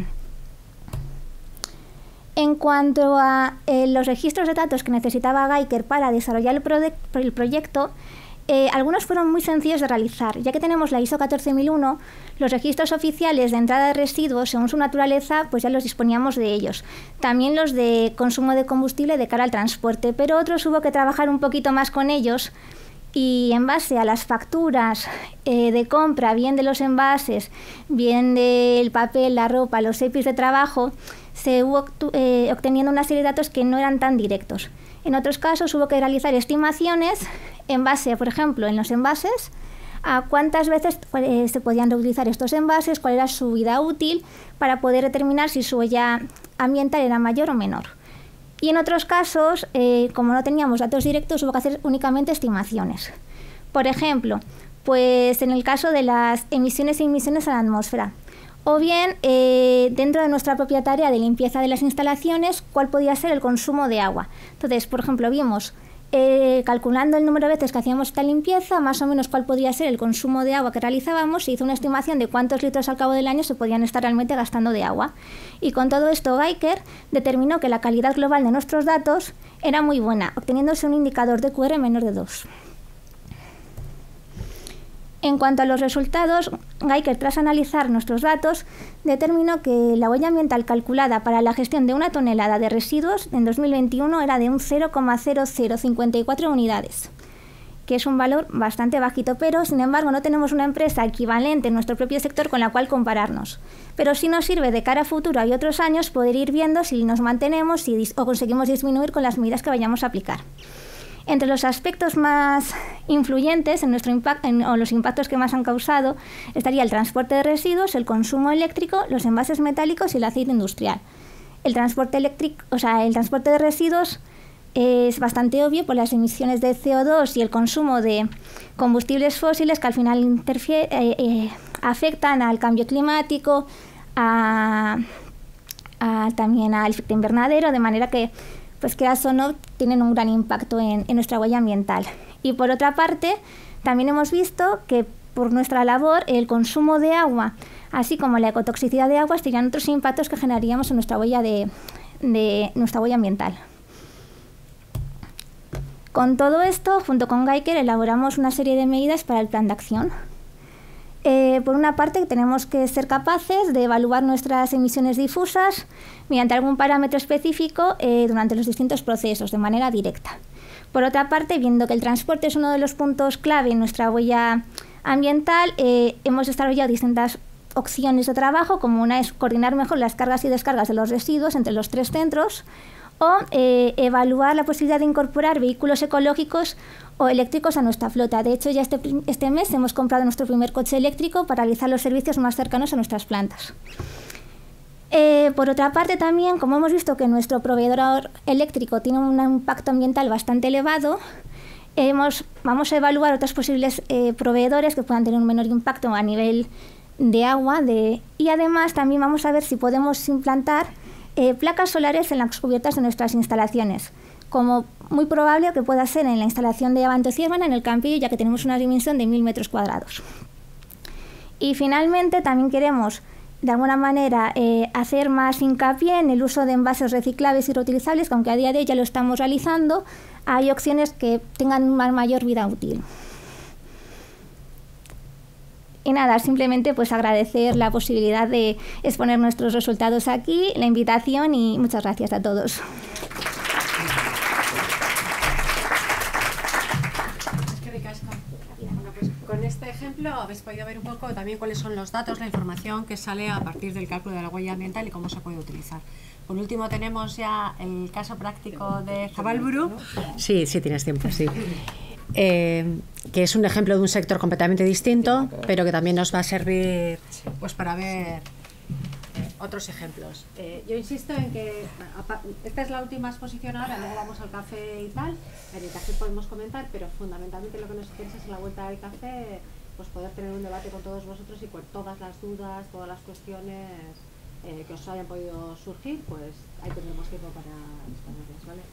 En cuanto a eh, los registros de datos que necesitaba Geiker para desarrollar el, proye el proyecto, Eh, algunos fueron muy sencillos de realizar, ya que tenemos la I S O catorce mil uno, los registros oficiales de entrada de residuos según su naturaleza, pues ya los disponíamos de ellos. También los de consumo de combustible de cara al transporte, pero otros hubo que trabajar un poquito más con ellos y en base a las facturas eh, de compra, bien de los envases, bien del papel, la ropa, los E P Is de trabajo, se hubo eh, obteniendo una serie de datos que no eran tan directos. En otros casos hubo que realizar estimaciones en base, por ejemplo, en los envases, a cuántas veces eh, se podían reutilizar estos envases, cuál era su vida útil, para poder determinar si su huella ambiental era mayor o menor. Y en otros casos, eh, como no teníamos datos directos, hubo que hacer únicamente estimaciones. Por ejemplo, pues en el caso de las emisiones e emisiones a la atmósfera. O bien, eh, dentro de nuestra propia tarea de limpieza de las instalaciones, cuál podía ser el consumo de agua. Entonces, por ejemplo, vimos, eh, calculando el número de veces que hacíamos esta limpieza, más o menos cuál podría ser el consumo de agua que realizábamos, se hizo una estimación de cuántos litros al cabo del año se podían estar realmente gastando de agua. Y con todo esto, Geiker determinó que la calidad global de nuestros datos era muy buena, obteniéndose un indicador de Q R menor de dos. En cuanto a los resultados, Geiker, tras analizar nuestros datos, determinó que la huella ambiental calculada para la gestión de una tonelada de residuos en dos mil veintiuno era de un cero coma cero cero cincuenta y cuatro unidades, que es un valor bastante bajito, pero sin embargo no tenemos una empresa equivalente en nuestro propio sector con la cual compararnos. Pero sí nos sirve de cara a futuro y otros años poder ir viendo si nos mantenemos si, o conseguimos disminuir con las medidas que vayamos a aplicar. Entre los aspectos más influyentes en nuestro impacto, en, o los impactos que más han causado, estaría el transporte de residuos, el consumo eléctrico, los envases metálicos y el aceite industrial. El transporte eléctrico, o sea, el transporte de residuos es bastante obvio por las emisiones de C O dos y el consumo de combustibles fósiles que al final interfiere, eh, eh, afectan al cambio climático, a, a, también al efecto invernadero, de manera que pues que o no tienen un gran impacto en, en nuestra huella ambiental. Y por otra parte, también hemos visto que por nuestra labor el consumo de agua, así como la ecotoxicidad de agua, serían otros impactos que generaríamos en nuestra huella, de, de, nuestra huella ambiental. Con todo esto, junto con Geiker, elaboramos una serie de medidas para el plan de acción. Eh, por una parte, tenemos que ser capaces de evaluar nuestras emisiones difusas mediante algún parámetro específico eh, durante los distintos procesos, de manera directa. Por otra parte, viendo que el transporte es uno de los puntos clave en nuestra huella ambiental, eh, hemos desarrollado distintas opciones de trabajo, como una es coordinar mejor las cargas y descargas de los residuos entre los tres centros. o eh, evaluar la posibilidad de incorporar vehículos ecológicos o eléctricos a nuestra flota. De hecho, ya este, este mes hemos comprado nuestro primer coche eléctrico para realizar los servicios más cercanos a nuestras plantas. Eh, por otra parte, también, como hemos visto que nuestro proveedor eléctrico tiene un impacto ambiental bastante elevado, hemos, vamos a evaluar otros posibles eh, proveedores que puedan tener un menor impacto a nivel de agua de, y además también vamos a ver si podemos implantar eh, placas solares en las cubiertas de nuestras instalaciones, como muy probable que pueda ser en la instalación de Avanto Ciervan en el Campillo, ya que tenemos una dimensión de mil metros cuadrados. Y finalmente también queremos de alguna manera eh, hacer más hincapié en el uso de envases reciclables y reutilizables, que aunque a día de hoy ya lo estamos realizando, hay opciones que tengan una mayor vida útil. Y nada, simplemente pues agradecer la posibilidad de exponer nuestros resultados aquí, la invitación y muchas gracias a todos. Bueno, pues con este ejemplo habéis podido ver un poco también cuáles son los datos, la información que sale a partir del cálculo de la huella ambiental y cómo se puede utilizar. Por último tenemos ya el caso práctico de Zabalburu. Sí, sí tienes tiempo, sí. Eh, que es un ejemplo de un sector completamente distinto, pero que también nos va a servir pues para ver eh, otros ejemplos. Eh, yo insisto en que esta es la última exposición ahora, luego vamos al café y tal. En el café podemos comentar, pero fundamentalmente lo que nos interesa es en la vuelta del café, pues poder tener un debate con todos vosotros y con todas las dudas, todas las cuestiones eh, que os hayan podido surgir, pues ahí tendremos tiempo para responderlas, ¿vale?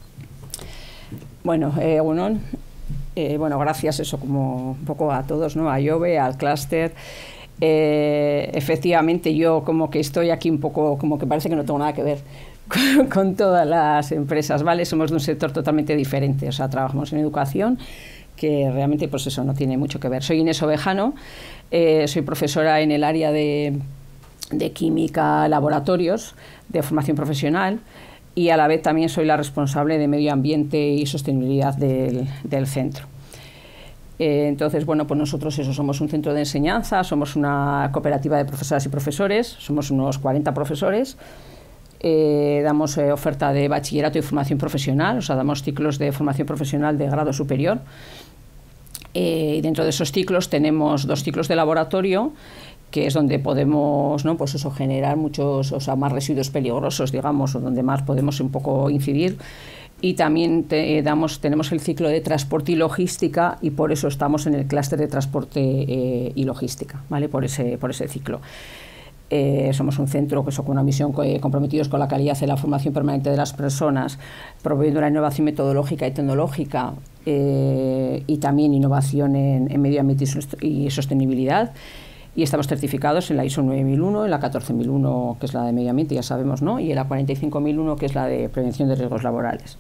Bueno, eh, bueno, eh, bueno, gracias eso como un poco a todos, ¿no? A Jove, al clúster. Eh, efectivamente, yo como que estoy aquí un poco, como que parece que no tengo nada que ver con, con todas las empresas, ¿vale? Somos de un sector totalmente diferente, o sea, trabajamos en educación, que realmente pues eso no tiene mucho que ver. Soy Inés Ovejano, eh, soy profesora en el área de, de química, laboratorios, de formación profesional, y a la vez también soy la responsable de medio ambiente y sostenibilidad del, del centro. Eh, entonces, bueno, pues nosotros eso, somos un centro de enseñanza, somos una cooperativa de profesoras y profesores, somos unos cuarenta profesores, eh, damos eh, oferta de bachillerato y formación profesional, o sea, damos ciclos de formación profesional de grado superior. Eh, y dentro de esos ciclos tenemos dos ciclos de laboratorio, que es donde podemos, ¿no? Pues eso, generar muchos, o sea, más residuos peligrosos, digamos, o donde más podemos un poco incidir. Y también te, eh, damos, tenemos el ciclo de transporte y logística, y por eso estamos en el clúster de transporte eh, y logística, ¿vale? Por ese, por ese ciclo. Eh, somos un centro que eso, con una misión eh, comprometidos con la calidad de la formación permanente de las personas, proveyendo una innovación metodológica y tecnológica, eh, y también innovación en, en medio ambiente y sostenibilidad. Y estamos certificados en la I S O nueve mil uno, en la catorce mil uno, que es la de medio ambiente, ya sabemos, ¿no? Y en la cuarenta y cinco mil uno, que es la de prevención de riesgos laborales.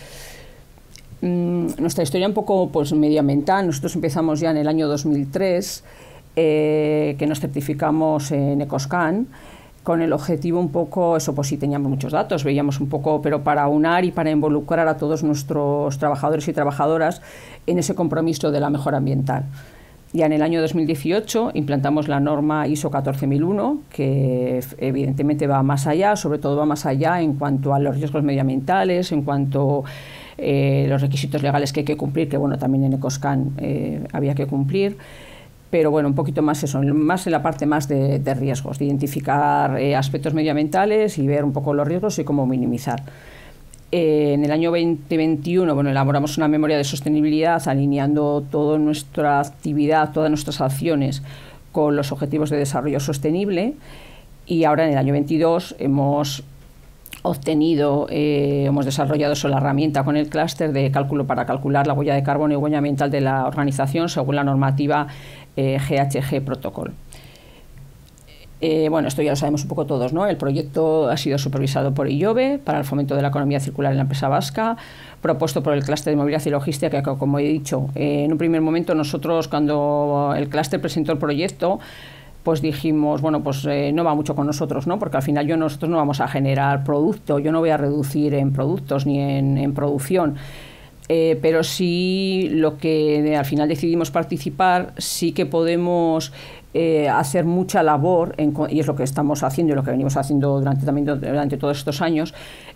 Mm, nuestra historia un poco pues, medioambiental, nosotros empezamos ya en el año dos mil tres, eh, que nos certificamos en Ecoscan, con el objetivo un poco, eso pues sí teníamos muchos datos, veíamos un poco, pero para unar y para involucrar a todos nuestros trabajadores y trabajadoras en ese compromiso de la mejora ambiental. Ya en el año dos mil dieciocho implantamos la norma I S O catorce mil uno, que evidentemente va más allá, sobre todo va más allá en cuanto a los riesgos medioambientales, en cuanto a eh, los requisitos legales que hay que cumplir, que bueno, también en Ecoscan eh, había que cumplir, pero bueno, un poquito más eso, más en la parte más de, de riesgos, de identificar eh, aspectos medioambientales y ver un poco los riesgos y cómo minimizar. Eh, en el año veinte veintiuno, bueno, elaboramos una memoria de sostenibilidad alineando toda nuestra actividad, todas nuestras acciones con los objetivos de desarrollo sostenible, y ahora en el año veintidós hemos obtenido, eh, hemos desarrollado eso, la herramienta con el clúster de cálculo para calcular la huella de carbono y huella ambiental de la organización según la normativa eh, G H G Protocol. Eh, bueno, esto ya lo sabemos un poco todos, ¿no? El proyecto ha sido supervisado por I O B E para el fomento de la economía circular en la empresa vasca, propuesto por el clúster de movilidad y logística, que como he dicho, eh, en un primer momento nosotros cuando el clúster presentó el proyecto, pues dijimos, bueno, pues eh, no va mucho con nosotros, ¿no? Porque al final yo nosotros no vamos a generar producto, yo no voy a reducir en productos ni en, en producción. Eh, pero sí lo que al final decidimos participar, sí que podemos eh, hacer mucha labor, en, y es lo que estamos haciendo y lo que venimos haciendo durante, también durante todos estos años,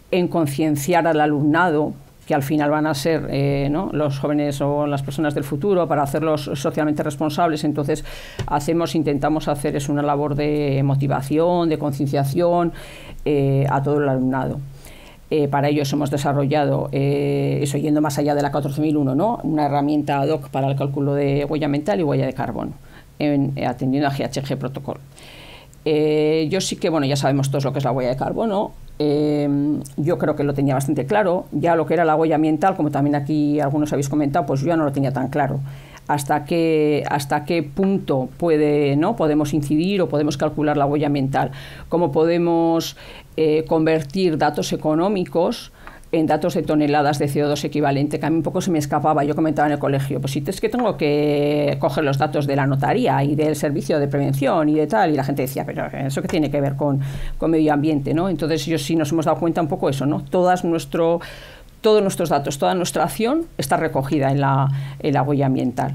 en concienciar al alumnado, que al final van a ser eh, ¿no? los jóvenes o las personas del futuro, para hacerlos socialmente responsables. Entonces hacemos, intentamos hacer es una labor de motivación, de concienciación eh, a todo el alumnado. Eh, para ellos hemos desarrollado, eh, eso yendo más allá de la catorce mil uno, ¿no? una herramienta ad hoc para el cálculo de huella ambiental y huella de carbono, en, eh, atendiendo a G H G Protocol. Eh, yo sí que, bueno, ya sabemos todos lo que es la huella de carbono. Eh, yo creo que lo tenía bastante claro. Ya lo que era la huella ambiental, como también aquí algunos habéis comentado, pues yo ya no lo tenía tan claro. Hasta qué, hasta qué punto puede, ¿no? podemos incidir o podemos calcular la huella ambiental. Cómo podemos eh, convertir datos económicos en datos de toneladas de C O dos equivalente, que a mí un poco se me escapaba. Yo comentaba en el colegio, pues si es que tengo que coger los datos de la notaría y del servicio de prevención y de tal, y la gente decía, pero ¿eso qué tiene que ver con, con medio ambiente? ¿no? Entonces yo sí nos hemos dado cuenta un poco eso, ¿no? Todas nuestro, todos nuestros datos, toda nuestra acción está recogida en la, en la huella ambiental.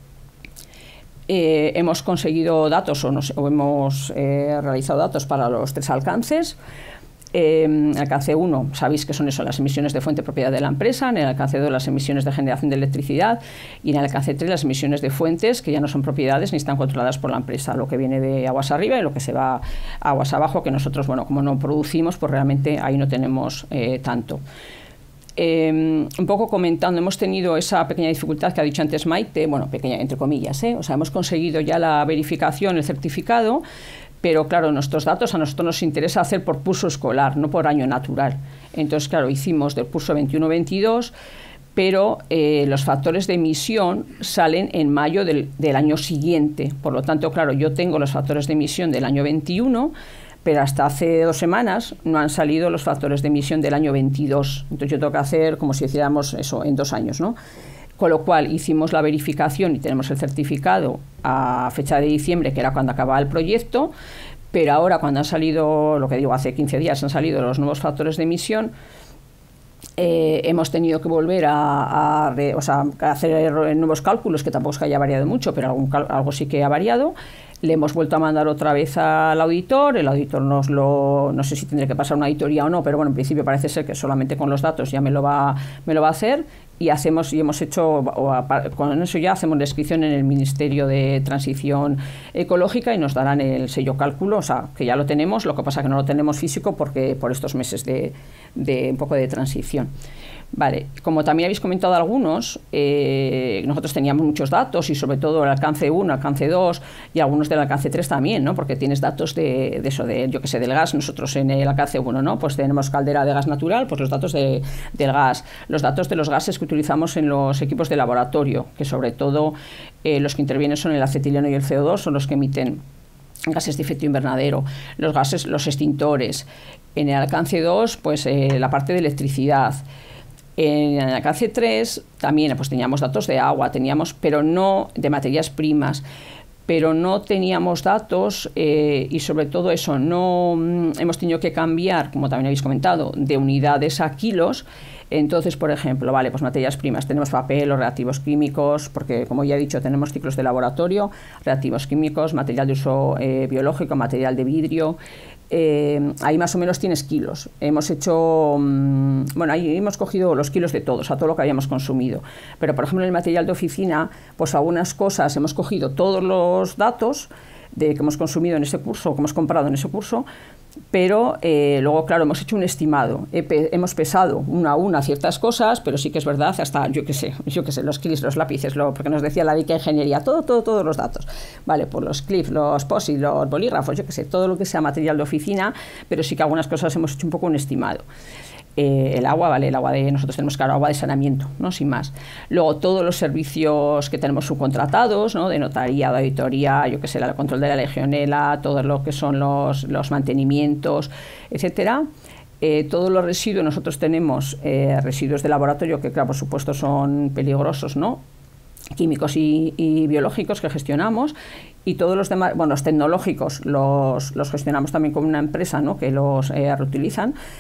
Eh, hemos conseguido datos o, nos, o hemos eh, realizado datos para los tres alcances. Eh, en el alcance uno, sabéis que son eso, las emisiones de fuente propiedad de la empresa. En el alcance dos, las emisiones de generación de electricidad. Y en el alcance tres, las emisiones de fuentes que ya no son propiedades ni están controladas por la empresa, lo que viene de aguas arriba y lo que se va a aguas abajo, que nosotros, bueno, como no producimos, pues realmente ahí no tenemos eh, tanto. Eh, un poco comentando, hemos tenido esa pequeña dificultad que ha dicho antes Maite, bueno, pequeña entre comillas, ¿eh? O sea, hemos conseguido ya la verificación, el certificado, pero claro, nuestros datos a nosotros nos interesa hacer por curso escolar, no por año natural. Entonces, claro, hicimos del curso veintiuno veintidós, pero eh, los factores de emisión salen en mayo del, del año siguiente. Por lo tanto, claro, yo tengo los factores de emisión del año veintiuno, pero hasta hace dos semanas no han salido los factores de emisión del año veintidós. Entonces yo tengo que hacer como si hiciéramos eso en dos años, ¿no? Con lo cual hicimos la verificación y tenemos el certificado a fecha de diciembre, que era cuando acababa el proyecto, pero ahora cuando han salido, lo que digo, hace quince días han salido los nuevos factores de emisión, eh, hemos tenido que volver a, a, o sea, a hacer nuevos cálculos, que tampoco es que haya variado mucho, pero algún, algo sí que ha variado. Le hemos vuelto a mandar otra vez al auditor, el auditor nos lo, no sé si tendré que pasar una auditoría o no, pero bueno, en principio parece ser que solamente con los datos ya me lo va, me lo va a hacer, y hacemos y hemos hecho, o a, con eso ya hacemos la inscripción en el Ministerio de Transición Ecológica y nos darán el sello cálculo, o sea, que ya lo tenemos, lo que pasa que no lo tenemos físico porque por estos meses de, de un poco de transición. Vale, como también habéis comentado algunos, eh, nosotros teníamos muchos datos y sobre todo el alcance uno, alcance dos y algunos del alcance tres también, ¿no? Porque tienes datos de, de eso, de, yo que sé, del gas. Nosotros en el alcance uno, ¿no? Pues tenemos caldera de gas natural, pues los datos de, del gas, los datos de los gases que utilizamos en los equipos de laboratorio, que sobre todo eh, los que intervienen son el acetileno y el C O dos, son los que emiten gases de efecto invernadero, los gases, los extintores. En el alcance dos, pues eh, la parte de electricidad. En el alcance tres también pues teníamos datos de agua, teníamos, pero no de materias primas, pero no teníamos datos eh, y sobre todo eso, no mm, hemos tenido que cambiar, como también habéis comentado, de unidades a kilos. Entonces, por ejemplo, vale, pues materias primas, tenemos papel o reactivos químicos, porque como ya he dicho, tenemos ciclos de laboratorio, reactivos químicos, material de uso eh, biológico, material de vidrio. Eh, ahí más o menos tienes kilos. Hemos hecho, mmm, bueno, ahí hemos cogido los kilos de todos, a todo lo que habíamos consumido. Pero, por ejemplo, en el material de oficina, pues algunas cosas hemos cogido todos los datos de que hemos consumido en ese curso, que hemos comprado en ese curso, pero eh, luego, claro, hemos hecho un estimado. He pe hemos pesado una a una ciertas cosas, pero sí que es verdad, hasta, yo qué sé, yo qué sé, los clips, los lápices, lo, porque nos decía la Vica Ingeniería, todo, todo, todos los datos. Vale, pues los clips, los post-it, los bolígrafos, yo qué sé, todo lo que sea material de oficina, pero sí que algunas cosas hemos hecho un poco un estimado. Eh, el agua, vale, el agua de nosotros tenemos, claro, agua de saneamiento, ¿no? Sin más. Luego todos los servicios que tenemos subcontratados, ¿no? De notaría, de auditoría, yo qué sé, el control de la legionela, todo lo que son los, los mantenimientos, etcétera. Eh, todos los residuos, nosotros tenemos eh, residuos de laboratorio que, claro, por supuesto son peligrosos, ¿no? Químicos y, y biológicos que gestionamos, y todos los demás, bueno, los tecnológicos los, los gestionamos también con una empresa, ¿no? Que los eh, reutilizan.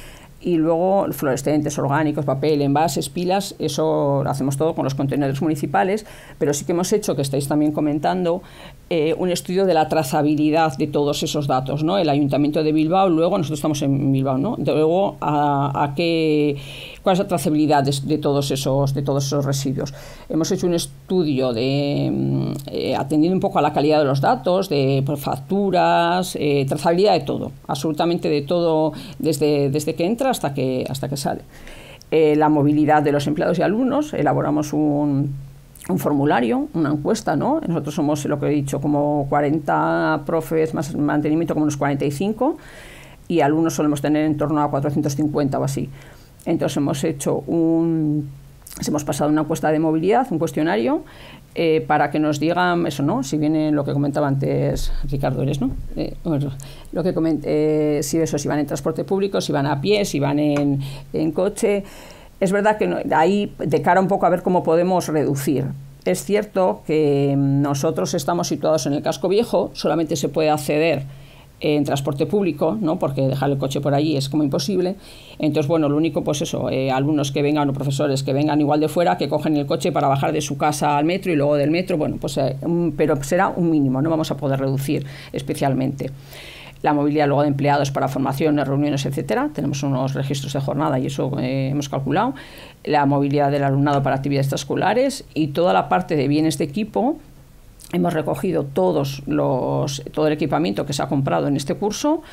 Y luego fluorescentes, orgánicos, papel, envases, pilas, eso lo hacemos todo con los contenedores municipales, pero sí que hemos hecho, que estáis también comentando, eh, un estudio de la trazabilidad de todos esos datos, ¿no? El Ayuntamiento de Bilbao, luego, nosotros estamos en Bilbao, ¿no? Luego, a, a qué, ¿cuál es la trazabilidad de, de, todos esos, de todos esos residuos? Hemos hecho un estudio de, eh, atendiendo un poco a la calidad de los datos, de pues, facturas, eh, trazabilidad de todo, absolutamente de todo, desde, desde que entra hasta que, hasta que sale. Eh, la movilidad de los empleados y alumnos, elaboramos un, un formulario, una encuesta, ¿no? Nosotros somos, lo que he dicho, como cuarenta profes más mantenimiento, como unos cuarenta y cinco, y alumnos solemos tener en torno a cuatrocientos cincuenta o así. Entonces hemos hecho un... hemos pasado una encuesta de movilidad, un cuestionario, eh, para que nos digan eso, ¿no? Si viene lo que comentaba antes Ricardo Eres, ¿no? Eh, bueno, lo que coment, eh, si eso, si van en transporte público, si van a pie, si van en, en coche. Es verdad que no, ahí de cara un poco a ver cómo podemos reducir. Es cierto que nosotros estamos situados en el casco viejo, solamente se puede acceder en transporte público, ¿no? Porque dejar el coche por allí es como imposible. Entonces, bueno, lo único, pues eso, eh, alumnos que vengan o profesores que vengan igual de fuera, que cogen el coche para bajar de su casa al metro y luego del metro, bueno, pues eh, un, pero será un mínimo, no vamos a poder reducir especialmente. La movilidad luego de empleados para formaciones, reuniones, etcétera. Tenemos unos registros de jornada y eso eh, hemos calculado. La movilidad del alumnado para actividades extraescolares y toda la parte de bienes de equipo. Hemos recogido todos los, todo el equipamiento que se ha comprado en este curso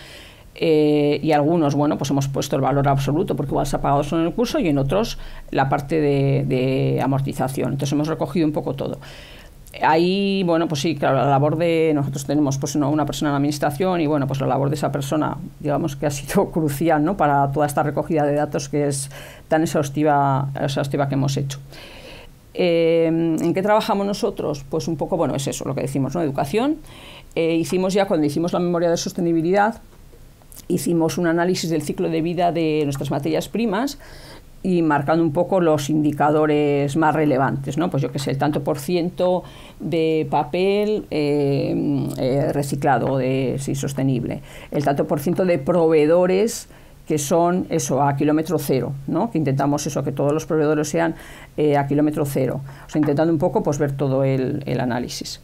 eh, y algunos, bueno, pues hemos puesto el valor absoluto porque igual se ha pagado solo en el curso y en otros la parte de, de amortización. Entonces hemos recogido un poco todo. Ahí, bueno, pues sí, claro, la labor de... Nosotros tenemos pues una, una persona en la administración y, bueno, pues la labor de esa persona, digamos que ha sido crucial, ¿no? Para toda esta recogida de datos que es tan exhaustiva, exhaustiva que hemos hecho. Eh, ¿En qué trabajamos nosotros? Pues un poco, bueno, es eso, lo que decimos, ¿no? Educación. Eh, hicimos ya, cuando hicimos la memoria de sostenibilidad, hicimos un análisis del ciclo de vida de nuestras materias primas y marcando un poco los indicadores más relevantes, ¿no? Pues yo qué sé, el tanto por ciento de papel eh, eh, reciclado, de, sí, sostenible, el tanto por ciento de proveedores que son eso, a kilómetro cero, ¿no? Que intentamos eso, que todos los proveedores sean eh, a kilómetro cero. O sea, intentando un poco pues ver todo el, el análisis.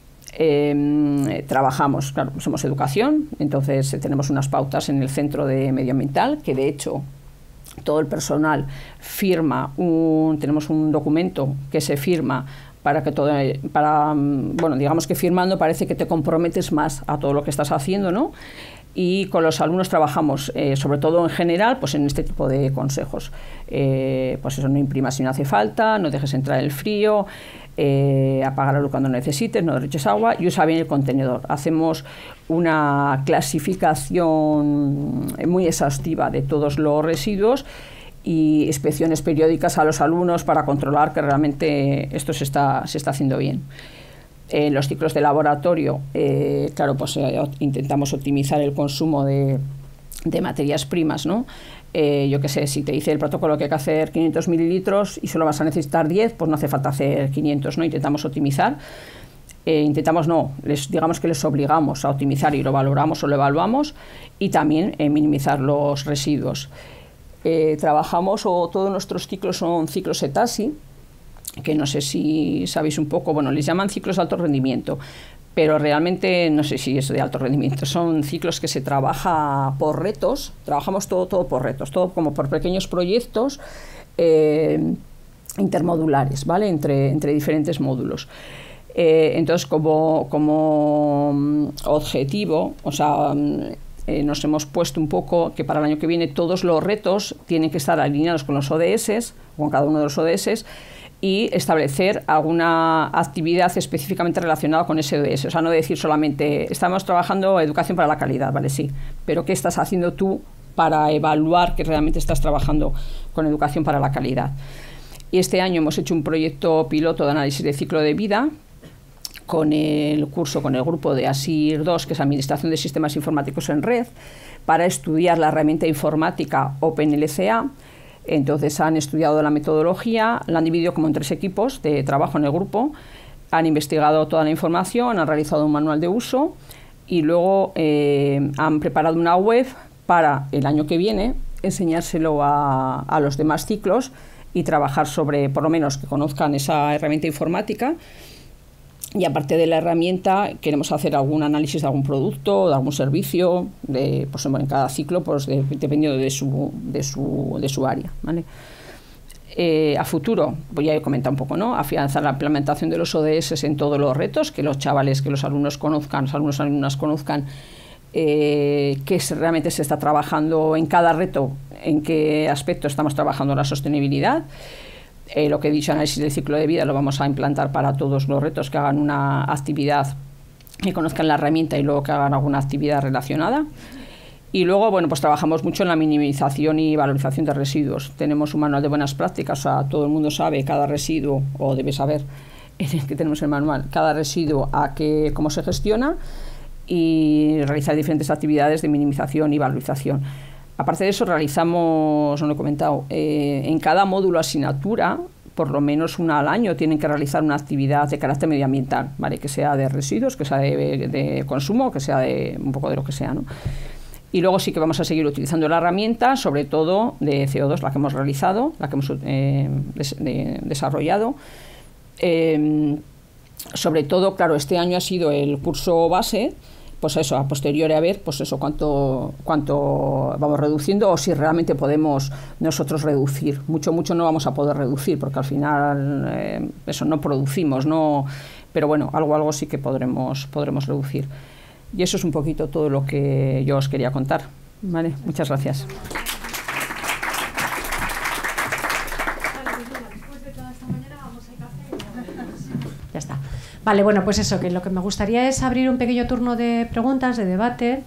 Eh, trabajamos, claro, somos educación, entonces eh, tenemos unas pautas en el centro de medioambiental, que de hecho todo el personal firma, un, tenemos un documento que se firma para que todo, para, bueno, digamos que firmando parece que te comprometes más a todo lo que estás haciendo, ¿no? Y con los alumnos trabajamos, eh, sobre todo en general, pues en este tipo de consejos. Eh, pues eso, no imprimas si no hace falta, no dejes entrar el frío, eh, apaga la luz cuando necesites, no derroches agua y usa bien el contenedor. Hacemos una clasificación muy exhaustiva de todos los residuos y inspecciones periódicas a los alumnos para controlar que realmente esto se está, se está haciendo bien. En los ciclos de laboratorio, eh, claro, pues eh, intentamos optimizar el consumo de, de materias primas, ¿no? Eh, yo qué sé, si te dice el protocolo que hay que hacer quinientos mililitros y solo vas a necesitar diez, pues no hace falta hacer quinientos, ¿no? Intentamos optimizar. Eh, intentamos, no, les, digamos que les obligamos a optimizar y lo valoramos o lo evaluamos y también eh, minimizar los residuos. Eh, trabajamos, o todos nuestros ciclos son ciclos ETASI, que no sé si sabéis un poco, bueno, les llaman ciclos de alto rendimiento, pero realmente no sé si es de alto rendimiento, son ciclos que se trabaja por retos, trabajamos todo, todo por retos, todo como por pequeños proyectos eh, intermodulares, ¿vale? Entre, entre diferentes módulos. Eh, entonces, como, como objetivo, o sea, eh, nos hemos puesto un poco que para el año que viene todos los retos tienen que estar alineados con los O D S, con cada uno de los O D S, y establecer alguna actividad específicamente relacionada con ese O D S. O sea, no decir solamente, estamos trabajando educación para la calidad, ¿vale? Sí, pero ¿qué estás haciendo tú para evaluar que realmente estás trabajando con educación para la calidad? Y este año hemos hecho un proyecto piloto de análisis de ciclo de vida con el curso, con el grupo de ASIR dos, que es Administración de Sistemas Informáticos en Red, para estudiar la herramienta informática OpenLCA. Entonces han estudiado la metodología, la han dividido como en tres equipos de trabajo en el grupo, han investigado toda la información, han realizado un manual de uso y luego eh, han preparado una web para el año que viene enseñárselo a, a los demás ciclos y trabajar sobre, por lo menos, que conozcan esa herramienta informática. Y aparte de la herramienta, queremos hacer algún análisis de algún producto, de algún servicio, de, pues, en cada ciclo, pues, de, dependiendo de su, de su, de su área, ¿vale? Eh, a futuro, pues ya he comentado un poco, ¿no? Afianzar la implementación de los O D S en todos los retos, que los chavales, que los alumnos conozcan, los alumnos y alumnas conozcan eh, qué se, realmente se está trabajando en cada reto, en qué aspecto estamos trabajando la sostenibilidad. Eh, lo que he dicho, análisis del ciclo de vida, lo vamos a implantar para todos los retos, que hagan una actividad, que conozcan la herramienta y luego que hagan alguna actividad relacionada. Y luego, bueno, pues trabajamos mucho en la minimización y valorización de residuos. Tenemos un manual de buenas prácticas, o sea, todo el mundo sabe cada residuo, o debe saber, en el que tenemos el manual, cada residuo, a qué, cómo se gestiona, y realizar diferentes actividades de minimización y valorización. Aparte de eso, realizamos, no lo he comentado, eh, en cada módulo asignatura, por lo menos una al año, tienen que realizar una actividad de carácter medioambiental, ¿vale? Que sea de residuos, que sea de, de consumo, que sea de un poco de lo que sea, ¿no? Y luego sí que vamos a seguir utilizando la herramienta, sobre todo de C O dos, la que hemos realizado, la que hemos eh, des, de, desarrollado. Eh, sobre todo, claro, este año ha sido el curso base, pues eso, a posteriori a ver, pues eso, cuánto, cuánto vamos reduciendo o si realmente podemos nosotros reducir. Mucho, mucho no vamos a poder reducir, porque al final eh, eso no producimos, no, pero bueno, algo, algo sí que podremos, podremos reducir. Y eso es un poquito todo lo que yo os quería contar. ¿Vale? Muchas gracias. Ya está. Vale, bueno, pues eso, que lo que me gustaría es abrir un pequeño turno de preguntas, de debate,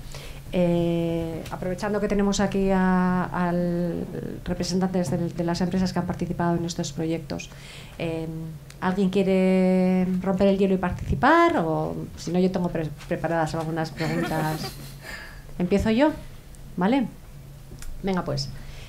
eh, aprovechando que tenemos aquí a, a representantes de, de las empresas que han participado en estos proyectos. Eh, ¿Alguien quiere romper el hielo y participar? O si no, yo tengo pre preparadas algunas preguntas. ¿Empiezo yo? ¿Vale? Venga, pues.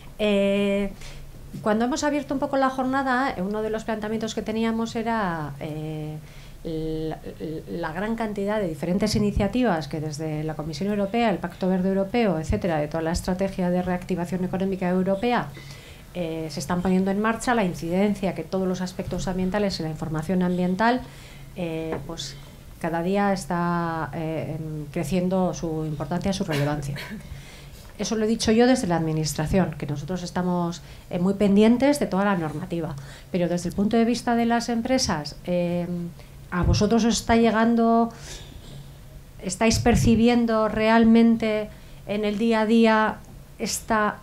Eh, cuando hemos abierto un poco la jornada, uno de los planteamientos que teníamos era eh, la, la gran cantidad de diferentes iniciativas que desde la Comisión Europea, el Pacto Verde Europeo, etcétera, de toda la estrategia de reactivación económica europea, Eh, se están poniendo en marcha, la incidencia que todos los aspectos ambientales y la información ambiental eh, pues cada día está eh, creciendo su importancia, su relevancia. Eso lo he dicho yo desde la administración, que nosotros estamos eh, muy pendientes de toda la normativa, pero desde el punto de vista de las empresas, eh, ¿a vosotros os está llegando, estáis percibiendo realmente en el día a día esta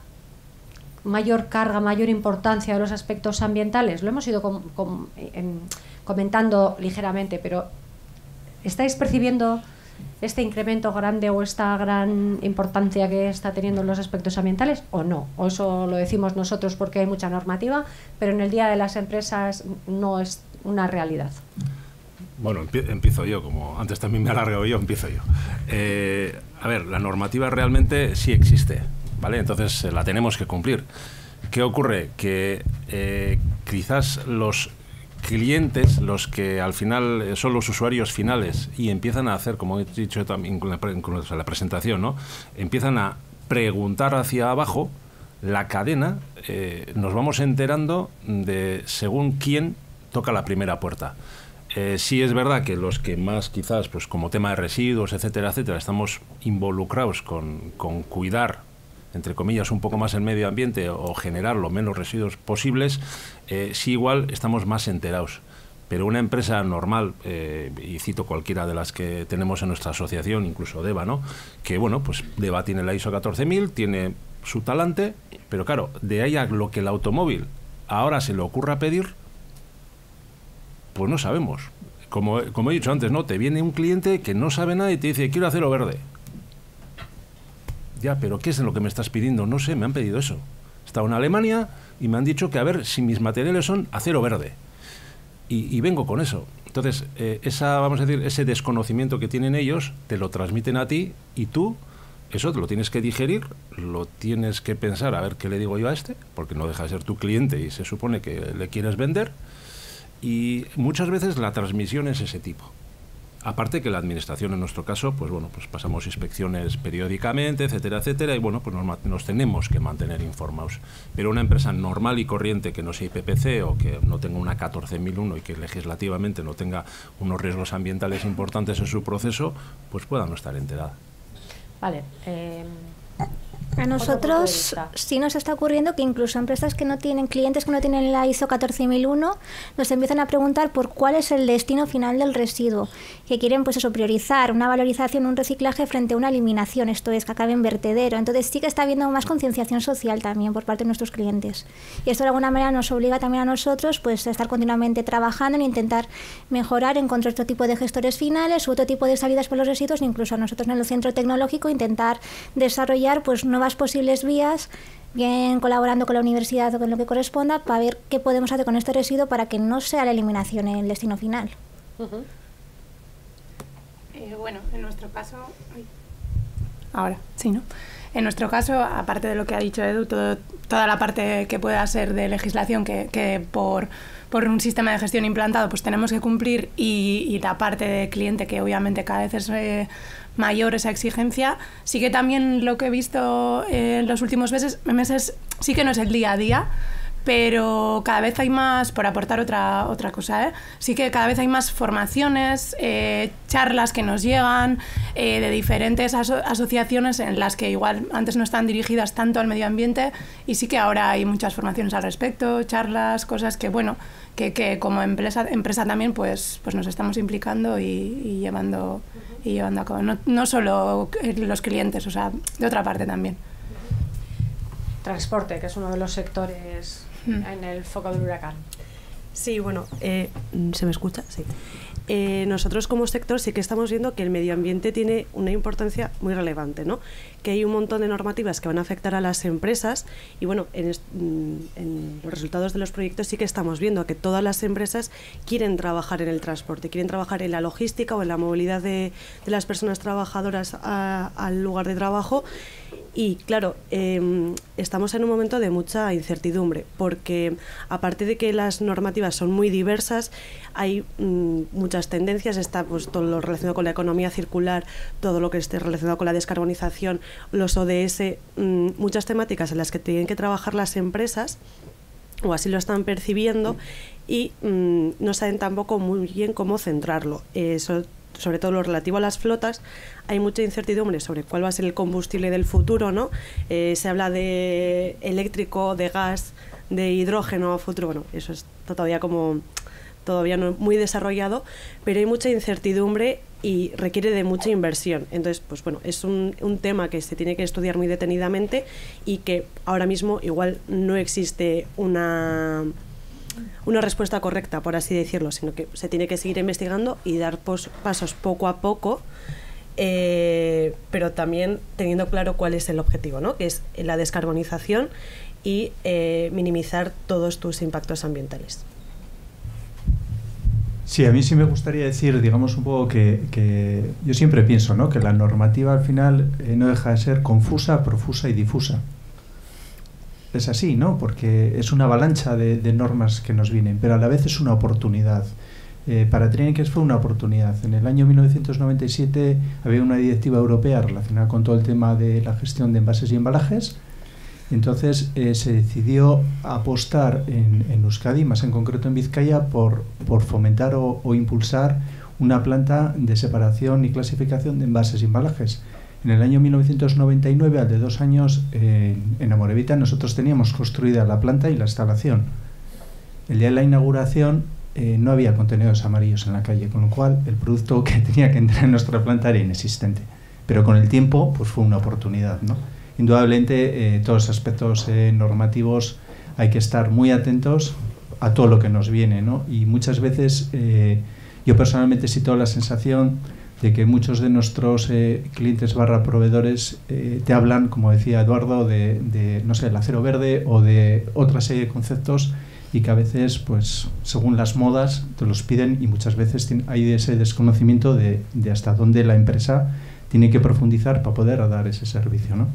mayor carga, mayor importancia de los aspectos ambientales? Lo hemos ido com com en, comentando ligeramente, pero ¿estáis percibiendo este incremento grande o esta gran importancia que está teniendo los aspectos ambientales o no? ¿O eso lo decimos nosotros porque hay mucha normativa, pero en el día de las empresas no es una realidad? Bueno, empiezo yo, como antes también me he alargado yo, empiezo yo. Eh, a ver, la normativa realmente sí existe, ¿vale? Entonces eh, la tenemos que cumplir. ¿Qué ocurre? Que eh, quizás los clientes, los que al final son los usuarios finales y empiezan a hacer, como he dicho también con la, con la presentación, ¿no? Empiezan a preguntar hacia abajo, la cadena, eh, nos vamos enterando de según quién toca la primera puerta. Eh, sí es verdad que los que más quizás, pues como tema de residuos, etcétera, etcétera, estamos involucrados con, con cuidar, entre comillas, un poco más el medio ambiente o generar los menos residuos posibles, eh, sí igual estamos más enterados. Pero una empresa normal, eh, y cito cualquiera de las que tenemos en nuestra asociación, incluso DEVA, ¿no? Que bueno, pues DEVA tiene la ISO catorce mil, tiene su talante, pero claro, de ahí a lo que el automóvil ahora se le ocurra pedir, pues no sabemos. Como, como he dicho antes, ¿no? Te viene un cliente que no sabe nada y te dice, quiero acero verde. Ya, pero ¿qué es lo que me estás pidiendo? No sé, me han pedido eso. He estado en Alemania y me han dicho que a ver si mis materiales son acero verde. Y, y vengo con eso. Entonces, eh, esa, vamos a decir, ese desconocimiento que tienen ellos, te lo transmiten a ti y tú, eso te lo tienes que digerir, lo tienes que pensar, a ver qué le digo yo a este, porque no deja de ser tu cliente y se supone que le quieres vender. Y muchas veces la transmisión es ese tipo. Aparte que la administración, en nuestro caso, pues bueno, pues pasamos inspecciones periódicamente, etcétera, etcétera, y bueno, pues nos, nos tenemos que mantener informados. Pero una empresa normal y corriente que no sea I P P C o que no tenga una catorce mil uno y que legislativamente no tenga unos riesgos ambientales importantes en su proceso, pues pueda no estar enterada. Vale. Eh... A nosotros sí nos está ocurriendo que incluso empresas que no tienen, clientes que no tienen la I S O catorce mil uno, nos empiezan a preguntar por cuál es el destino final del residuo, que quieren pues eso, priorizar una valorización, un reciclaje frente a una eliminación, esto es, que acabe en vertedero. Entonces sí que está habiendo más concienciación social también por parte de nuestros clientes. Y esto de alguna manera nos obliga también a nosotros pues a estar continuamente trabajando en intentar mejorar, encontrar otro tipo de gestores finales, u otro tipo de salidas por los residuos, incluso a nosotros en el centro tecnológico intentar desarrollar pues nuevas posibles vías, bien colaborando con la universidad o con lo que corresponda, para ver qué podemos hacer con este residuo para que no sea la eliminación el destino final. Uh-huh. eh, bueno, en nuestro caso... Ay. Ahora, sí, ¿no? En nuestro caso, aparte de lo que ha dicho Edu, todo, toda la parte que pueda ser de legislación que, que por, por un sistema de gestión implantado pues tenemos que cumplir y, y la parte de cliente que obviamente cada vez es eh, mayor esa exigencia, sí que también lo que he visto eh, en los últimos meses, meses sí que no es el día a día, pero cada vez hay más, por aportar otra, otra cosa, ¿eh? sí que cada vez hay más formaciones, eh, charlas que nos llegan eh, de diferentes aso asociaciones en las que igual antes no están dirigidas tanto al medio ambiente y sí que ahora hay muchas formaciones al respecto, charlas, cosas que bueno, que, que como empresa, empresa también pues, pues nos estamos implicando y, y, llevando, y llevando a cabo, no, no solo los clientes, o sea, de otra parte también. Transporte, que es uno de los sectores en el foco del huracán. Sí, bueno, eh, ¿se me escucha? Sí. Eh, nosotros como sector sí que estamos viendo que el medio ambiente tiene una importancia muy relevante, ¿no? Que hay un montón de normativas que van a afectar a las empresas y bueno, en, en los resultados de los proyectos sí que estamos viendo que todas las empresas quieren trabajar en el transporte, quieren trabajar en la logística o en la movilidad de, de las personas trabajadoras a, al lugar de trabajo. Y claro, eh, estamos en un momento de mucha incertidumbre porque aparte de que las normativas son muy diversas, hay mm, muchas tendencias, está pues todo lo relacionado con la economía circular, todo lo que esté relacionado con la descarbonización, los O D S, mm, muchas temáticas en las que tienen que trabajar las empresas o así lo están percibiendo y mm, no saben tampoco muy bien cómo centrarlo. Eso, sobre todo lo relativo a las flotas, hay mucha incertidumbre sobre cuál va a ser el combustible del futuro, ¿no? Eh, se habla de eléctrico, de gas, de hidrógeno a futuro, bueno, eso está todavía como todavía no muy desarrollado, pero hay mucha incertidumbre y requiere de mucha inversión. Entonces, pues bueno, es un, un tema que se tiene que estudiar muy detenidamente y que ahora mismo igual no existe una... una respuesta correcta, por así decirlo, sino que se tiene que seguir investigando y dar pos, pasos poco a poco, eh, pero también teniendo claro cuál es el objetivo, ¿no? Que es la descarbonización y eh, minimizar todos tus impactos ambientales. Sí, a mí sí me gustaría decir, digamos, un poco que, que yo siempre pienso, ¿no? Que la normativa al final eh, no deja de ser confusa, profusa y difusa. Es así, ¿no? Porque es una avalancha de, de normas que nos vienen, pero a la vez es una oportunidad. Eh, para Trinques fue una oportunidad. En el año mil novecientos noventa y siete había una directiva europea relacionada con todo el tema de la gestión de envases y embalajes. Entonces eh, se decidió apostar en, en Euskadi, más en concreto en Vizcaya, por, por fomentar o, o impulsar una planta de separación y clasificación de envases y embalajes. En el año mil novecientos noventa y nueve, al de dos años, eh, en Amorebieta, nosotros teníamos construida la planta y la instalación. El día de la inauguración eh, no había contenedores amarillos en la calle, con lo cual el producto que tenía que entrar en nuestra planta era inexistente. Pero con el tiempo pues fue una oportunidad, ¿no? Indudablemente, eh, todos los aspectos eh, normativos hay que estar muy atentos a todo lo que nos viene, ¿no? Y muchas veces eh, yo personalmente sí tengo la sensación de que muchos de nuestros eh, clientes barra proveedores eh, te hablan, como decía Eduardo, de, de, no sé, el acero verde o de otra serie de conceptos y que a veces, pues, según las modas, te los piden y muchas veces hay ese desconocimiento de, de hasta dónde la empresa tiene que profundizar para poder dar ese servicio, ¿no?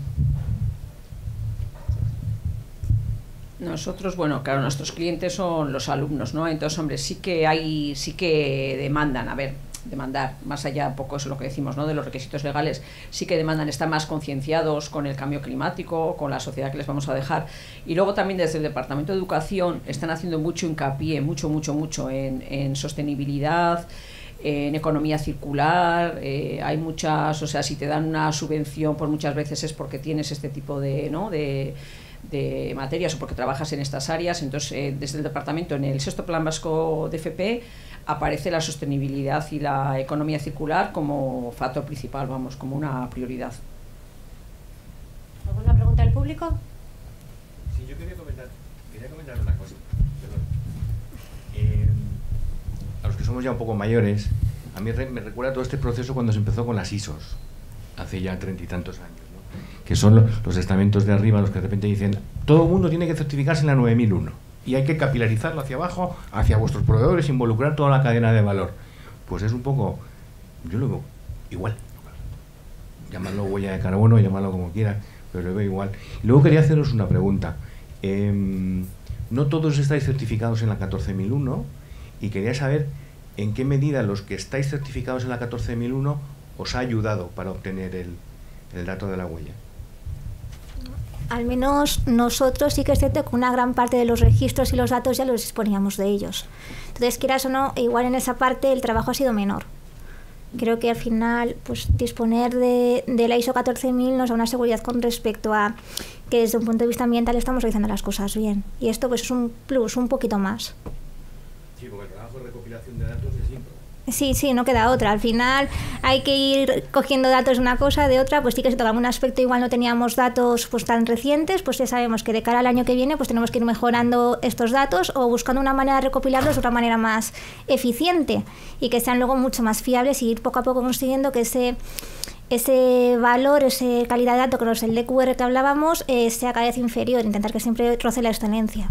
Nosotros, bueno, claro, nuestros clientes son los alumnos, ¿no? Entonces, hombre, sí que hay, sí que demandan, a ver, demandar, más allá, poco es lo que decimos, ¿no?, de los requisitos legales, sí que demandan estar más concienciados con el cambio climático, con la sociedad que les vamos a dejar. Y luego también desde el Departamento de Educación están haciendo mucho hincapié, mucho, mucho, mucho en, en sostenibilidad, en economía circular. Eh, hay muchas, o sea, si te dan una subvención, por muchas veces es porque tienes este tipo de, ¿no?, de, de materias o porque trabajas en estas áreas. Entonces, eh, desde el departamento, en el sexto Plan Vasco de F P, aparece la sostenibilidad y la economía circular como factor principal, vamos, como una prioridad. ¿Alguna pregunta del público? Sí, yo quería comentar, quería comentar una cosa. Eh, a los que somos ya un poco mayores, a mí me recuerda todo este proceso cuando se empezó con las I S Os, hace ya treinta y tantos años, ¿no?, que son los, los estamentos de arriba los que de repente dicen, todo el mundo tiene que certificarse en la nueve mil uno. Y hay que capilarizarlo hacia abajo, hacia vuestros proveedores, involucrar toda la cadena de valor. Pues es un poco, yo lo veo igual. Llamarlo huella de carbono, llamarlo como quieran, pero lo veo igual. Y luego quería haceros una pregunta. Eh, no todos estáis certificados en la catorce mil uno y quería saber en qué medida los que estáis certificados en la catorce mil uno os ha ayudado para obtener el, el dato de la huella. Al menos nosotros sí que es cierto que una gran parte de los registros y los datos ya los disponíamos de ellos. Entonces, quieras o no, igual en esa parte el trabajo ha sido menor. Creo que al final, pues disponer de, de la I S O catorce mil nos da una seguridad con respecto a que desde un punto de vista ambiental estamos realizando las cosas bien. Y esto pues es un plus, un poquito más. Sí, porque el trabajo de recopilación de datos es simple. Sí, sí, no queda otra. Al final hay que ir cogiendo datos de una cosa, de otra, pues sí que se toca algún aspecto, igual no teníamos datos pues tan recientes, pues ya sabemos que de cara al año que viene pues tenemos que ir mejorando estos datos o buscando una manera de recopilarlos de otra manera más eficiente y que sean luego mucho más fiables y ir poco a poco consiguiendo que ese ese valor, esa calidad de datos, que es el D Q R que hablábamos, eh, sea cada vez inferior, intentar que siempre roce la excelencia.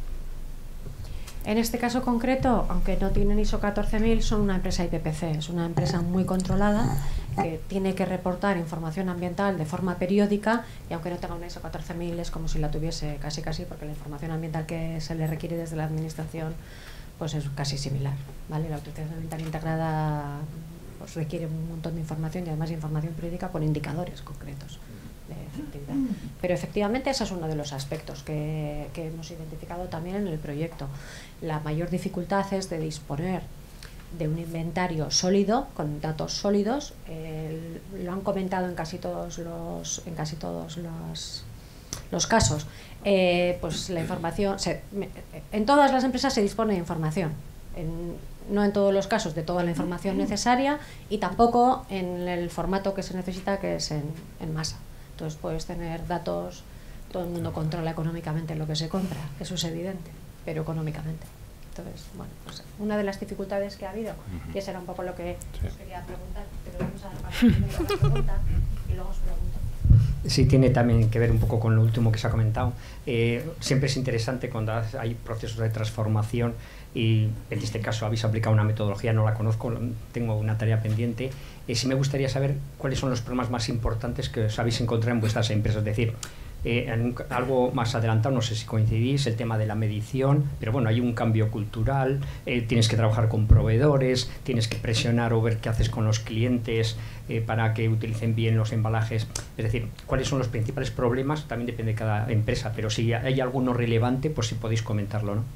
En este caso concreto, aunque no tienen I S O catorce mil, son una empresa I P P C, es una empresa muy controlada que tiene que reportar información ambiental de forma periódica y aunque no tenga una I S O catorce mil es como si la tuviese casi casi porque la información ambiental que se le requiere desde la administración pues es casi similar, ¿vale? La autorización ambiental integrada pues requiere un montón de información y además información periódica con indicadores concretos de efectividad. Pero efectivamente ese es uno de los aspectos que, que hemos identificado también en el proyecto. La mayor dificultad es de disponer de un inventario sólido, con datos sólidos. Eh, lo han comentado en casi todos los, en casi todos los, los casos. Eh, pues la información, se, en todas las empresas se dispone de información. En, no en todos los casos de toda la información necesaria y tampoco en el formato que se necesita, que es en, en masa. Entonces puedes tener datos, todo el mundo controla económicamente lo que se compra, eso es evidente, pero económicamente. Entonces, bueno, pues una de las dificultades que ha habido, y eso era un poco lo que sí. os quería preguntar, pero vamos a dar para la pregunta y luego os pregunto. Sí, tiene también que ver un poco con lo último que se ha comentado. Eh, siempre es interesante cuando hay procesos de transformación y en este caso habéis aplicado una metodología, no la conozco, tengo una tarea pendiente. Eh, sí me gustaría saber cuáles son los problemas más importantes que os habéis encontrado en vuestras empresas. Es decir, eh, en un, algo más adelantado, no sé si coincidís, el tema de la medición, pero bueno, hay un cambio cultural, eh, tienes que trabajar con proveedores, tienes que presionar o ver qué haces con los clientes eh, para que utilicen bien los embalajes. Es decir, cuáles son los principales problemas, también depende de cada empresa, pero si hay alguno relevante, pues si podéis comentarlo, ¿no?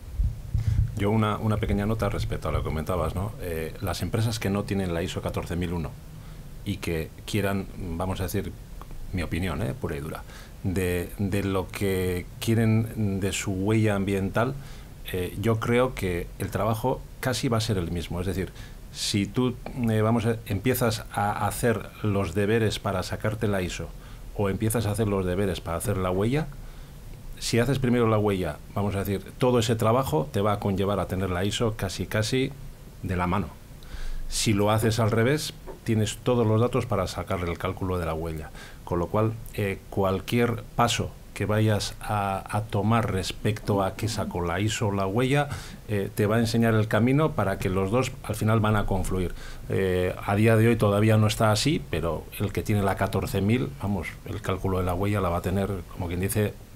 Yo una, una pequeña nota respecto a lo que comentabas, ¿no? Eh, las empresas que no tienen la I S O catorce mil uno y que quieran, vamos a decir, mi opinión, ¿eh? pura y dura, de, de lo que quieren de su huella ambiental, eh, yo creo que el trabajo casi va a ser el mismo. Es decir, si tú eh, vamos a, empiezas a hacer los deberes para sacarte la I S O o empiezas a hacer los deberes para hacer la huella, si haces primero la huella, vamos a decir, todo ese trabajo te va a conllevar a tener la I S O casi casi de la mano. Si lo haces al revés, tienes todos los datos para sacarle el cálculo de la huella. Con lo cual, eh, cualquier paso que vayas a, a tomar respecto a que saco la I S O o la huella, eh, te va a enseñar el camino para que los dos al final van a confluir. Eh, a día de hoy todavía no está así, pero el que tiene la catorce mil, vamos, el cálculo de la huella la va a tener, como quien dice,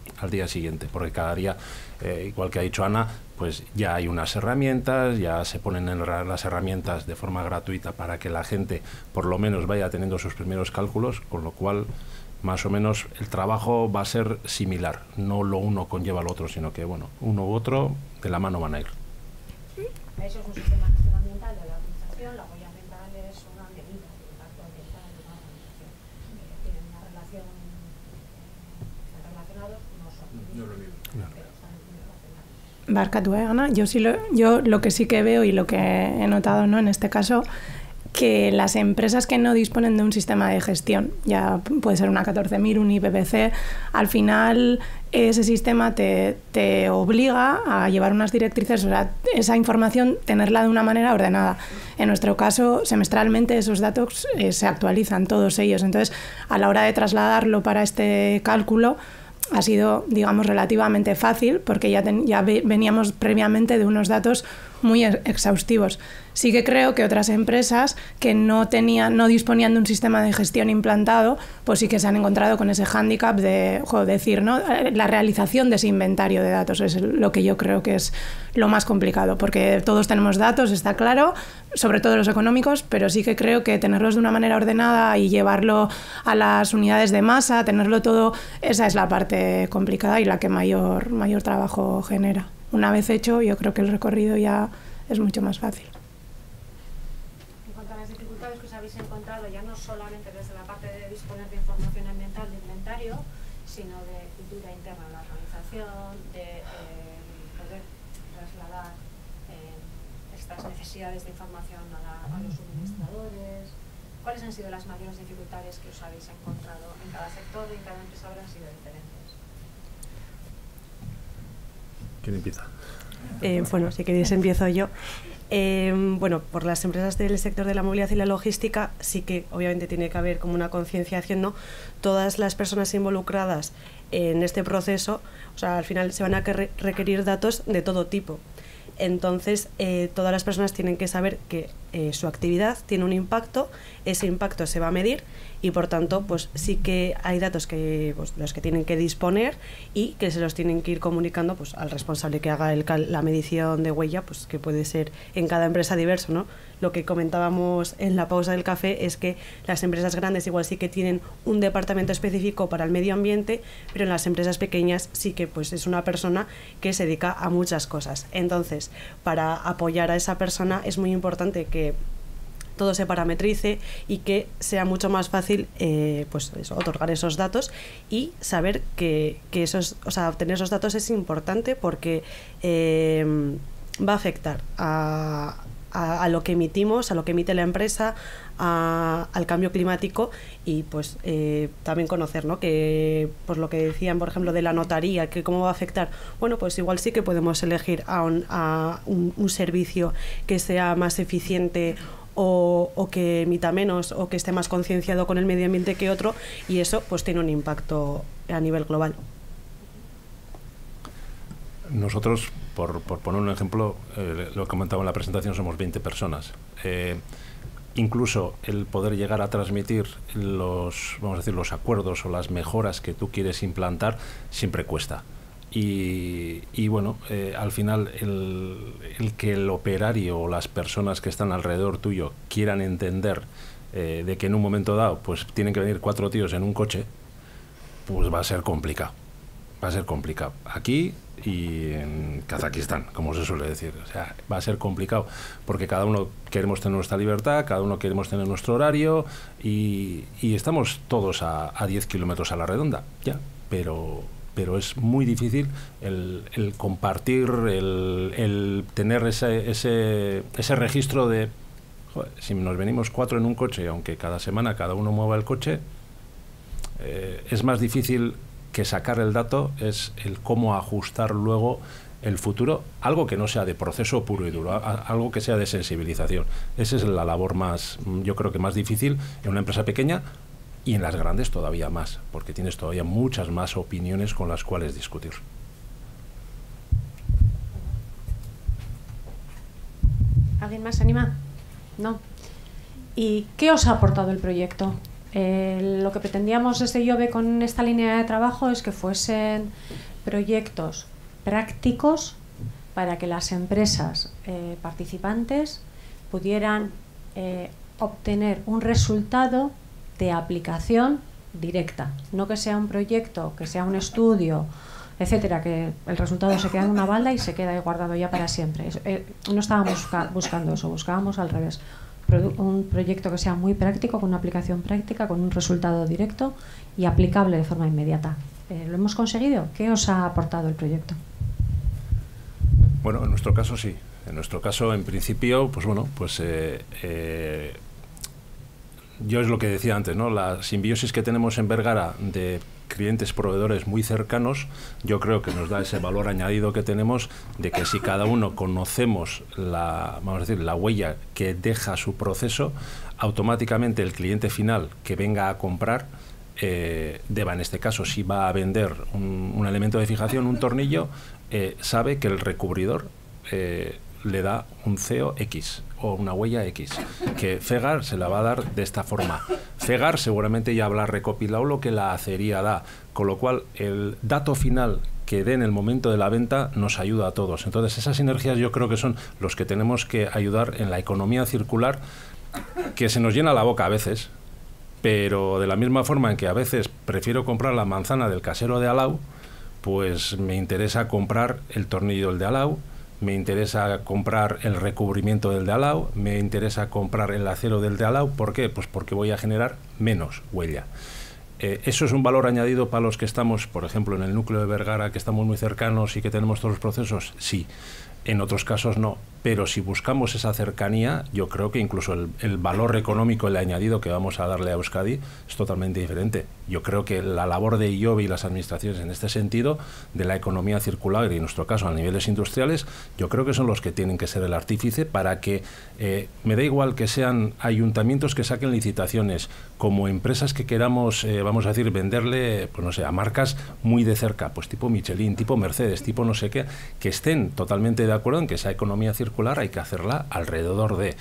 al día siguiente, porque cada día, eh, igual que ha dicho Ana, pues ya hay unas herramientas, ya se ponen en las herramientas de forma gratuita para que la gente por lo menos vaya teniendo sus primeros cálculos, con lo cual más o menos el trabajo va a ser similar, no lo uno conlleva al otro, sino que bueno, uno u otro de la mano van a ir. Eso es un sistema de gestión ambiental de la organización, la huella ambiental es una medida de impacto ambiental de una organización. Eh, tienen una relación, eh, están relacionados, no son. No lo mismo. Pero están muy relacionados. Barkatu, eh, Ana. Yo, sí lo, yo lo que sí que veo y lo que he notado, ¿no?, en este caso, que las empresas que no disponen de un sistema de gestión, ya puede ser una catorce mil, un I P P C, al final ese sistema te, te obliga a llevar unas directrices, o sea, esa información tenerla de una manera ordenada. En nuestro caso, semestralmente esos datos eh, se actualizan todos ellos, entonces a la hora de trasladarlo para este cálculo ha sido, digamos, relativamente fácil porque ya, ten, ya ve, veníamos previamente de unos datos muy exhaustivos. Sí que creo que otras empresas que no tenían, no disponían de un sistema de gestión implantado, pues sí que se han encontrado con ese hándicap de, jo, decir, ¿no?, la realización de ese inventario de datos es lo que yo creo que es lo más complicado, porque todos tenemos datos, está claro, sobre todo los económicos, pero sí que creo que tenerlos de una manera ordenada y llevarlo a las unidades de masa, tenerlo todo, esa es la parte complicada y la que mayor, mayor trabajo genera. Una vez hecho, yo creo que el recorrido ya es mucho más fácil. En cuanto a las dificultades que os habéis encontrado, ya no solamente desde la parte de disponer de información ambiental de inventario, sino de cultura interna de la organización, de eh, poder trasladar eh, estas necesidades de información a, la, a los suministradores. ¿Cuáles han sido las mayores dificultades que os habéis encontrado en cada sector y en cada empresa habrán sido diferentes? ¿Quién empieza? Eh, bueno, si queréis empiezo yo. Eh, bueno, por las empresas del sector de la movilidad y la logística sí que obviamente tiene que haber como una concienciación, ¿no? Todas las personas involucradas en este proceso, o sea, al final se van a requerir datos de todo tipo. Entonces, eh, todas las personas tienen que saber que eh, su actividad tiene un impacto, ese impacto se va a medir y, por tanto, pues sí que hay datos que pues, los que tienen que disponer y que se los tienen que ir comunicando pues, al responsable que haga el cal la medición de huella, pues que puede ser en cada empresa diverso, ¿no? Lo que comentábamos en la pausa del café es que las empresas grandes igual sí que tienen un departamento específico para el medio ambiente, pero en las empresas pequeñas sí que pues es una persona que se dedica a muchas cosas. Entonces, para apoyar a esa persona es muy importante que todo se parametrice y que sea mucho más fácil eh, pues eso, otorgar esos datos y saber que, que esos, o sea, obtener esos datos es importante porque eh, va a afectar a A, a lo que emitimos, a lo que emite la empresa, a, al cambio climático y pues eh, también conocer, ¿no?, que pues lo que decían, por ejemplo, de la notaría, que cómo va a afectar. Bueno, pues igual sí que podemos elegir a un, a un, un servicio que sea más eficiente o, o que emita menos o que esté más concienciado con el medio ambiente que otro y eso pues tiene un impacto a nivel global. Nosotros, por, por poner un ejemplo, eh, lo que comentaba en la presentación, somos veinte personas. Eh, incluso el poder llegar a transmitir los, vamos a decir, los acuerdos o las mejoras que tú quieres implantar siempre cuesta. Y, y bueno, eh, al final el, el que el operario o las personas que están alrededor tuyo quieran entender eh, de que en un momento dado pues tienen que venir cuatro tíos en un coche, pues va a ser complicado. Va a ser complicado. Aquí y en Kazajistán, como se suele decir. O sea, va a ser complicado porque cada uno queremos tener nuestra libertad, cada uno queremos tener nuestro horario y, y estamos todos a, a diez kilómetros a la redonda, ya, pero, pero es muy difícil el, el compartir, el, el tener ese, ese, ese registro de, joder, si nos venimos cuatro en un coche, aunque cada semana cada uno mueva el coche, eh, es más difícil que sacar el dato, es el cómo ajustar luego el futuro, algo que no sea de proceso puro y duro, a, algo que sea de sensibilización. Esa es la labor más, yo creo que más difícil en una empresa pequeña y en las grandes todavía más, porque tienes todavía muchas más opiniones con las cuales discutir. ¿Alguien más se anima? No. ¿Y qué os ha aportado el proyecto? Eh, lo que pretendíamos desde IOBE con esta línea de trabajo es que fuesen proyectos prácticos para que las empresas eh, participantes pudieran eh, obtener un resultado de aplicación directa, no que sea un proyecto, que sea un estudio, etcétera, que el resultado se queda en una balda y se queda ahí guardado ya para siempre. Eh, no estábamos busca buscando eso, buscábamos al revés. Un proyecto que sea muy práctico, con una aplicación práctica, con un resultado directo y aplicable de forma inmediata. Eh, ¿Lo hemos conseguido? ¿Qué os ha aportado el proyecto? Bueno, en nuestro caso sí. En nuestro caso, en principio, pues bueno, pues eh, eh, yo es lo que decía antes, ¿no? La simbiosis que tenemos en Vergara de clientes proveedores muy cercanos, yo creo que nos da ese valor añadido que tenemos de que si cada uno conocemos la, vamos a decir, la huella que deja su proceso, automáticamente el cliente final que venga a comprar eh, deba, en este caso, si va a vender un, un elemento de fijación, un tornillo, eh, sabe que el recubridor eh, le da un C O X o una huella X, que Fegar se la va a dar de esta forma. Fegar seguramente ya habrá recopilado lo que la acería da, con lo cual el dato final que dé en el momento de la venta nos ayuda a todos. Entonces esas sinergias yo creo que son los que tenemos que ayudar en la economía circular, que se nos llena la boca a veces, pero de la misma forma en que a veces prefiero comprar la manzana del casero de Alau, pues me interesa comprar el tornillo del de Alau, me interesa comprar el recubrimiento del de Alau, me interesa comprar el acero del de Alau. ¿Por qué? Pues porque voy a generar menos huella. Eh, ¿Eso es un valor añadido para los que estamos, por ejemplo, en el núcleo de Vergara, que estamos muy cercanos y que tenemos todos los procesos? Sí. En otros casos no. Pero si buscamos esa cercanía, yo creo que incluso el, el valor económico, el añadido que vamos a darle a Euskadi es totalmente diferente. Yo creo que la labor de IOBE y las administraciones en este sentido, de la economía circular y en nuestro caso a niveles industriales, yo creo que son los que tienen que ser el artífice para que, eh, me da igual que sean ayuntamientos que saquen licitaciones, como empresas que queramos, eh, vamos a decir, venderle, pues no sé, a marcas muy de cerca, pues tipo Michelin, tipo Mercedes, tipo no sé qué, que estén totalmente de acuerdo en que esa economía circular hay que hacerla alrededor de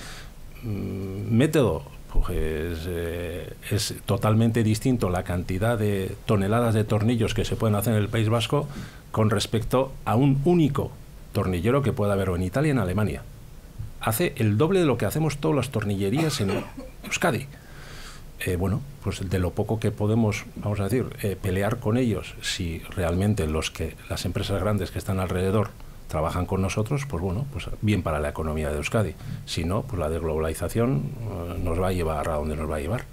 mm, método. Pues eh, es totalmente distinto la cantidad de toneladas de tornillos que se pueden hacer en el País Vasco con respecto a un único tornillero que pueda haber en Italia y en Alemania. Hace el doble de lo que hacemos todas las tornillerías en Euskadi. Eh, bueno, pues de lo poco que podemos, vamos a decir, eh, pelear con ellos, si realmente los que las empresas grandes que están alrededor trabajan con nosotros, pues bueno, pues bien para la economía de Euskadi. Si no, pues la desglobalización eh, nos va a llevar a donde nos va a llevar.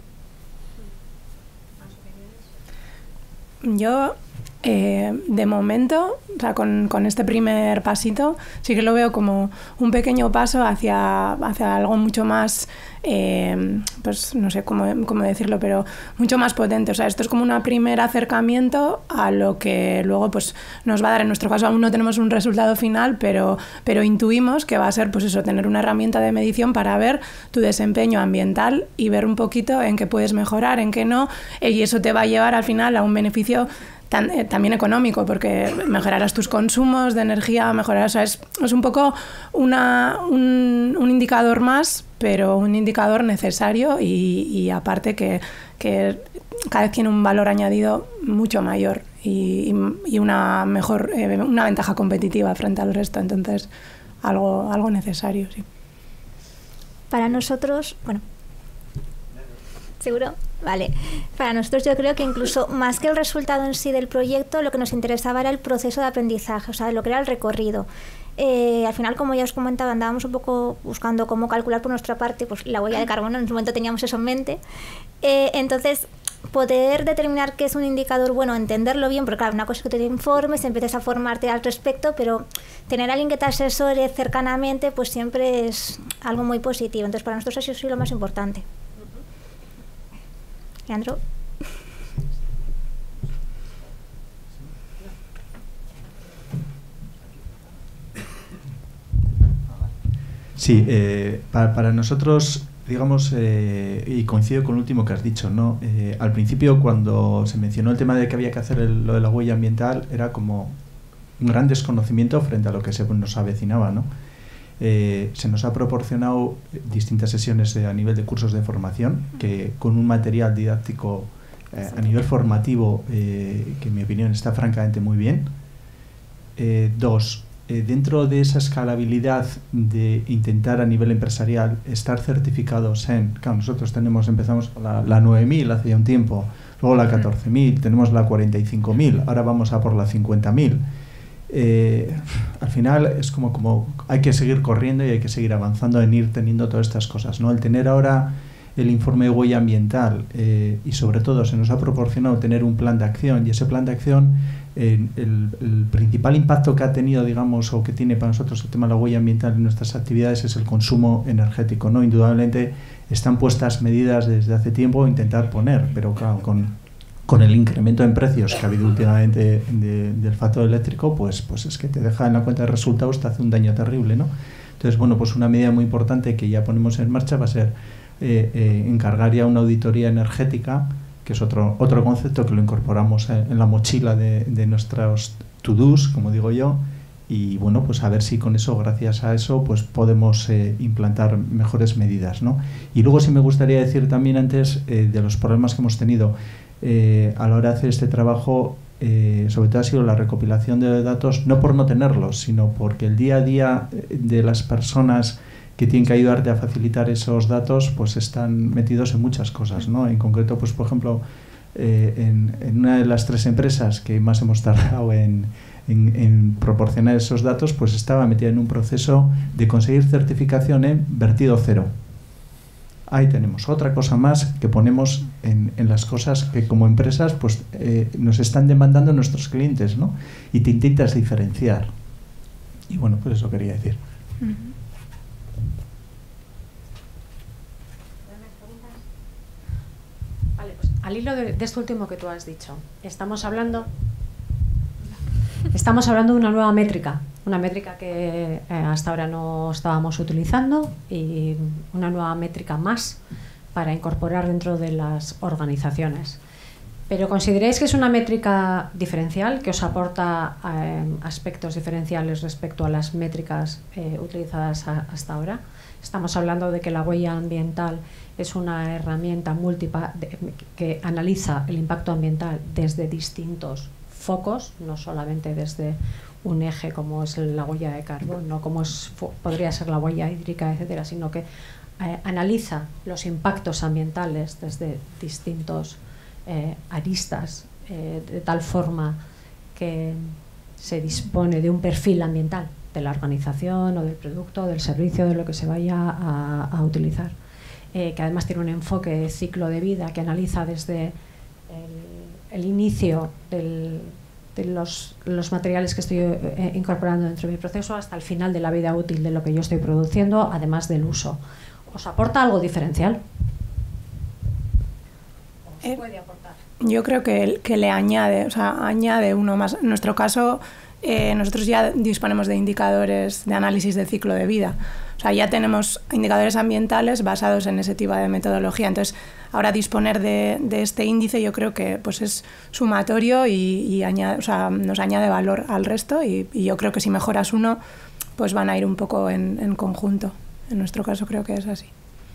Yo, eh, de momento, o sea, con, con este primer pasito, sí que lo veo como un pequeño paso hacia, hacia algo mucho más, eh, pues no sé cómo, cómo decirlo, pero mucho más potente. O sea, esto es como un primer acercamiento a lo que luego pues nos va a dar. En nuestro caso aún no tenemos un resultado final, pero, pero intuimos que va a ser pues eso, tener una herramienta de medición para ver tu desempeño ambiental y ver un poquito en qué puedes mejorar, en qué no, y eso te va a llevar al final a un beneficio Tan, eh, también económico, porque mejorarás tus consumos de energía, mejorarás, o sea, es, es un poco una, un, un indicador más, pero un indicador necesario y, y aparte que, que cada vez tiene un valor añadido mucho mayor y, y una mejor, eh, una ventaja competitiva frente al resto, entonces algo, algo necesario, sí. Para nosotros, bueno, ¿seguro? Vale. Para nosotros yo creo que incluso más que el resultado en sí del proyecto, lo que nos interesaba era el proceso de aprendizaje, o sea, lo que era el recorrido. Eh, al final, como ya os comentaba, andábamos un poco buscando cómo calcular por nuestra parte pues la huella de carbono, en su momento teníamos eso en mente. Eh, entonces, poder determinar qué es un indicador bueno, entenderlo bien, porque claro, una cosa es que te informes, empieces a formarte al respecto, pero tener a alguien que te asesore cercanamente, pues siempre es algo muy positivo. Entonces, para nosotros eso sí lo más importante. Leandro. Sí, eh, para, para nosotros, digamos, eh, y coincido con lo último que has dicho, ¿no? Eh, al principio, cuando se mencionó el tema de que había que hacer el, lo de la huella ambiental, era como un gran desconocimiento frente a lo que se nos avecinaba, ¿no? Eh, se nos ha proporcionado distintas sesiones de, a nivel de cursos de formación, que con un material didáctico eh, a nivel formativo, eh, que en mi opinión está francamente muy bien. Eh, dos, eh, dentro de esa escalabilidad de intentar a nivel empresarial estar certificados en, claro, nosotros tenemos, empezamos la, la nueve mil hace ya un tiempo, luego la catorce mil, tenemos la cuarenta y cinco mil, ahora vamos a por la cincuenta mil. Eh, al final es como, como hay que seguir corriendo y hay que seguir avanzando en ir teniendo todas estas cosas, ¿no? El tener ahora el informe de huella ambiental eh, y sobre todo se nos ha proporcionado tener un plan de acción, y ese plan de acción, eh, el, el principal impacto que ha tenido, digamos, o que tiene para nosotros el tema de la huella ambiental en nuestras actividades es el consumo energético, ¿no? Indudablemente están puestas medidas desde hace tiempo a intentar poner, pero claro, con con el incremento en precios que ha habido últimamente de, del factor eléctrico, pues, pues es que te deja en la cuenta de resultados, te hace un daño terrible, ¿no? Entonces, bueno, pues una medida muy importante que ya ponemos en marcha va a ser eh, eh, encargar ya una auditoría energética, que es otro, otro concepto que lo incorporamos en, en la mochila de, de nuestros to-dos, como digo yo, y bueno, pues a ver si con eso, gracias a eso, pues podemos eh, implantar mejores medidas, ¿no? Y luego sí me gustaría decir también antes eh, de los problemas que hemos tenido Eh, a la hora de hacer este trabajo, eh, sobre todo ha sido la recopilación de datos, no por no tenerlos, sino porque el día a día de las personas que tienen que ayudarte a facilitar esos datos, pues están metidos en muchas cosas, ¿no? En concreto, pues por ejemplo, eh, en, en una de las tres empresas que más hemos tardado en, en, en proporcionar esos datos, pues estaba metida en un proceso de conseguir certificación en vertido cero. Ahí tenemos otra cosa más que ponemos en, en las cosas que como empresas pues eh, nos están demandando nuestros clientes, ¿no? Y te intentas diferenciar. Y bueno, pues eso quería decir. Uh-huh. Vale, pues al hilo de, de esto último que tú has dicho, estamos hablando, estamos hablando de una nueva métrica. Una métrica que eh, hasta ahora no estábamos utilizando y una nueva métrica más para incorporar dentro de las organizaciones. Pero ¿consideráis que es una métrica diferencial, que os aporta eh, aspectos diferenciales respecto a las métricas eh, utilizadas a, hasta ahora? Estamos hablando de que la huella ambiental es una herramienta múltiple de, que analiza el impacto ambiental desde distintos focos, no solamente desde un eje como es la huella de carbono, no como es, podría ser la huella hídrica, etcétera, sino que eh, analiza los impactos ambientales desde distintos eh, aristas, eh, de tal forma que se dispone de un perfil ambiental de la organización o del producto, del servicio, de lo que se vaya a, a utilizar, eh, que además tiene un enfoque de ciclo de vida que analiza desde el, el inicio del de los, los materiales que estoy eh, incorporando dentro de mi proceso hasta el final de la vida útil de lo que yo estoy produciendo, además del uso. ¿Os aporta algo diferencial? ¿Os eh, puede aportar? Yo creo que, que le añade, o sea, añade uno más. En nuestro caso, eh, nosotros ya disponemos de indicadores de análisis de ciclo de vida. O sea, ya tenemos indicadores ambientales basados en ese tipo de metodología. Entonces, ahora disponer de, de este índice yo creo que pues es sumatorio y, y añade, o sea, nos añade valor al resto y, y yo creo que si mejoras uno, pues van a ir un poco en, en conjunto. En nuestro caso creo que es así.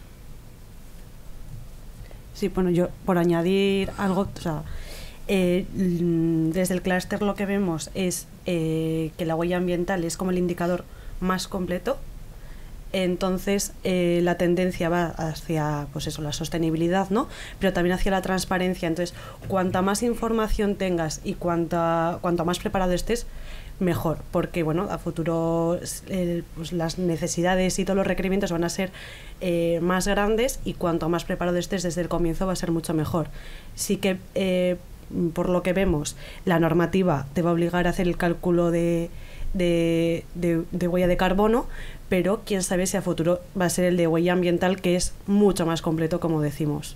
Sí, bueno, yo por añadir algo, o sea, eh, desde el clúster lo que vemos es eh, que la huella ambiental es como el indicador más completo. Entonces eh, la tendencia va hacia pues eso, la sostenibilidad, ¿no? Pero también hacia la transparencia. Entonces, cuanta más información tengas y cuanta, cuanto más preparado estés, mejor, porque bueno, a futuro eh, pues las necesidades y todos los requerimientos van a ser eh, más grandes y cuanto más preparado estés desde el comienzo va a ser mucho mejor. Sí que eh, por lo que vemos, la normativa te va a obligar a hacer el cálculo de De, de, de huella de carbono, pero quién sabe si a futuro va a ser el de huella ambiental, que es mucho más completo, como decimos.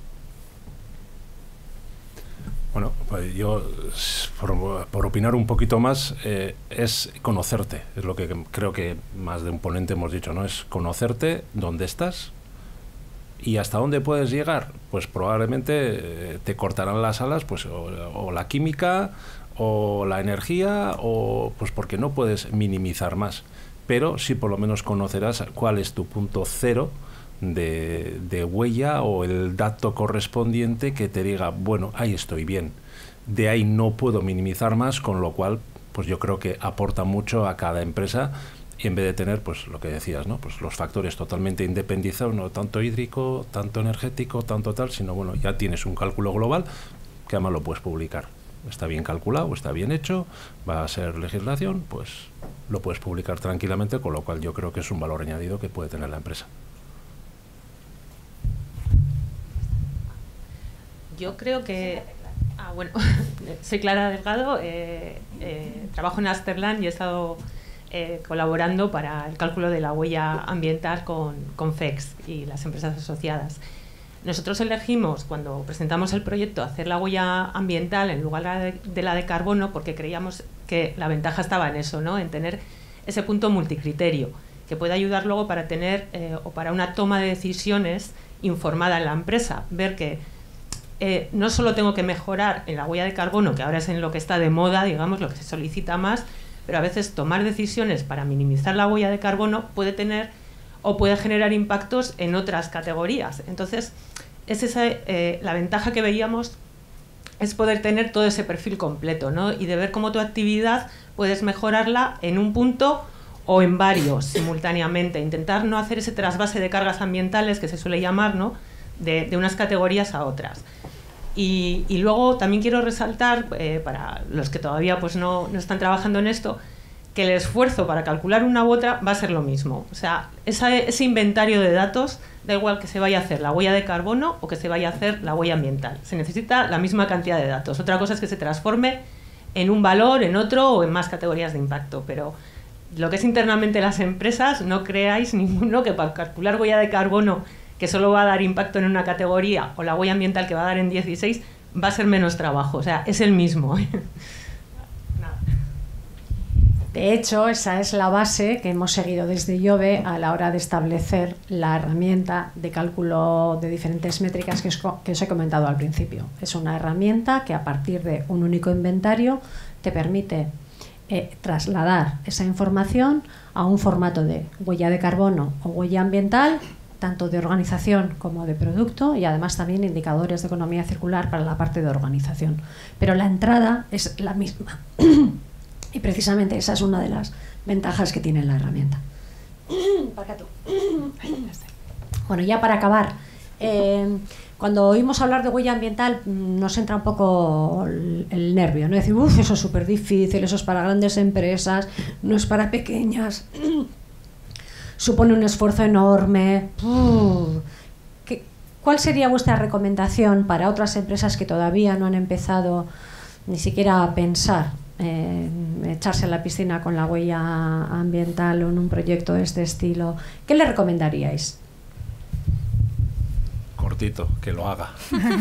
Bueno, pues yo, por, por opinar un poquito más, eh, es conocerte, es lo que creo que más de un ponente hemos dicho, ¿no? Es conocerte dónde estás y hasta dónde puedes llegar. Pues probablemente eh, te cortarán las alas, pues o, o la química, o la energía, o pues porque no puedes minimizar más. pero sí por lo menos conocerás cuál es tu punto cero de, de huella o el dato correspondiente que te diga, bueno, ahí estoy bien. De ahí no puedo minimizar más, con lo cual pues yo creo que aporta mucho a cada empresa, y en vez de tener pues lo que decías, ¿no? Pues los factores totalmente independizados, no tanto hídrico, tanto energético, tanto tal, sino bueno, ya tienes un cálculo global que además lo puedes publicar. Está bien calculado, está bien hecho, va a ser legislación, pues lo puedes publicar tranquilamente, con lo cual yo creo que es un valor añadido que puede tener la empresa. Yo creo que... Ah, bueno, soy Clara Delgado, eh, eh, trabajo en Asterland y he estado eh, colaborando para el cálculo de la huella ambiental con, con F E X y las empresas asociadas. Nosotros elegimos, cuando presentamos el proyecto, hacer la huella ambiental en lugar de, de la de carbono, porque creíamos que la ventaja estaba en eso, ¿no? En tener ese punto multicriterio, que puede ayudar luego para tener, eh, o para una toma de decisiones informada en la empresa, ver que Eh, no solo tengo que mejorar en la huella de carbono, que ahora es en lo que está de moda, digamos, lo que se solicita más, pero a veces tomar decisiones para minimizar la huella de carbono puede tener o puede generar impactos en otras categorías. Entonces, es esa, eh, la ventaja que veíamos es poder tener todo ese perfil completo, ¿no? Y de ver cómo tu actividad puedes mejorarla en un punto o en varios simultáneamente. Intentar no hacer ese trasvase de cargas ambientales que se suele llamar, ¿no? De, de unas categorías a otras. Y, y luego también quiero resaltar, eh, para los que todavía pues no, no están trabajando en esto, que el esfuerzo para calcular una u otra va a ser lo mismo. O sea, esa, ese inventario de datos, da igual que se vaya a hacer la huella de carbono o que se vaya a hacer la huella ambiental. Se necesita la misma cantidad de datos. Otra cosa es que se transforme en un valor, en otro o en más categorías de impacto. Pero lo que es internamente las empresas, no creáis ninguno que para calcular huella de carbono, que solo va a dar impacto en una categoría, o la huella ambiental que va a dar en dieciséis, va a ser menos trabajo. O sea, es el mismo. De hecho, esa es la base que hemos seguido desde IOBE a la hora de establecer la herramienta de cálculo de diferentes métricas que os, que os he comentado al principio. Es una herramienta que a partir de un único inventario te permite eh, trasladar esa información a un formato de huella de carbono o huella ambiental, tanto de organización como de producto, y además también indicadores de economía circular para la parte de organización. Pero la entrada es la misma. Y precisamente esa es una de las ventajas que tiene la herramienta. Bueno, ya para acabar, eh, cuando oímos hablar de huella ambiental nos entra un poco el, el nervio, ¿no? Decir, uff, eso es súper difícil, eso es para grandes empresas, no es para pequeñas. Supone un esfuerzo enorme. ¿Qué, ¿Cuál sería vuestra recomendación para otras empresas que todavía no han empezado ni siquiera a pensar en echarse a la piscina con la huella ambiental o en un proyecto de este estilo? ¿Qué le recomendaríais? Cortito, que lo haga.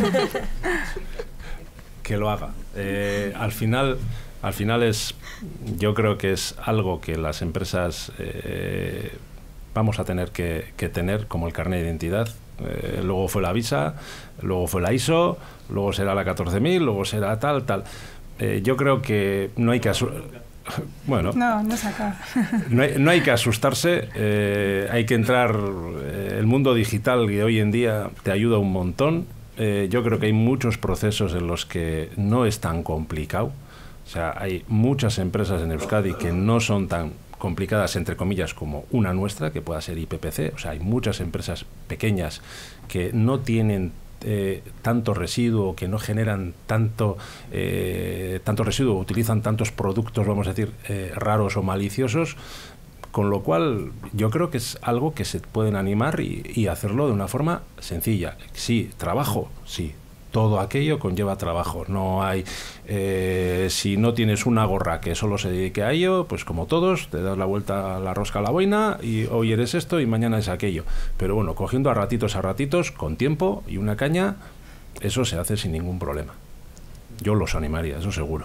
Que lo haga. Eh, al final... Al final es, yo creo que es algo que las empresas eh, vamos a tener que, que tener como el carnet de identidad. Eh, luego fue la Visa, luego fue la I S O, luego será la catorce mil, luego será tal, tal. Eh, yo creo que no hay que bueno, no, no saca. no, hay, no hay que asustarse, eh, hay que entrar. Eh, el mundo digital que hoy en día te ayuda un montón. Eh, yo creo que hay muchos procesos en los que no es tan complicado. O sea, hay muchas empresas en Euskadi que no son tan complicadas, entre comillas, como una nuestra, que pueda ser I P P C. O sea, hay muchas empresas pequeñas que no tienen eh, tanto residuo, que no generan tanto, eh, tanto residuo, utilizan tantos productos, vamos a decir, eh, raros o maliciosos, con lo cual yo creo que es algo que se pueden animar y, y hacerlo de una forma sencilla. Sí, trabajo, sí. Todo aquello conlleva trabajo. No hay, eh, si no tienes una gorra que solo se dedique a ello, pues como todos, te das la vuelta a la rosca a la boina y hoy eres esto y mañana es aquello. Pero bueno, cogiendo a ratitos a ratitos, con tiempo y una caña, eso se hace sin ningún problema. Yo los animaría, eso seguro.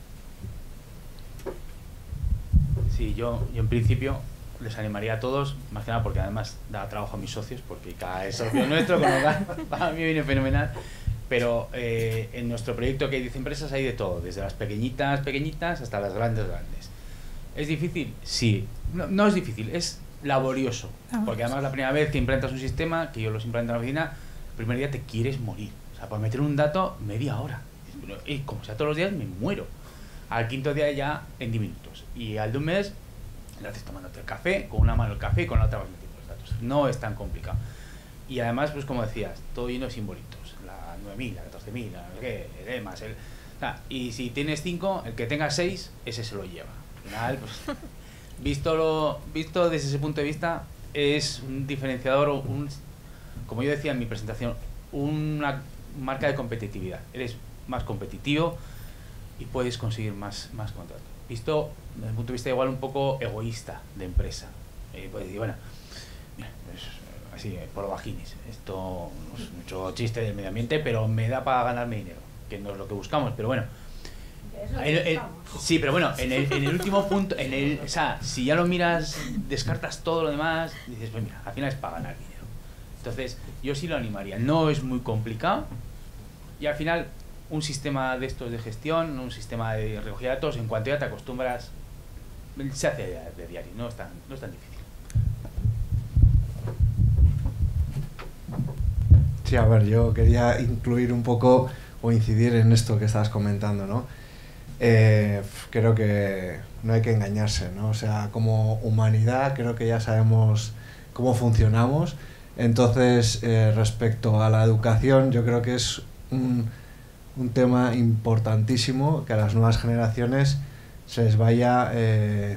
Sí, yo, yo en principio les animaría a todos, más que nada porque además da trabajo a mis socios, porque cada es socio nuestro, con lo cual para mí viene fenomenal. Pero eh, en nuestro proyecto que hay diez empresas hay de todo, desde las pequeñitas, pequeñitas hasta las grandes, grandes. ¿Es difícil? Sí. No, no es difícil, es laborioso. Porque además la primera vez que implantas un sistema, que yo los implanto en la oficina, el primer día te quieres morir. O sea, por meter un dato, media hora. Y como sea todos los días, me muero. Al quinto día ya en diez minutos. Y al de un mes, lo haces tomándote el café, con una mano el café y con la otra vas metiendo los datos. No es tan complicado. Y además, pues como decías, todo lleno de simbolitos. La nueve mil, la catorce mil, la qué, el EMAS, el... O sea, y si tienes cinco, el que tenga seis, ese se lo lleva. Al final, pues, visto, lo, visto desde ese punto de vista, es un diferenciador, un, como yo decía en mi presentación, una marca de competitividad. Eres más competitivo y puedes conseguir más, más contratos. Visto desde el punto de vista igual un poco egoísta de empresa. Eh, puedes decir, bueno, mira, pues, así, por los bajines, esto no es mucho chiste del medio ambiente, pero me da para ganarme dinero, que no es lo que buscamos, pero bueno. El, el, sí, pero bueno, en el, en el último punto, en el, o sea, si ya lo miras, descartas todo lo demás, dices, pues mira, al final es para ganar dinero. Entonces, yo sí lo animaría. No es muy complicado y al final un sistema de estos de gestión, un sistema de recogida de datos, en cuanto ya te acostumbras, se hace de, de diario, no es tan, no es tan difícil. Sí, a ver, yo quería incluir un poco o incidir en esto que estabas comentando, ¿no? Eh, creo que no hay que engañarse, ¿no? O sea, como humanidad creo que ya sabemos cómo funcionamos. Entonces, eh, respecto a la educación, yo creo que es un, un tema importantísimo que a las nuevas generaciones se les vaya eh,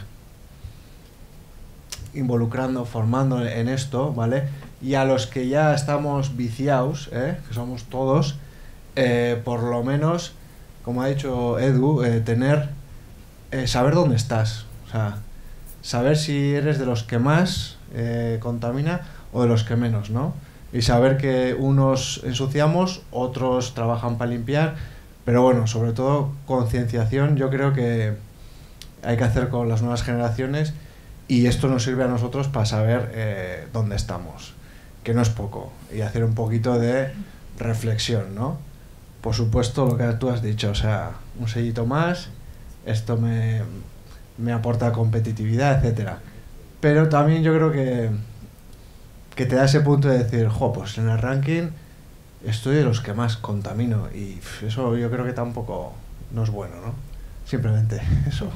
involucrando, formando en esto, ¿vale? Y a los que ya estamos viciados, ¿eh? Que somos todos, eh, por lo menos, como ha dicho Edu, eh, tener, eh, saber dónde estás, o sea, saber si eres de los que más eh, contamina o de los que menos, ¿no? Y saber que unos ensuciamos, otros trabajan para limpiar, pero bueno, sobre todo concienciación, yo creo que hay que hacer con las nuevas generaciones y esto nos sirve a nosotros para saber eh, dónde estamos, que no es poco, y hacer un poquito de reflexión, ¿no? Por supuesto, lo que tú has dicho, o sea, un sellito más, esto me, me aporta competitividad, etcétera. Pero también yo creo que, que te da ese punto de decir, jo, pues en el ranking estoy de los que más contamino, y eso yo creo que tampoco no es bueno, ¿no? Simplemente eso.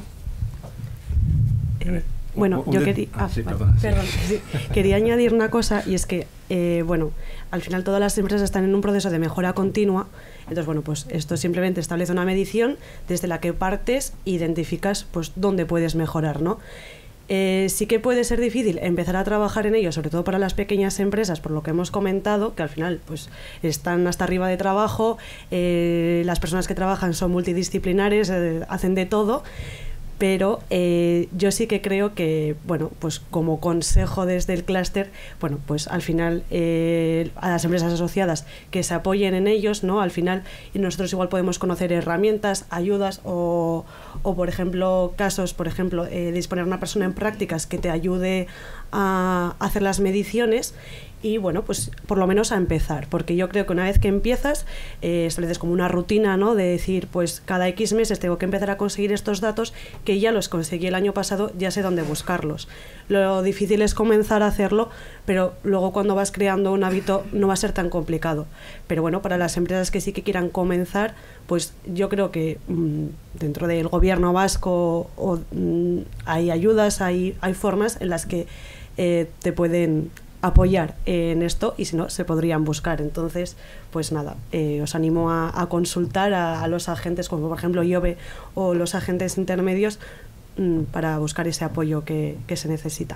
Eh, bueno, yo quería, ah, sí, vale, perdón, perdón, sí. quería añadir una cosa, y es que, eh, bueno, al final todas las empresas están en un proceso de mejora continua. Entonces, bueno, pues esto simplemente establece una medición desde la que partes e identificas pues dónde puedes mejorar, ¿no? Eh, sí que puede ser difícil empezar a trabajar en ello, sobre todo para las pequeñas empresas, por lo que hemos comentado, que al final pues están hasta arriba de trabajo, eh, las personas que trabajan son multidisciplinares, eh, hacen de todo. Pero eh, yo sí que creo que, bueno, pues como consejo desde el clúster, bueno, pues al final eh, a las empresas asociadas que se apoyen en ellos, ¿no? Al final nosotros igual podemos conocer herramientas, ayudas o, o por ejemplo, casos, por ejemplo, eh, disponer una persona en prácticas que te ayude a hacer las mediciones. Y bueno, pues por lo menos a empezar, porque yo creo que una vez que empiezas, eh, estableces como una rutina, ¿no? De decir, pues cada X meses tengo que empezar a conseguir estos datos que ya los conseguí el año pasado, ya sé dónde buscarlos. Lo difícil es comenzar a hacerlo, pero luego cuando vas creando un hábito no va a ser tan complicado. Pero bueno, para las empresas que sí que quieran comenzar, pues yo creo que mmm, dentro del gobierno vasco o, mmm, hay ayudas, hay, hay formas en las que eh, te pueden apoyar en esto, y si no, se podrían buscar. Entonces, pues nada, eh, os animo a, a consultar a, a los agentes, como por ejemplo IOBE o los agentes intermedios, mmm, para buscar ese apoyo que, que se necesita.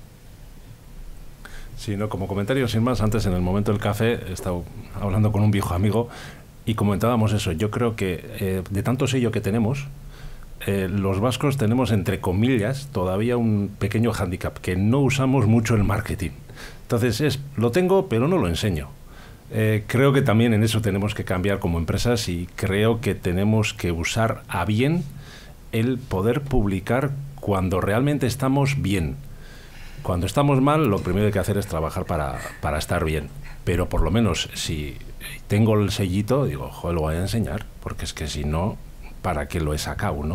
Sí, no, como comentario sin más, antes en el momento del café he estado hablando con un viejo amigo y comentábamos eso. Yo creo que eh, de tanto sello que tenemos, Eh, los vascos tenemos, entre comillas, todavía un pequeño hándicap, que no usamos mucho el marketing. Entonces, es, lo tengo, pero no lo enseño. Eh, creo que también en eso tenemos que cambiar como empresas, y creo que tenemos que usar a bien el poder publicar cuando realmente estamos bien. Cuando estamos mal, lo primero que hay que hacer es trabajar para, para estar bien. Pero por lo menos, si tengo el sellito, digo, joder, lo voy a enseñar, porque es que si no, ¿para qué lo he sacado, no?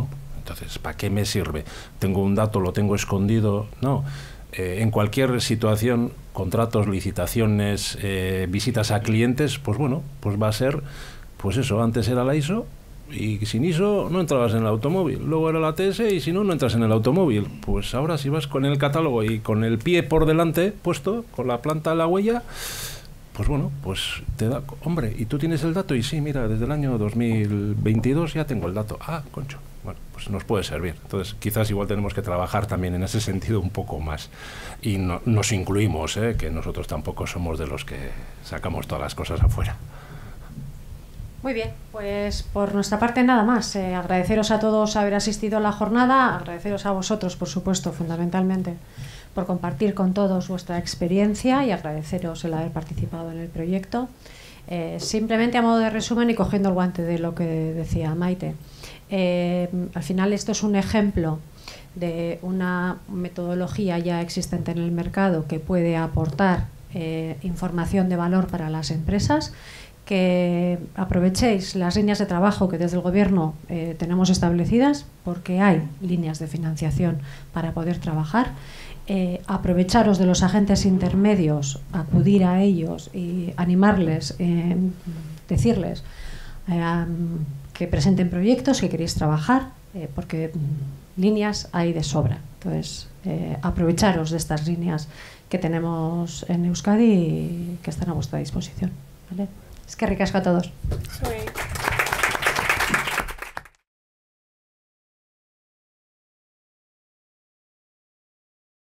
Entonces, ¿para qué me sirve? ¿Tengo un dato, lo tengo escondido? No. Eh, en cualquier situación, contratos, licitaciones, eh, visitas a clientes, pues bueno, pues va a ser, pues eso, antes era la I S O, y sin I S O no entrabas en el automóvil, luego era la T S y si no, no entras en el automóvil. Pues ahora si vas con el catálogo y con el pie por delante puesto, con la planta de la huella, pues bueno, pues te da, hombre, y tú tienes el dato y sí, mira, desde el año dos mil veintidós ya tengo el dato. Ah, concho, bueno, pues nos puede servir. Entonces quizás igual tenemos que trabajar también en ese sentido un poco más. Y no, nos incluimos, ¿eh? Que nosotros tampoco somos de los que sacamos todas las cosas afuera. Muy bien, pues por nuestra parte nada más. Eh, agradeceros a todos haber asistido a la jornada, agradeceros a vosotros, por supuesto, fundamentalmente, por compartir con todos vuestra experiencia y agradeceros el haber participado en el proyecto. Eh, simplemente a modo de resumen y cogiendo el guante de lo que decía Maite. Eh, al final esto es un ejemplo de una metodología ya existente en el mercado que puede aportar eh, información de valor para las empresas, que aprovechéis las líneas de trabajo que desde el Gobierno eh, tenemos establecidas, porque hay líneas de financiación para poder trabajar. Eh, aprovecharos de los agentes intermedios, acudir a ellos y animarles, eh, decirles eh, que presenten proyectos que queréis trabajar, eh, porque líneas hay de sobra. Entonces, eh, aprovecharos de estas líneas que tenemos en Euskadi y que están a vuestra disposición, ¿vale? Es que ricasco a todos.